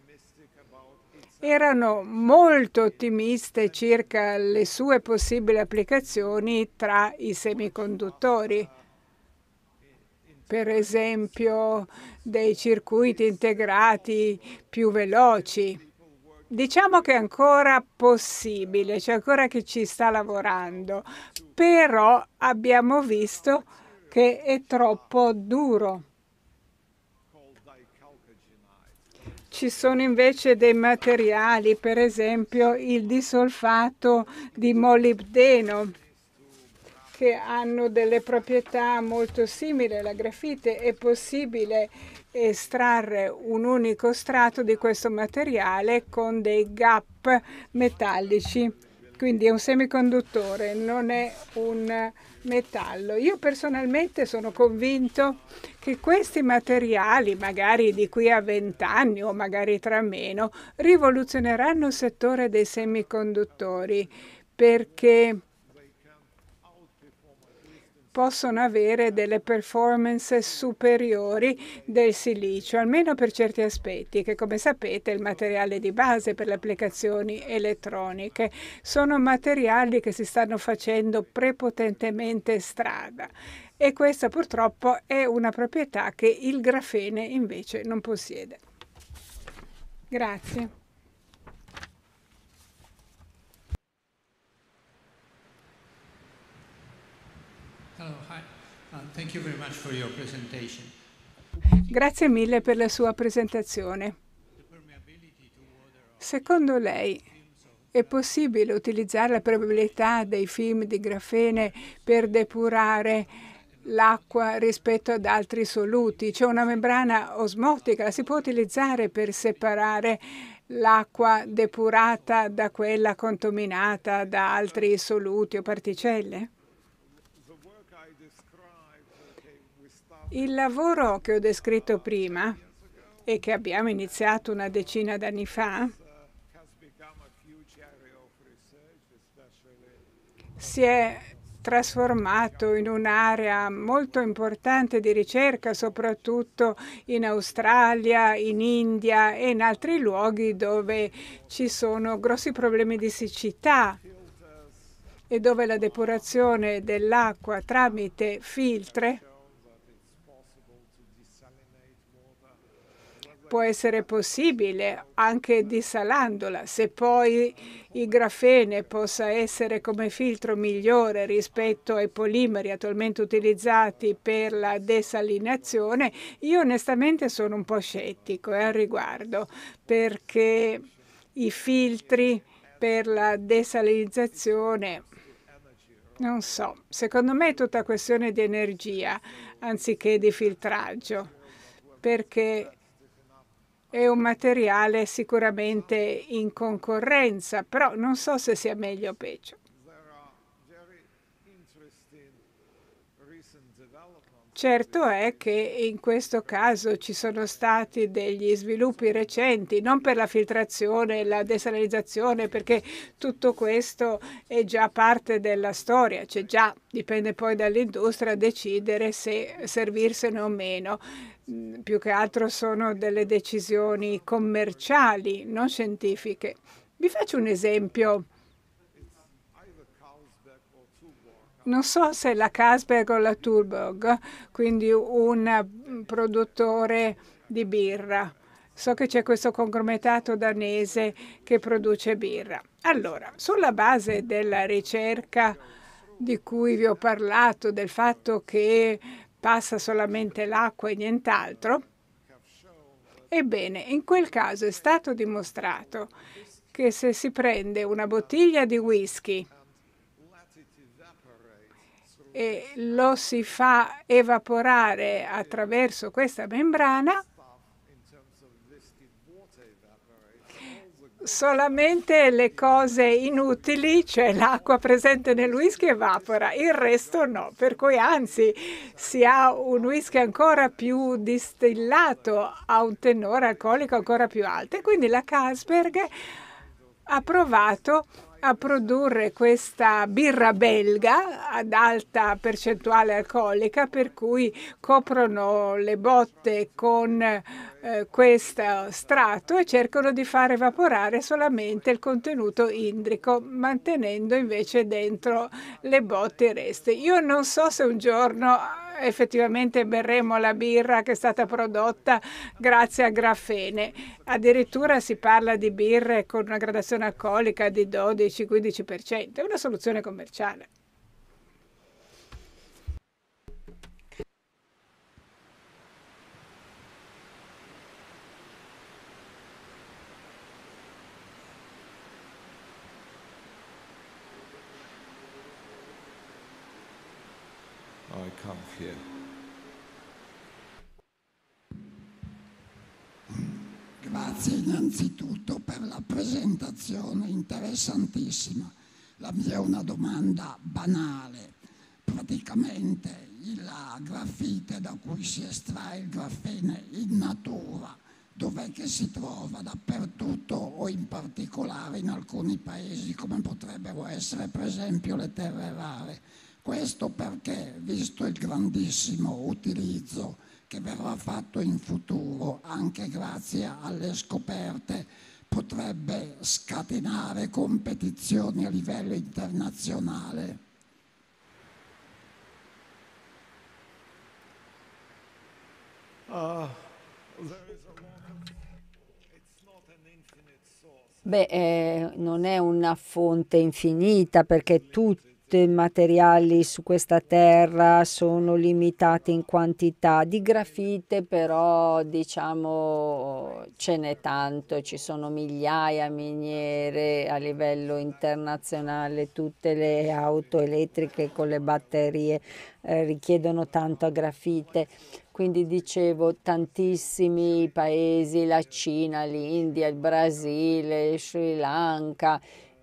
erano molto ottimiste circa le sue possibili applicazioni tra i semiconduttori. Per esempio, dei circuiti integrati più veloci. Diciamo che è ancora possibile, c'è ancora chi ci sta lavorando, però abbiamo visto che è troppo duro. Ci sono invece dei materiali, per esempio il disolfato di molibdeno, che hanno delle proprietà molto simili alla grafite. È possibile estrarre un unico strato di questo materiale con dei gap metallici. Quindi è un semiconduttore, non è un metallo. Io personalmente sono convinto che questi materiali, magari di qui a 20 anni o magari tra meno, rivoluzioneranno il settore dei semiconduttori, perché possono avere delle performance superiori del silicio, almeno per certi aspetti, che come sapete è il materiale di base per le applicazioni elettroniche. Sono materiali che si stanno facendo prepotentemente strada e questa purtroppo è una proprietà che il grafene invece non possiede. Grazie. Grazie mille per la sua presentazione. Secondo lei è possibile utilizzare la permeabilità dei film di grafene per depurare l'acqua rispetto ad altri soluti? C'è una membrana osmotica, la si può utilizzare per separare l'acqua depurata da quella contaminata da altri soluti o particelle? Il lavoro che ho descritto prima e che abbiamo iniziato una decina d'anni fa si è trasformato in un'area molto importante di ricerca, soprattutto in Australia, in India e in altri luoghi dove ci sono grossi problemi di siccità e dove la depurazione dell'acqua tramite filtri può essere possibile anche disalandola. Se poi il grafene possa essere come filtro migliore rispetto ai polimeri attualmente utilizzati per la desalinazione, io onestamente sono un po' scettico al riguardo, perché i filtri per la desalinizzazione, non so, secondo me è tutta questione di energia anziché di filtraggio, perché è un materiale sicuramente in concorrenza, però non so se sia meglio o peggio. Certo è che in questo caso ci sono stati degli sviluppi recenti, non per la filtrazione e la desalinizzazione, perché tutto questo è già parte della storia, c'è già, dipende poi dall'industria decidere se servirsene o meno. Più che altro sono delle decisioni commerciali, non scientifiche. Vi faccio un esempio. Non so se la Carlsberg o la Tuborg, quindi un produttore di birra. So che c'è questo conglomerato danese che produce birra. Allora, sulla base della ricerca di cui vi ho parlato, del fatto che passa solamente l'acqua e nient'altro, ebbene, in quel caso è stato dimostrato che se si prende una bottiglia di whisky e lo si fa evaporare attraverso questa membrana, solamente le cose inutili, cioè l'acqua presente nel whisky, evapora, il resto no. Per cui anzi si ha un whisky ancora più distillato, a un tenore alcolico ancora più alto. E quindi la Carlsberg ha provato a produrre questa birra belga ad alta percentuale alcolica, per cui coprono le botte con questo strato e cercano di far evaporare solamente il contenuto idrico, mantenendo invece dentro le botte i resti. Io non so se un giorno effettivamente berremo la birra che è stata prodotta grazie al grafene. Addirittura si parla di birre con una gradazione alcolica di 12-15%. È una soluzione commerciale. I come here. Grazie innanzitutto per la presentazione interessantissima. La mia è una domanda banale. Praticamente la grafite da cui si estrae il grafene in natura, dov'è che si trova? Dappertutto o in particolare in alcuni paesi come potrebbero essere per esempio le terre rare? Questo perché, visto il grandissimo utilizzo che verrà fatto in futuro, anche grazie alle scoperte, potrebbe scatenare competizioni a livello internazionale. Beh, non è una fonte infinita, perché tutti i materiali su questa terra sono limitati in quantità. Di grafite però diciamo ce n'è tanto, ci sono migliaia miniere a livello internazionale, tutte le auto elettriche con le batterie richiedono tanta grafite. Quindi dicevo, tantissimi paesi, la Cina, l'India, il Brasile, Sri Lanka,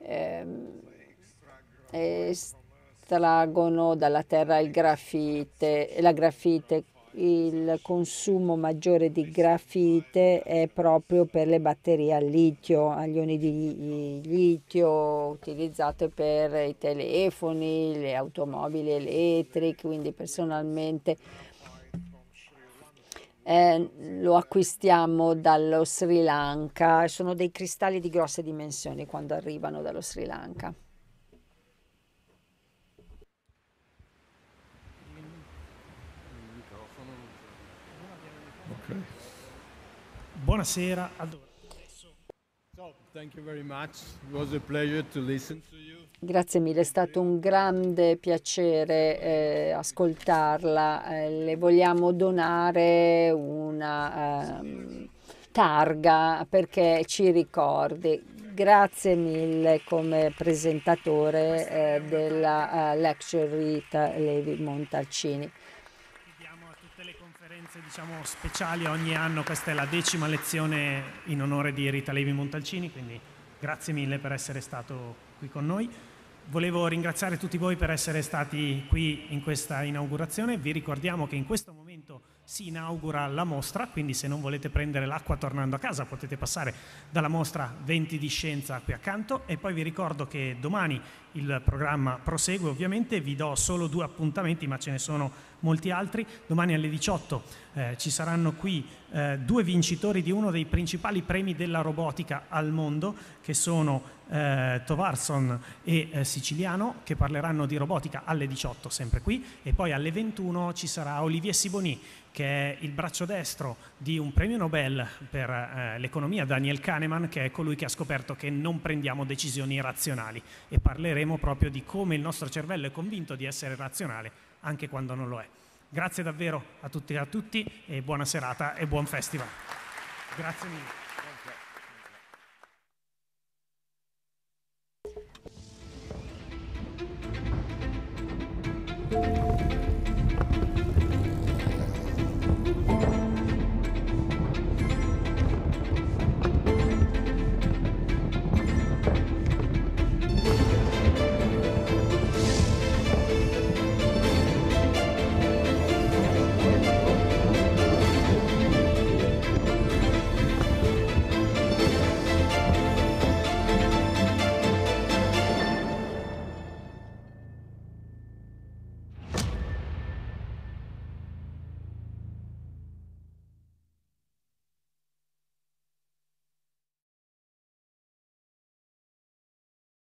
estraggono dalla terra il grafite. La grafite, il consumo maggiore di grafite è proprio per le batterie al litio, agli ioni di litio utilizzate per i telefoni, le automobili elettriche. Quindi personalmente lo acquistiamo dallo Sri Lanka. Sono dei cristalli di grosse dimensioni quando arrivano dallo Sri Lanka. Okay. Buonasera. Thank you very much. It was a pleasure to listen to you. Grazie mille, è stato un grande piacere ascoltarla. Le vogliamo donare una targa perché ci ricordi. Grazie mille come presentatore della Lecture Rita Levi-Montalcini. Chiediamo a tutte le conferenze, diciamo, speciali ogni anno. Questa è la 10ª lezione in onore di Rita Levi-Montalcini, quindi grazie mille per essere stato qui con noi. Volevo ringraziare tutti voi per essere stati qui in questa inaugurazione. Vi ricordiamo che in questo momento si inaugura la mostra, quindi se non volete prendere l'acqua tornando a casa potete passare dalla mostra Venti di Scienza qui accanto, e poi vi ricordo che domani il programma prosegue. Ovviamente vi do solo 2 appuntamenti, ma ce ne sono molti altri. Domani alle 18 ci saranno qui 2 vincitori di uno dei principali premi della robotica al mondo, che sono Tovarson e Siciliano, che parleranno di robotica alle 18 sempre qui, e poi alle 21 ci sarà Olivier Sibony, che è il braccio destro di un premio Nobel per l'economia, Daniel Kahneman, che è colui che ha scoperto che non prendiamo decisioni razionali, e parleremo proprio di come il nostro cervello è convinto di essere razionale anche quando non lo è. Grazie davvero a tutti e a tutti, e buona serata e buon festival. Grazie mille.